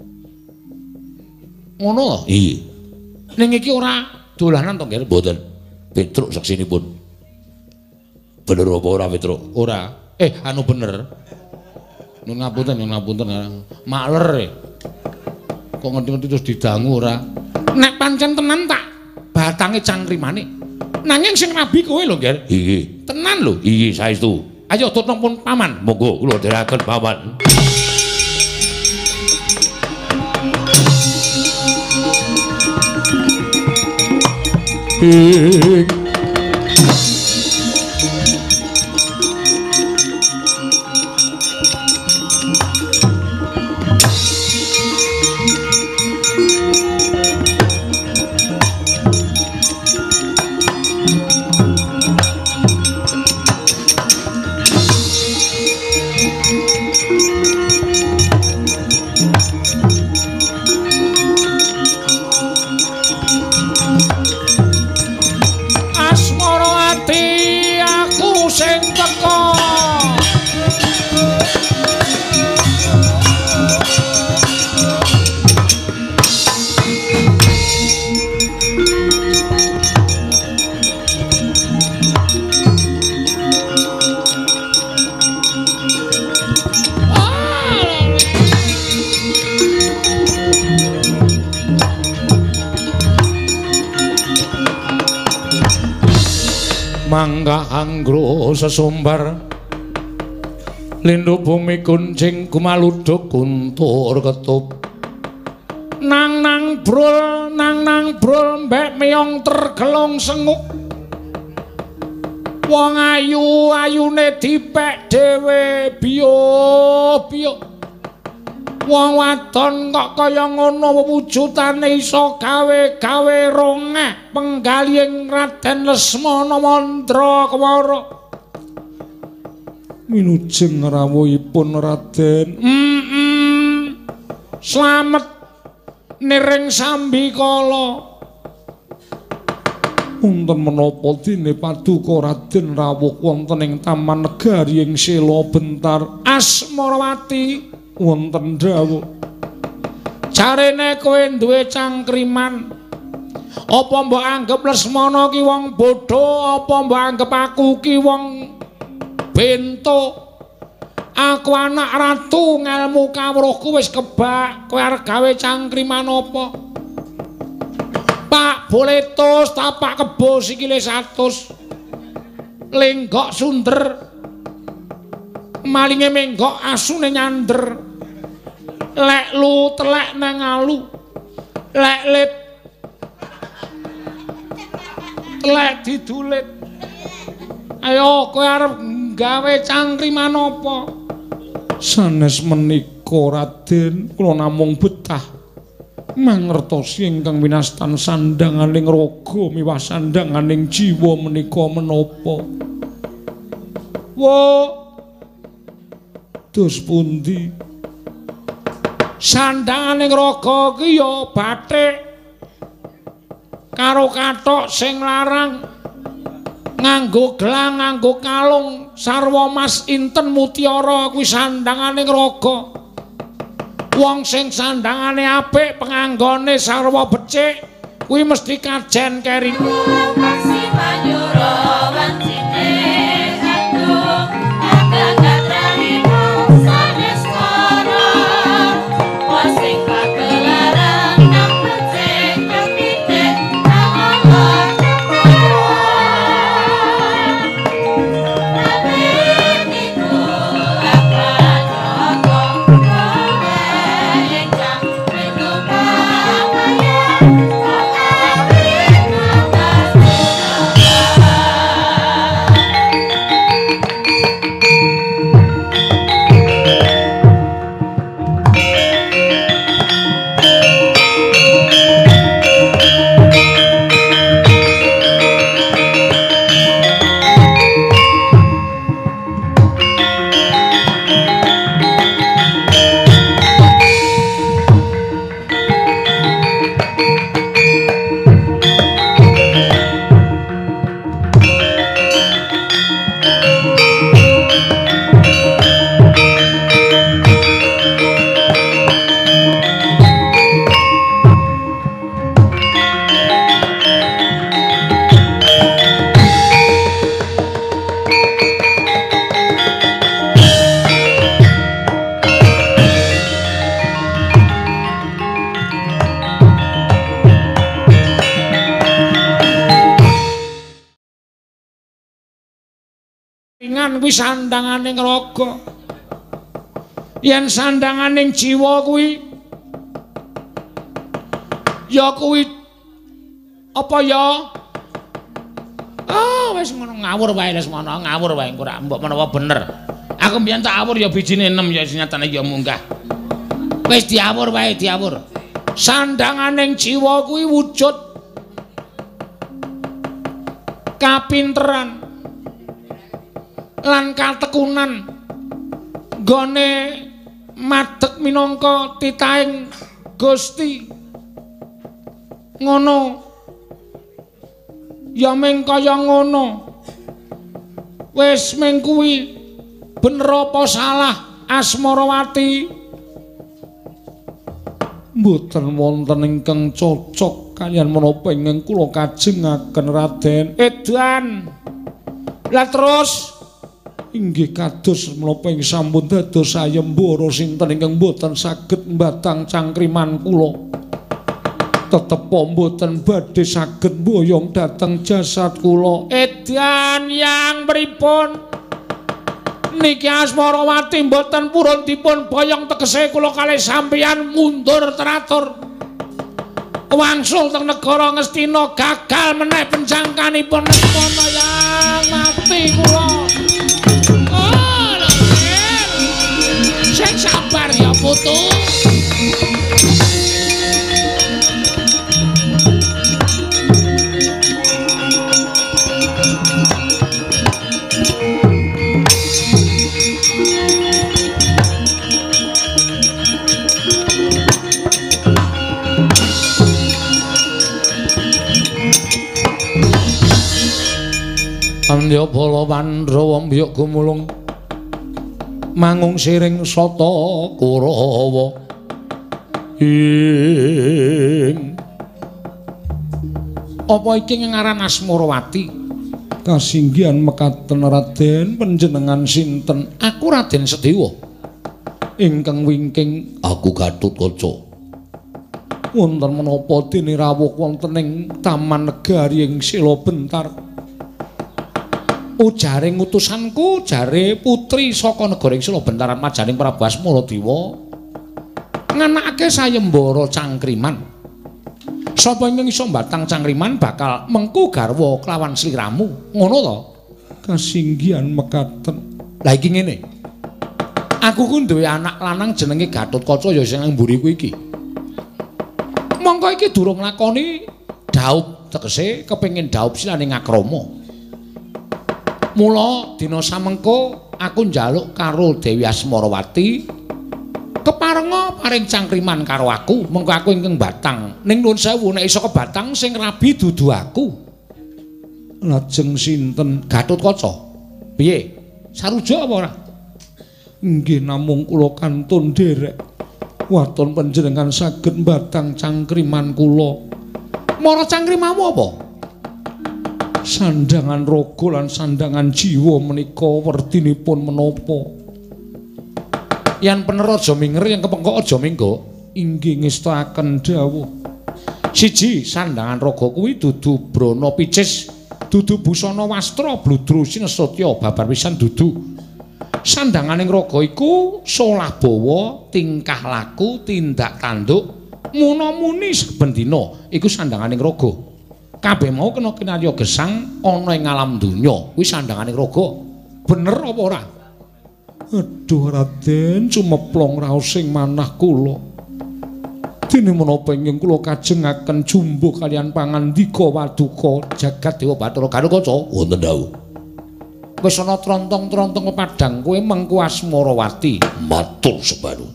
Ngono? Iya. Ning iki ora dolanan to, Nger? Mboten. Petruk saksinipun. Bener apa ora Petruk? Ora. Anu bener. Nyuwun ngapunten. Makler. Kok ngerti-ngerti terus didangu ora? Nek pancen tenan tak batange cangkrimane. Nanging sing rabi kowe lho, Nger. Iya. Tenan lho. Iya, saestu. Ayo tutun pun paman. Monggo kula dherekaken paman. Mangga anggro sesumbar lindu bumi kuncing kumaluduk kuntur ketup nang brul mbek meyong tergelong senguk wong ayu ayune dipek dhewe biyo wong wadon kok kaya ngono wujudane iso gawe rongeh penggalihing Raden Lesmana Mandrakwara minujeng rawuhipun Raden slamet niring sambikala wonten menapa dene paduka Raden rawuh wonten ing taman negari ing Sela Bentar Asmarawati wonten dawuh jarene kowe duwe cangkriman apa mbok anggap Lesmana ki wong bodho apa mbok anggap aku ki wong bento aku anak ratu ngelmu kawruhku wis kebak kowe arep gawe cangkriman apa Pak boletus tapak kebo sikile 100 lenggok sunder malinge menggok asune nyander lek lu telek nang alu lek lip telek didulit ayo kowe arep gawe cangkriman apa sanes menika Raden kula namung betah mangertosi ingkang winastan sandanganing raga miwah sandanganing jiwa menika menapa wo dos pundi Sandhanganing raga ki ya bathik karo kathok sing larang nganggo gelang nganggo kalung sarwa mas inten mutiara kuwi sandhanganing raga. Wong sing sandhangane apik penganggone sarwa becik kuwi mesti kajen keri. Kuwi sandhanganing raga. Yen sandhanganing jiwa kuwi ya kuwi apa ya? Wis ngono ngawur wae les mono ngawur wae engko ra mbok menawa bener. Aku mbiyen tak awur ya bijine 6 ya nyatane ya munggah. Wis diawur wae diawur. Sandhanganing jiwa kuwi wujud kapinteran lan katekunan gone madeg minangka titahing Gusti ngono ya meng kaya ngono wis meng kuwi bener apa salah Asmarawati mboten wonten ingkang cocok kaliyan menapa ingkang kula kajengaken Raden Edan. Lah terus inggih kados menapa ing sampun dados sayembara sinten ingkang boten saged mbatang cangkriman kula tetep mboten badhe saged mboyong dhateng jasad kula. Edan yang pripun niki Asmarawati mboten purun dipun boyong tegese kula kalih sampeyan mundur teratur wangsul teng negara Ngastina gagal meneh penjangkanipun Ngastina yang mati kula. Sing sabar ya putu. Andya bala Pandhawa mbiyok gumulung mangung siring sata Kurawa ing apa iki ngaran Asmarawati kasinggihan mekaten Raden panjenengan sinten? Aku Raden Sedewa ingkang wingking aku Gatotkaca wonten menapa dene rawuh wonten ing Taman Negari ing Sila Bentar. Ujaring utusanku jare putri saka negara ing Sila Bentaran majaning Prabu Asmaradewa nganakake sayembara cangkriman. Sapa ingkang iso mbatang cangkriman bakal mengku garwa kelawan sliramu. Ngono to? Kasinggihan mekaten. Lah iki ngene. Aku ku duwe anak lanang jenenge Gatotkaca ya sing nang mburiku iki. Mongko iki durung lakoni daup tegese kepengin daup silaning akrama. Mula dina samengko aku njaluk karo Dewi Asmarawati keparenga paring cangkriman karo aku, mengko aku ingkang batang. Ning nuwun sewu nek iso kebatang sing rabi dudu aku. Lajeng sinten? Gatotkaca. Piye? Sarujuk apa ora? Nggih namung kula kantun derek. Waton panjenengan saged batang cangkriman kula. Mara cangkrimamu apa? Sandangan raga lan sandangan jiwa menika werdinipun menapa? Yan pener aja minger, yang kepengkok aja minggo. Inggih ngestakaken dawuh. Siji, sandangan raga kuwi dudu brana picis, dudu busana wastra bludru sinesotya babar pisan dudu. Sandanganing raga iku solah bawa, tingkah laku, tindak tanduk, muna-muni saben dina iku sandanganing raga. Kabeh mau kena kinarya gesang ana ing alam donya, kuwi sandanganing raga. Bener apa ora? Aduh Raden, cumeplong raosing manah kula. Dene menapa ingkang kula kajengaken jumbuh kalian pangandika waduka jagat Dewa Bathara Gatotkaca wonten dawuh. Wis ana trontong-trontong padhang kowe mengku Asmarawati. Matur sembah.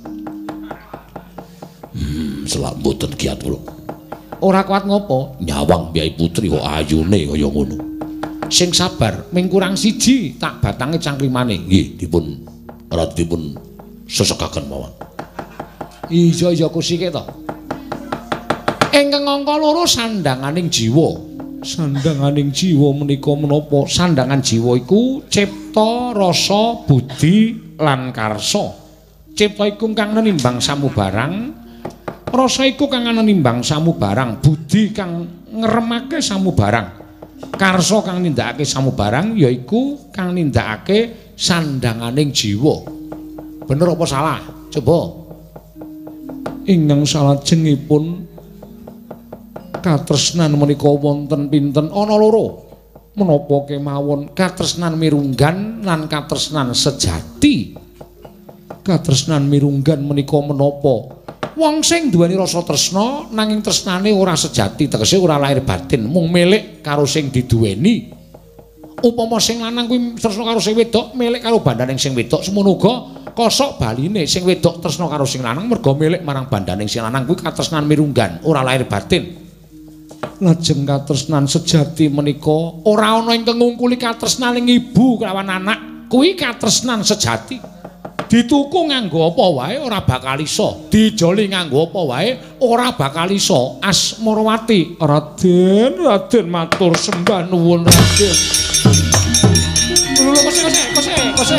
Selak mboten kiat kula. Ora kuat ngopo? Nyawang Kyai Putri kok ayune kaya ngono. Sing sabar, ming kurang siji tak batange cangkrimane. Nggih, dipun sesekaken mawon. Iya kusike to. Ingkang angka loro sandanganing jiwa. Sandanganing jiwa menika menapa? Sandangan jiwa iku cipta, rasa, budi lan karsa. Cipta iku kang nimbang samubarang, rasa iku kang nimbang samubarang, budi kang ngremake samubarang, karsa kang nindakake samubarang yaiku kang nindakake sandanganing jiwa. Bener apa salah? Coba. Ingkang salajengipun katresnan menika wonten pinten? Ana loro. Menapa kemawon katresnan mirunggan lan katresnan sejati. Katresnan mirunggan menika menapa? Wong sing duweni rasa tresna nanging tresnane ora sejati, tegese ora lahir batin, mung milik karo sing diduweni. Upama sing lanang kuwi tresna karo sing wedok, milik karo bandaning sing wedok, semono uga kosok baline sing wedok tresna karo sing lanang merga milik marang bandaning sing lanang kuwi katresnan mirunggan, ora lahir batin. Lajeng katresnan sejati menika ora ana ingkang ngungkuli katresnaning ibu kelawan anak, kuwi katresnan sejati. Dituku nganggo apa wae ora bakal iso, dijoli nganggo apa wae ora bakal iso. Asmarawati, Raden matur sembah nuwun Raden. Lho kose.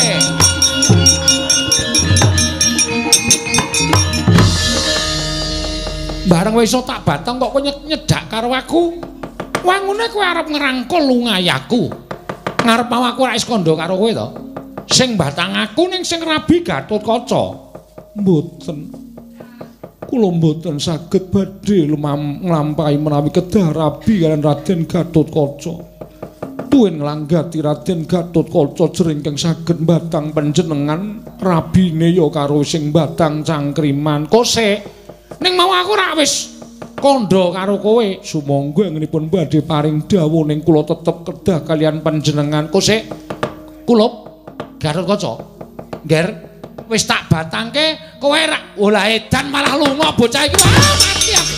Bareng wis iso tak batang kok kowe nyedak karo aku. Wangune kowe arep ngerangkul lungayaku. Ngarep mau aku ora is kandha karo kowe to. Sing batang aku ning sing rabi Gatotkaca. Mboten. Kula mboten saged badhe nglampahi menawi kedah rabi kaliyan Raden Gatotkaca. Tuwin nglanggati Raden Gatotkaca jering kang saged batang panjenengan rabine ya karo sing batang cangkriman. Kosek. Ning mau aku ora wis kandha karo kowe. Sumangga ngenipun badhe paring dawuh ning kula tetep kedah kaliyan panjenengan. Kosek. Kula Gatotkaca, Nger, wis tak batangke, kowe rak olah edan malah lunga bocah iki. Wah, mati aku.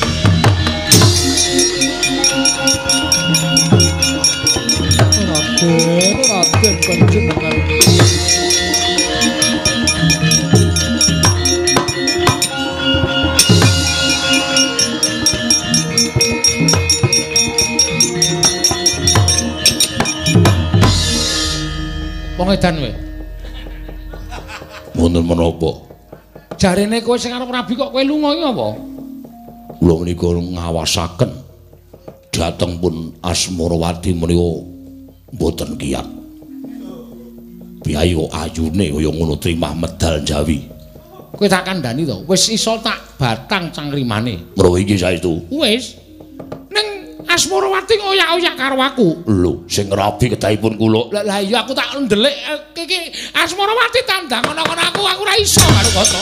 Raden panjenengan. Wong edan kowe. Wonten menapa? Jarene kowe sing arep rabi kok kowe lunga iki apa? Kula menika ngawasaken dhateng pun Asmarawati menika mboten kiyat. Biayo ayune kaya ngono trimah medal Jawi. Kowe tak kandhani to, wis iso tak batang cangkrimane. Menawa iki saestu. Wis. Ning Asmarawati ngoyak-oyak karo aku. Lho, sing rabi kedahipun kula. Lah iya aku tak ndelik iki Asmarawati tandang ana aku ora iso karo kono.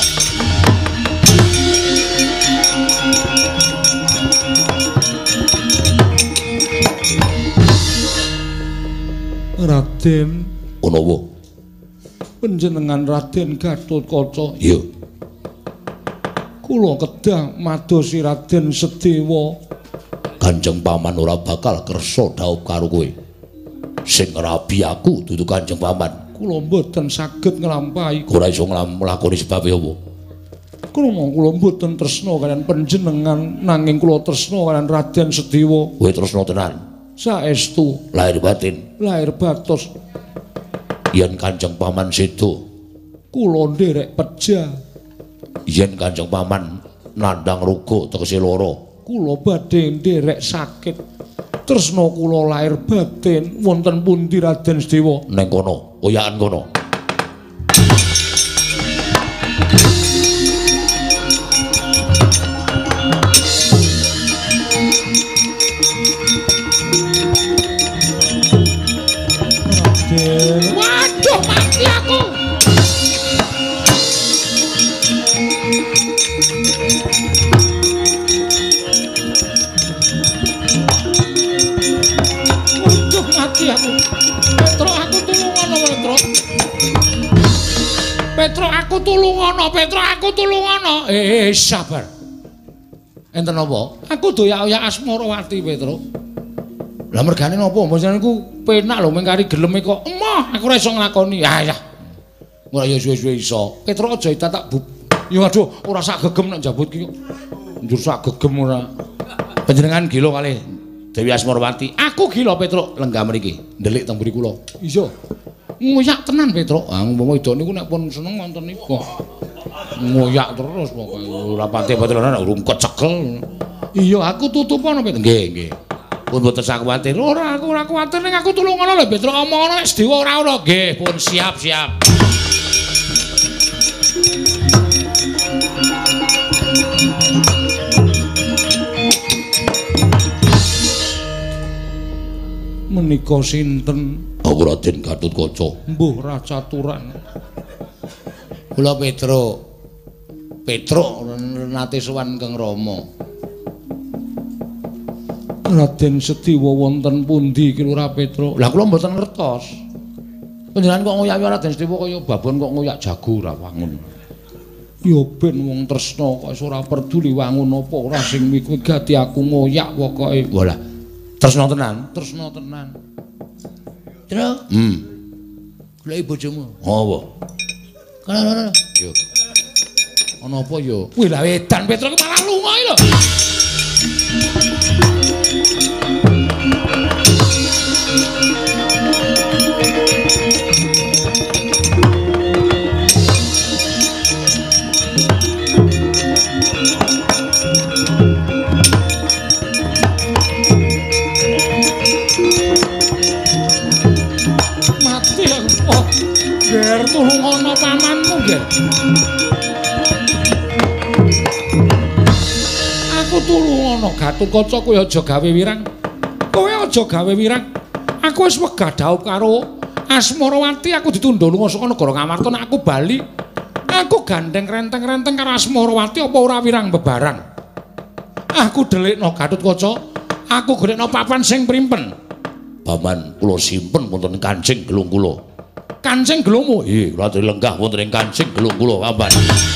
Raden, ana apa? Panjenengan Raden Gatotkaca. Iya. Kula kedah madosi Raden Sedewa. Kanjeng Paman ora bakal kersa dhaup karo kowe. Sing rabi aku dudu Kanjeng Paman. Kula mboten saged nglampahi. Ora iso nglakoni sebab apa? Kula mboten tresna kaliyan panjenengan nanging kula tresna kaliyan Raden Sedewa. Kowe tresna tenan. Saestu Lahir batin. lahir batos. Yen Kanjeng Paman sedo, Kula nderek peja. yen Kanjeng Paman nandhang ruga tegese lara, Kula badhe nderek sakit. Tresna kula lahir batin wonten pundi Raden Sedewa? ning kono, oyakan kono. Waduh, mati aku. Waduh, mati aku. Petro, aku tulungono, Petro. Petro, aku tulungono, Petro, aku tulungono. Sabar. Enten apa? Aku doyak-oyak Asmarawati, Petro. Lah mergane napa? Mboten niku Penak lho mengkari geleme kok. Emoh, aku ora iso nglakoni. Ya. ora ya suwe-suwe iso. Petro aja tak bub. Ya aduh, ora sak gegem nek njabut ki kok. Njur sak gegem ora. Panjenengan gila kalih Dewi Asmarawati. Aku gila, Petro. Lenggah mriki, ndelik teng mriki kula. Iya. Ngoyak tenan, Petro. Ah, umpama wedok niku nek pun seneng wonten niku. Ngoyak terus pokoke. Ora pati batelan urung kecekel. Iya, aku tutupono, Petro. Nggih. Pun boten sak kuwatir. Ora, aku ora kuwatir ning aku tulungono lho, Petro. Omongono nek Sedewa ora ono. Nggih, pun siap. Menika sinten? Aku Raden Gatotkaca. Mbuh Racaturan. Kula Petruk nate sowan Kang Rama. Raden Sedewa wonten pundi ki Lurah Petro? Lah kula mboten ngertos. Panjenengan kok ngoyak Raden Sedewa kaya babon kok ngoyak jago ra wangun. Ya ben wong tresna kok ora peduli wangun apa ora sing wigati aku ngoyak pokoke. Walah. Tresna tenan. Tresna tenan. Tresna? Goleki bojomu. Apa? Kana. Yo. Ana apa yo? Wih lah edan Petro ki malah lunga iki lho. Mati aku. Oh, ger tulungono pamanmu ger. Aku tulungono Gatotkaca kowe aja gawe wirang. Kowe aja gawe wirang. Aku wis wegah dhaup karo Asmarawati, aku ditundha lunga saka negara Ngamarta nek aku bali. Aku gandeng renteng-renteng karo Asmarawati apa ora wirang bebaran. Aku delikno Gatotkaca, aku golekno papan sing primpen. Paman kula simpen wonten kancing gelung kula. Kancing gelungmu? Nggih, kula aturi lenggah wonten ing kancing gelung kula, Paman.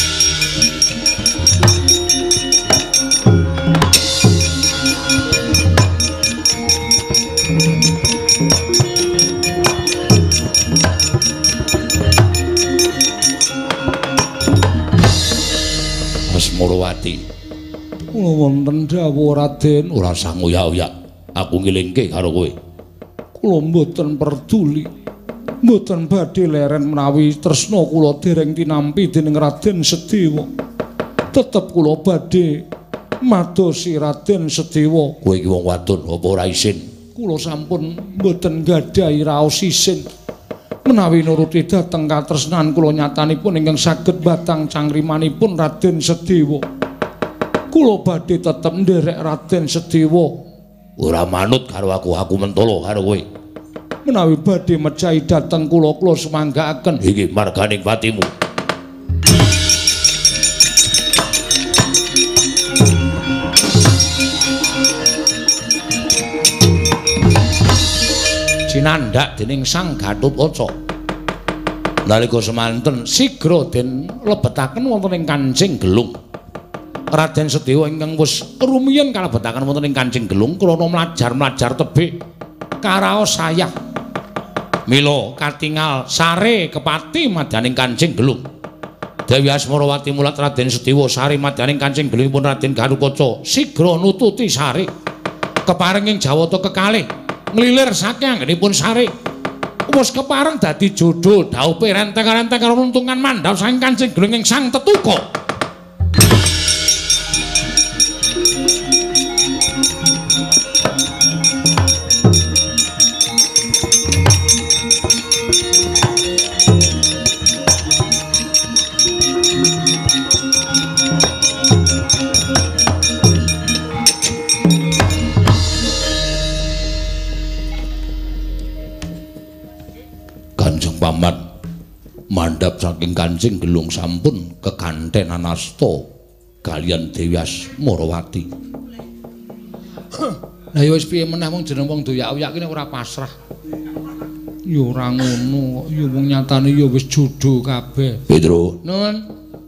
Asmarawati. Kula wonten dawuh Raden, Ora sang oyak-oyak. Aku ngilingke karo kowe. kula mboten peduli. Mboten badhe leren menawi tresna kula dereng tinampi dening Raden Sedewa. Tetep kula badhe madosi Raden Sedewa. Kowe iki wong wadon apa ora isin? Kula sampun mboten gadhahi raos isin. Menawi nuruti dhateng katresnan kula nyatanipun ingkang saged batang cangrimanipun Raden Sedewa. Kula badhe tetep nderek Raden Sedewa. Ora manut karo aku mentolo karo kowe. Menawi badhe mejahi dhateng kula semanggaaken. Iki marganing patimu. Sinandhak dening Sang Gatotkaca. Nalika semanten sigra den lebetaken wonten ing kancing gelung. Raden Sedewa ingkang wis rumiyin kalebetaken wonten ing Kancing Gelung krana mlajar tebih karaos sayah. Mila katingal sare kepati madyaning Kancing Gelung. Dewi Asmarawati mulat Raden Sedewa sare madyaning Kancing Gelungipun Raden Garukaca sigra nututi sare. Keparing ing Jawata kekalih nglilir saking anggenipun sare. Wis kepareng dadi jodho dhaupe renteng-renteng karo nuntungan mandhap saking Kancing Gelung ing Sang Tetuka. Paman mandhap saking Kancing Gelung sampun kekanthenan asta kaliyan Dewi Asmarawati. Lah ya wis piye meneh wong jeneng wong doyak-oyak kene ora pasrah. Ya ora ngono kok ya wong nyatane ya wis jodho kabeh. Pedro. Nun.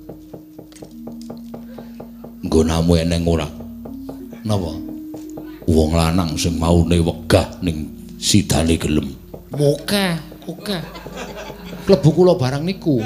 Nggonamu eneng ora? Napa? Wong lanang sing maune wegah ning sidane gelem. Oke. Klebu kula barang niku.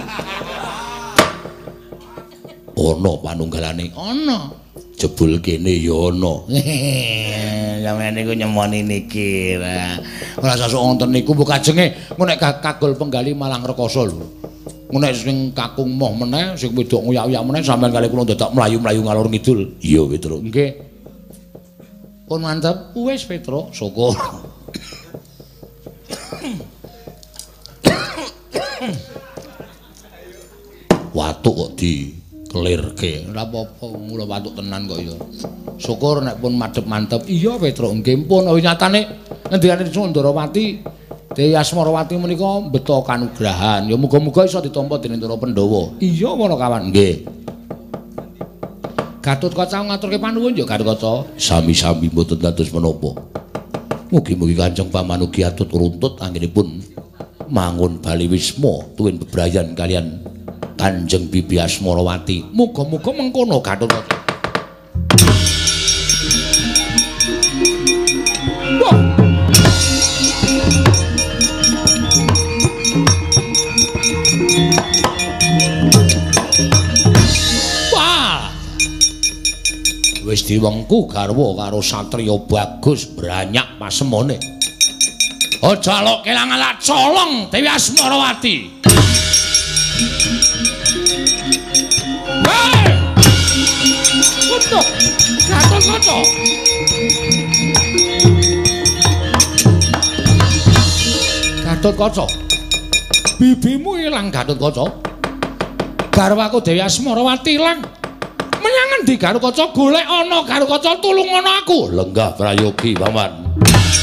Ana panunggalane. Ana. Jebul kene ya ana. Sampeyan niku nyemoni niki. Ora sasuk wonten niku mbok kajenge nek kagol penggali Malang Rekasa lho. Nek sing kakung moh meneh sing wedok nguyak-uyak meneh sampeyan kali kula dadak mlayu-mlayu ngalor ngidul. Iya, Petro. Nggih. Pun mantep. Wis, Petro. Syukur. Watuk kok dikelirke. Ora apa-apa, mula watuk tenan kok ya. Syukur nek pun madhep mantep. Iya, Petro, nggih pun nyatane ngendikane Sundarawati, Dewi Asmarawati menika mbeta kanugrahan. Ya muga-muga iso ditampa dening para Pandhawa. Iya, ngono kawan. Nggih. Gatotkaca ngaturke panuwun ya Gatotkaca. Sami-sami mboten dados menapa. Mugi-mugi Kanjeng Paman ugi atut runtut anggenipun mangun bali wisma tuwin bebrayan kalian Kanjeng Bibi Asmarawati. Muga-muga mengkono Gatotkaca. Wah. Wis diwengku garwa karo satriya bagus branyak pasemone. Aja lok kelangan lak colong Dewi Asmarawati. Hei! Waduh, Gatotkaca. Gatotkaca. Bibimu ilang Gatotkaca. Garwaku Dewi Asmarawati ilang. Menyang endi Gatotkaca golek ana Gatotkaca tulung ana aku. Lenggah prayogi, Paman.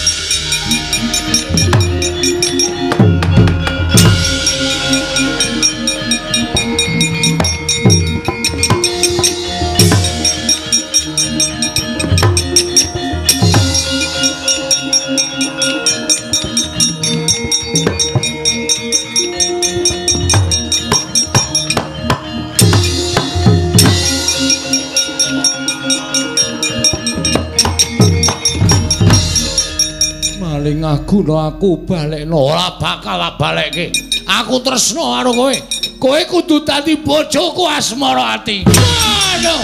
Ngaguna aku balekno ora bakal balekke. Aku tresno karo kowe. Kowe kudu dadi bojoku Asmarawati. Aduh.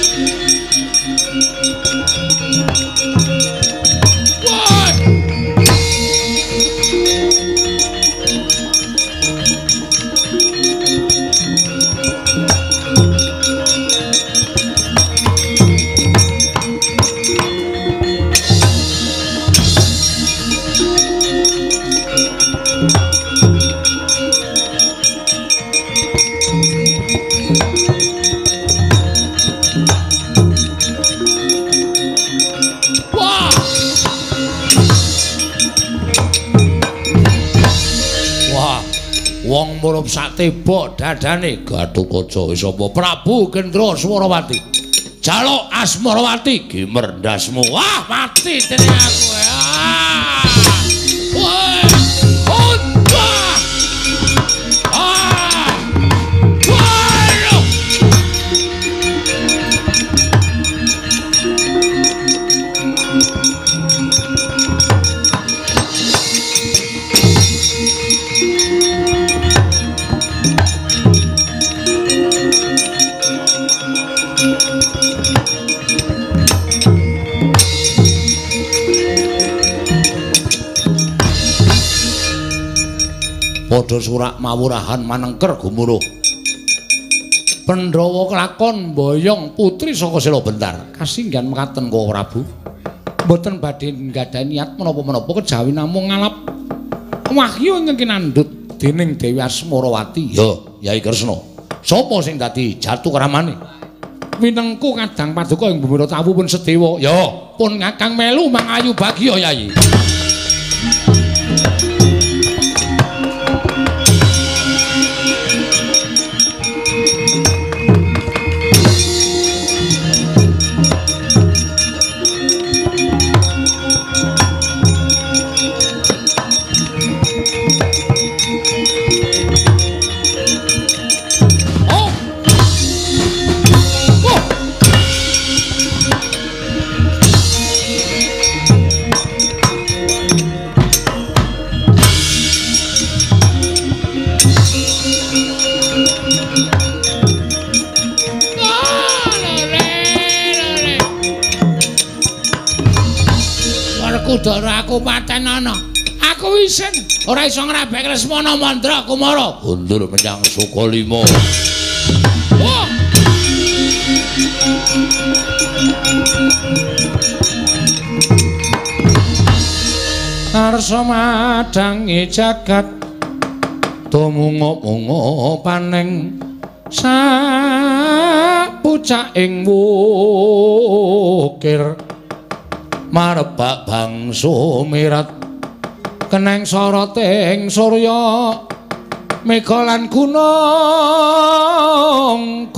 Wong murup sak tebok dadane Gatotkaca wis apa Prabu Gendra Asmarawati. Jaluk Asmarawati gimer ndasmu. Wah, mati dening aku. Wah! padha surak mawurahan manengker gumuruh. Pandhawa kelakon mboyong putri saka Sela Bentar. Kasinggihan mekaten Koko Prabu. Mboten badhe nggadahi niat menapa-menapa kejawi namung ngalap wahyu ingkang kinandhut dening Dewi Asmarawati. Ya, Yai Kresna. Sapa sing dadi jatu kramane? Winengku kadang paduka ing bumi tawu pun sedewa. Ya, pun ngakang melu mangayu bagya Yai. Dara aku paten ana. Aku isin ora iso ngrabek Lesmana Mandra Kumara. Mundur menyang Sukalima. Oh. Arsa madangi jagat tumungo-mungo paning sapucaking wukir marebak bangsa mirat keneng soroting surya mega lan gunung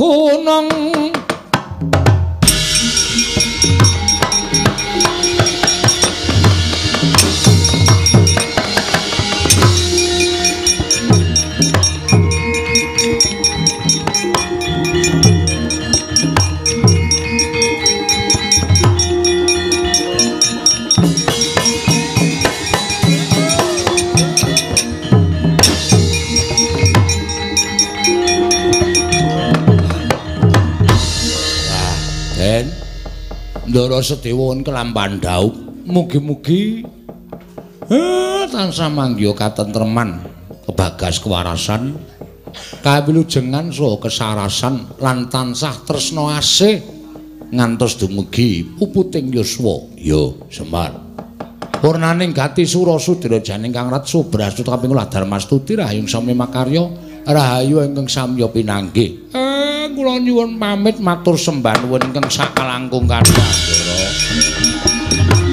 Ndara Sedewa kelampan daup. Mugi-mugi tansah manggya katentreman, kebagas kewarasan, kawilujengan saha kesarasan lan tansah tresna asih ngantos dumugi puputing yuswa. Ya, Semar. Purnaning gati Surasudra janing Kang Rat Subrasut kaping Dharmastuti rahayung sami makarya, rahayu ingkang samya pinanggih. Kula nyuwun pamit matur sembah nuwun ingkang sakalangkung kadang.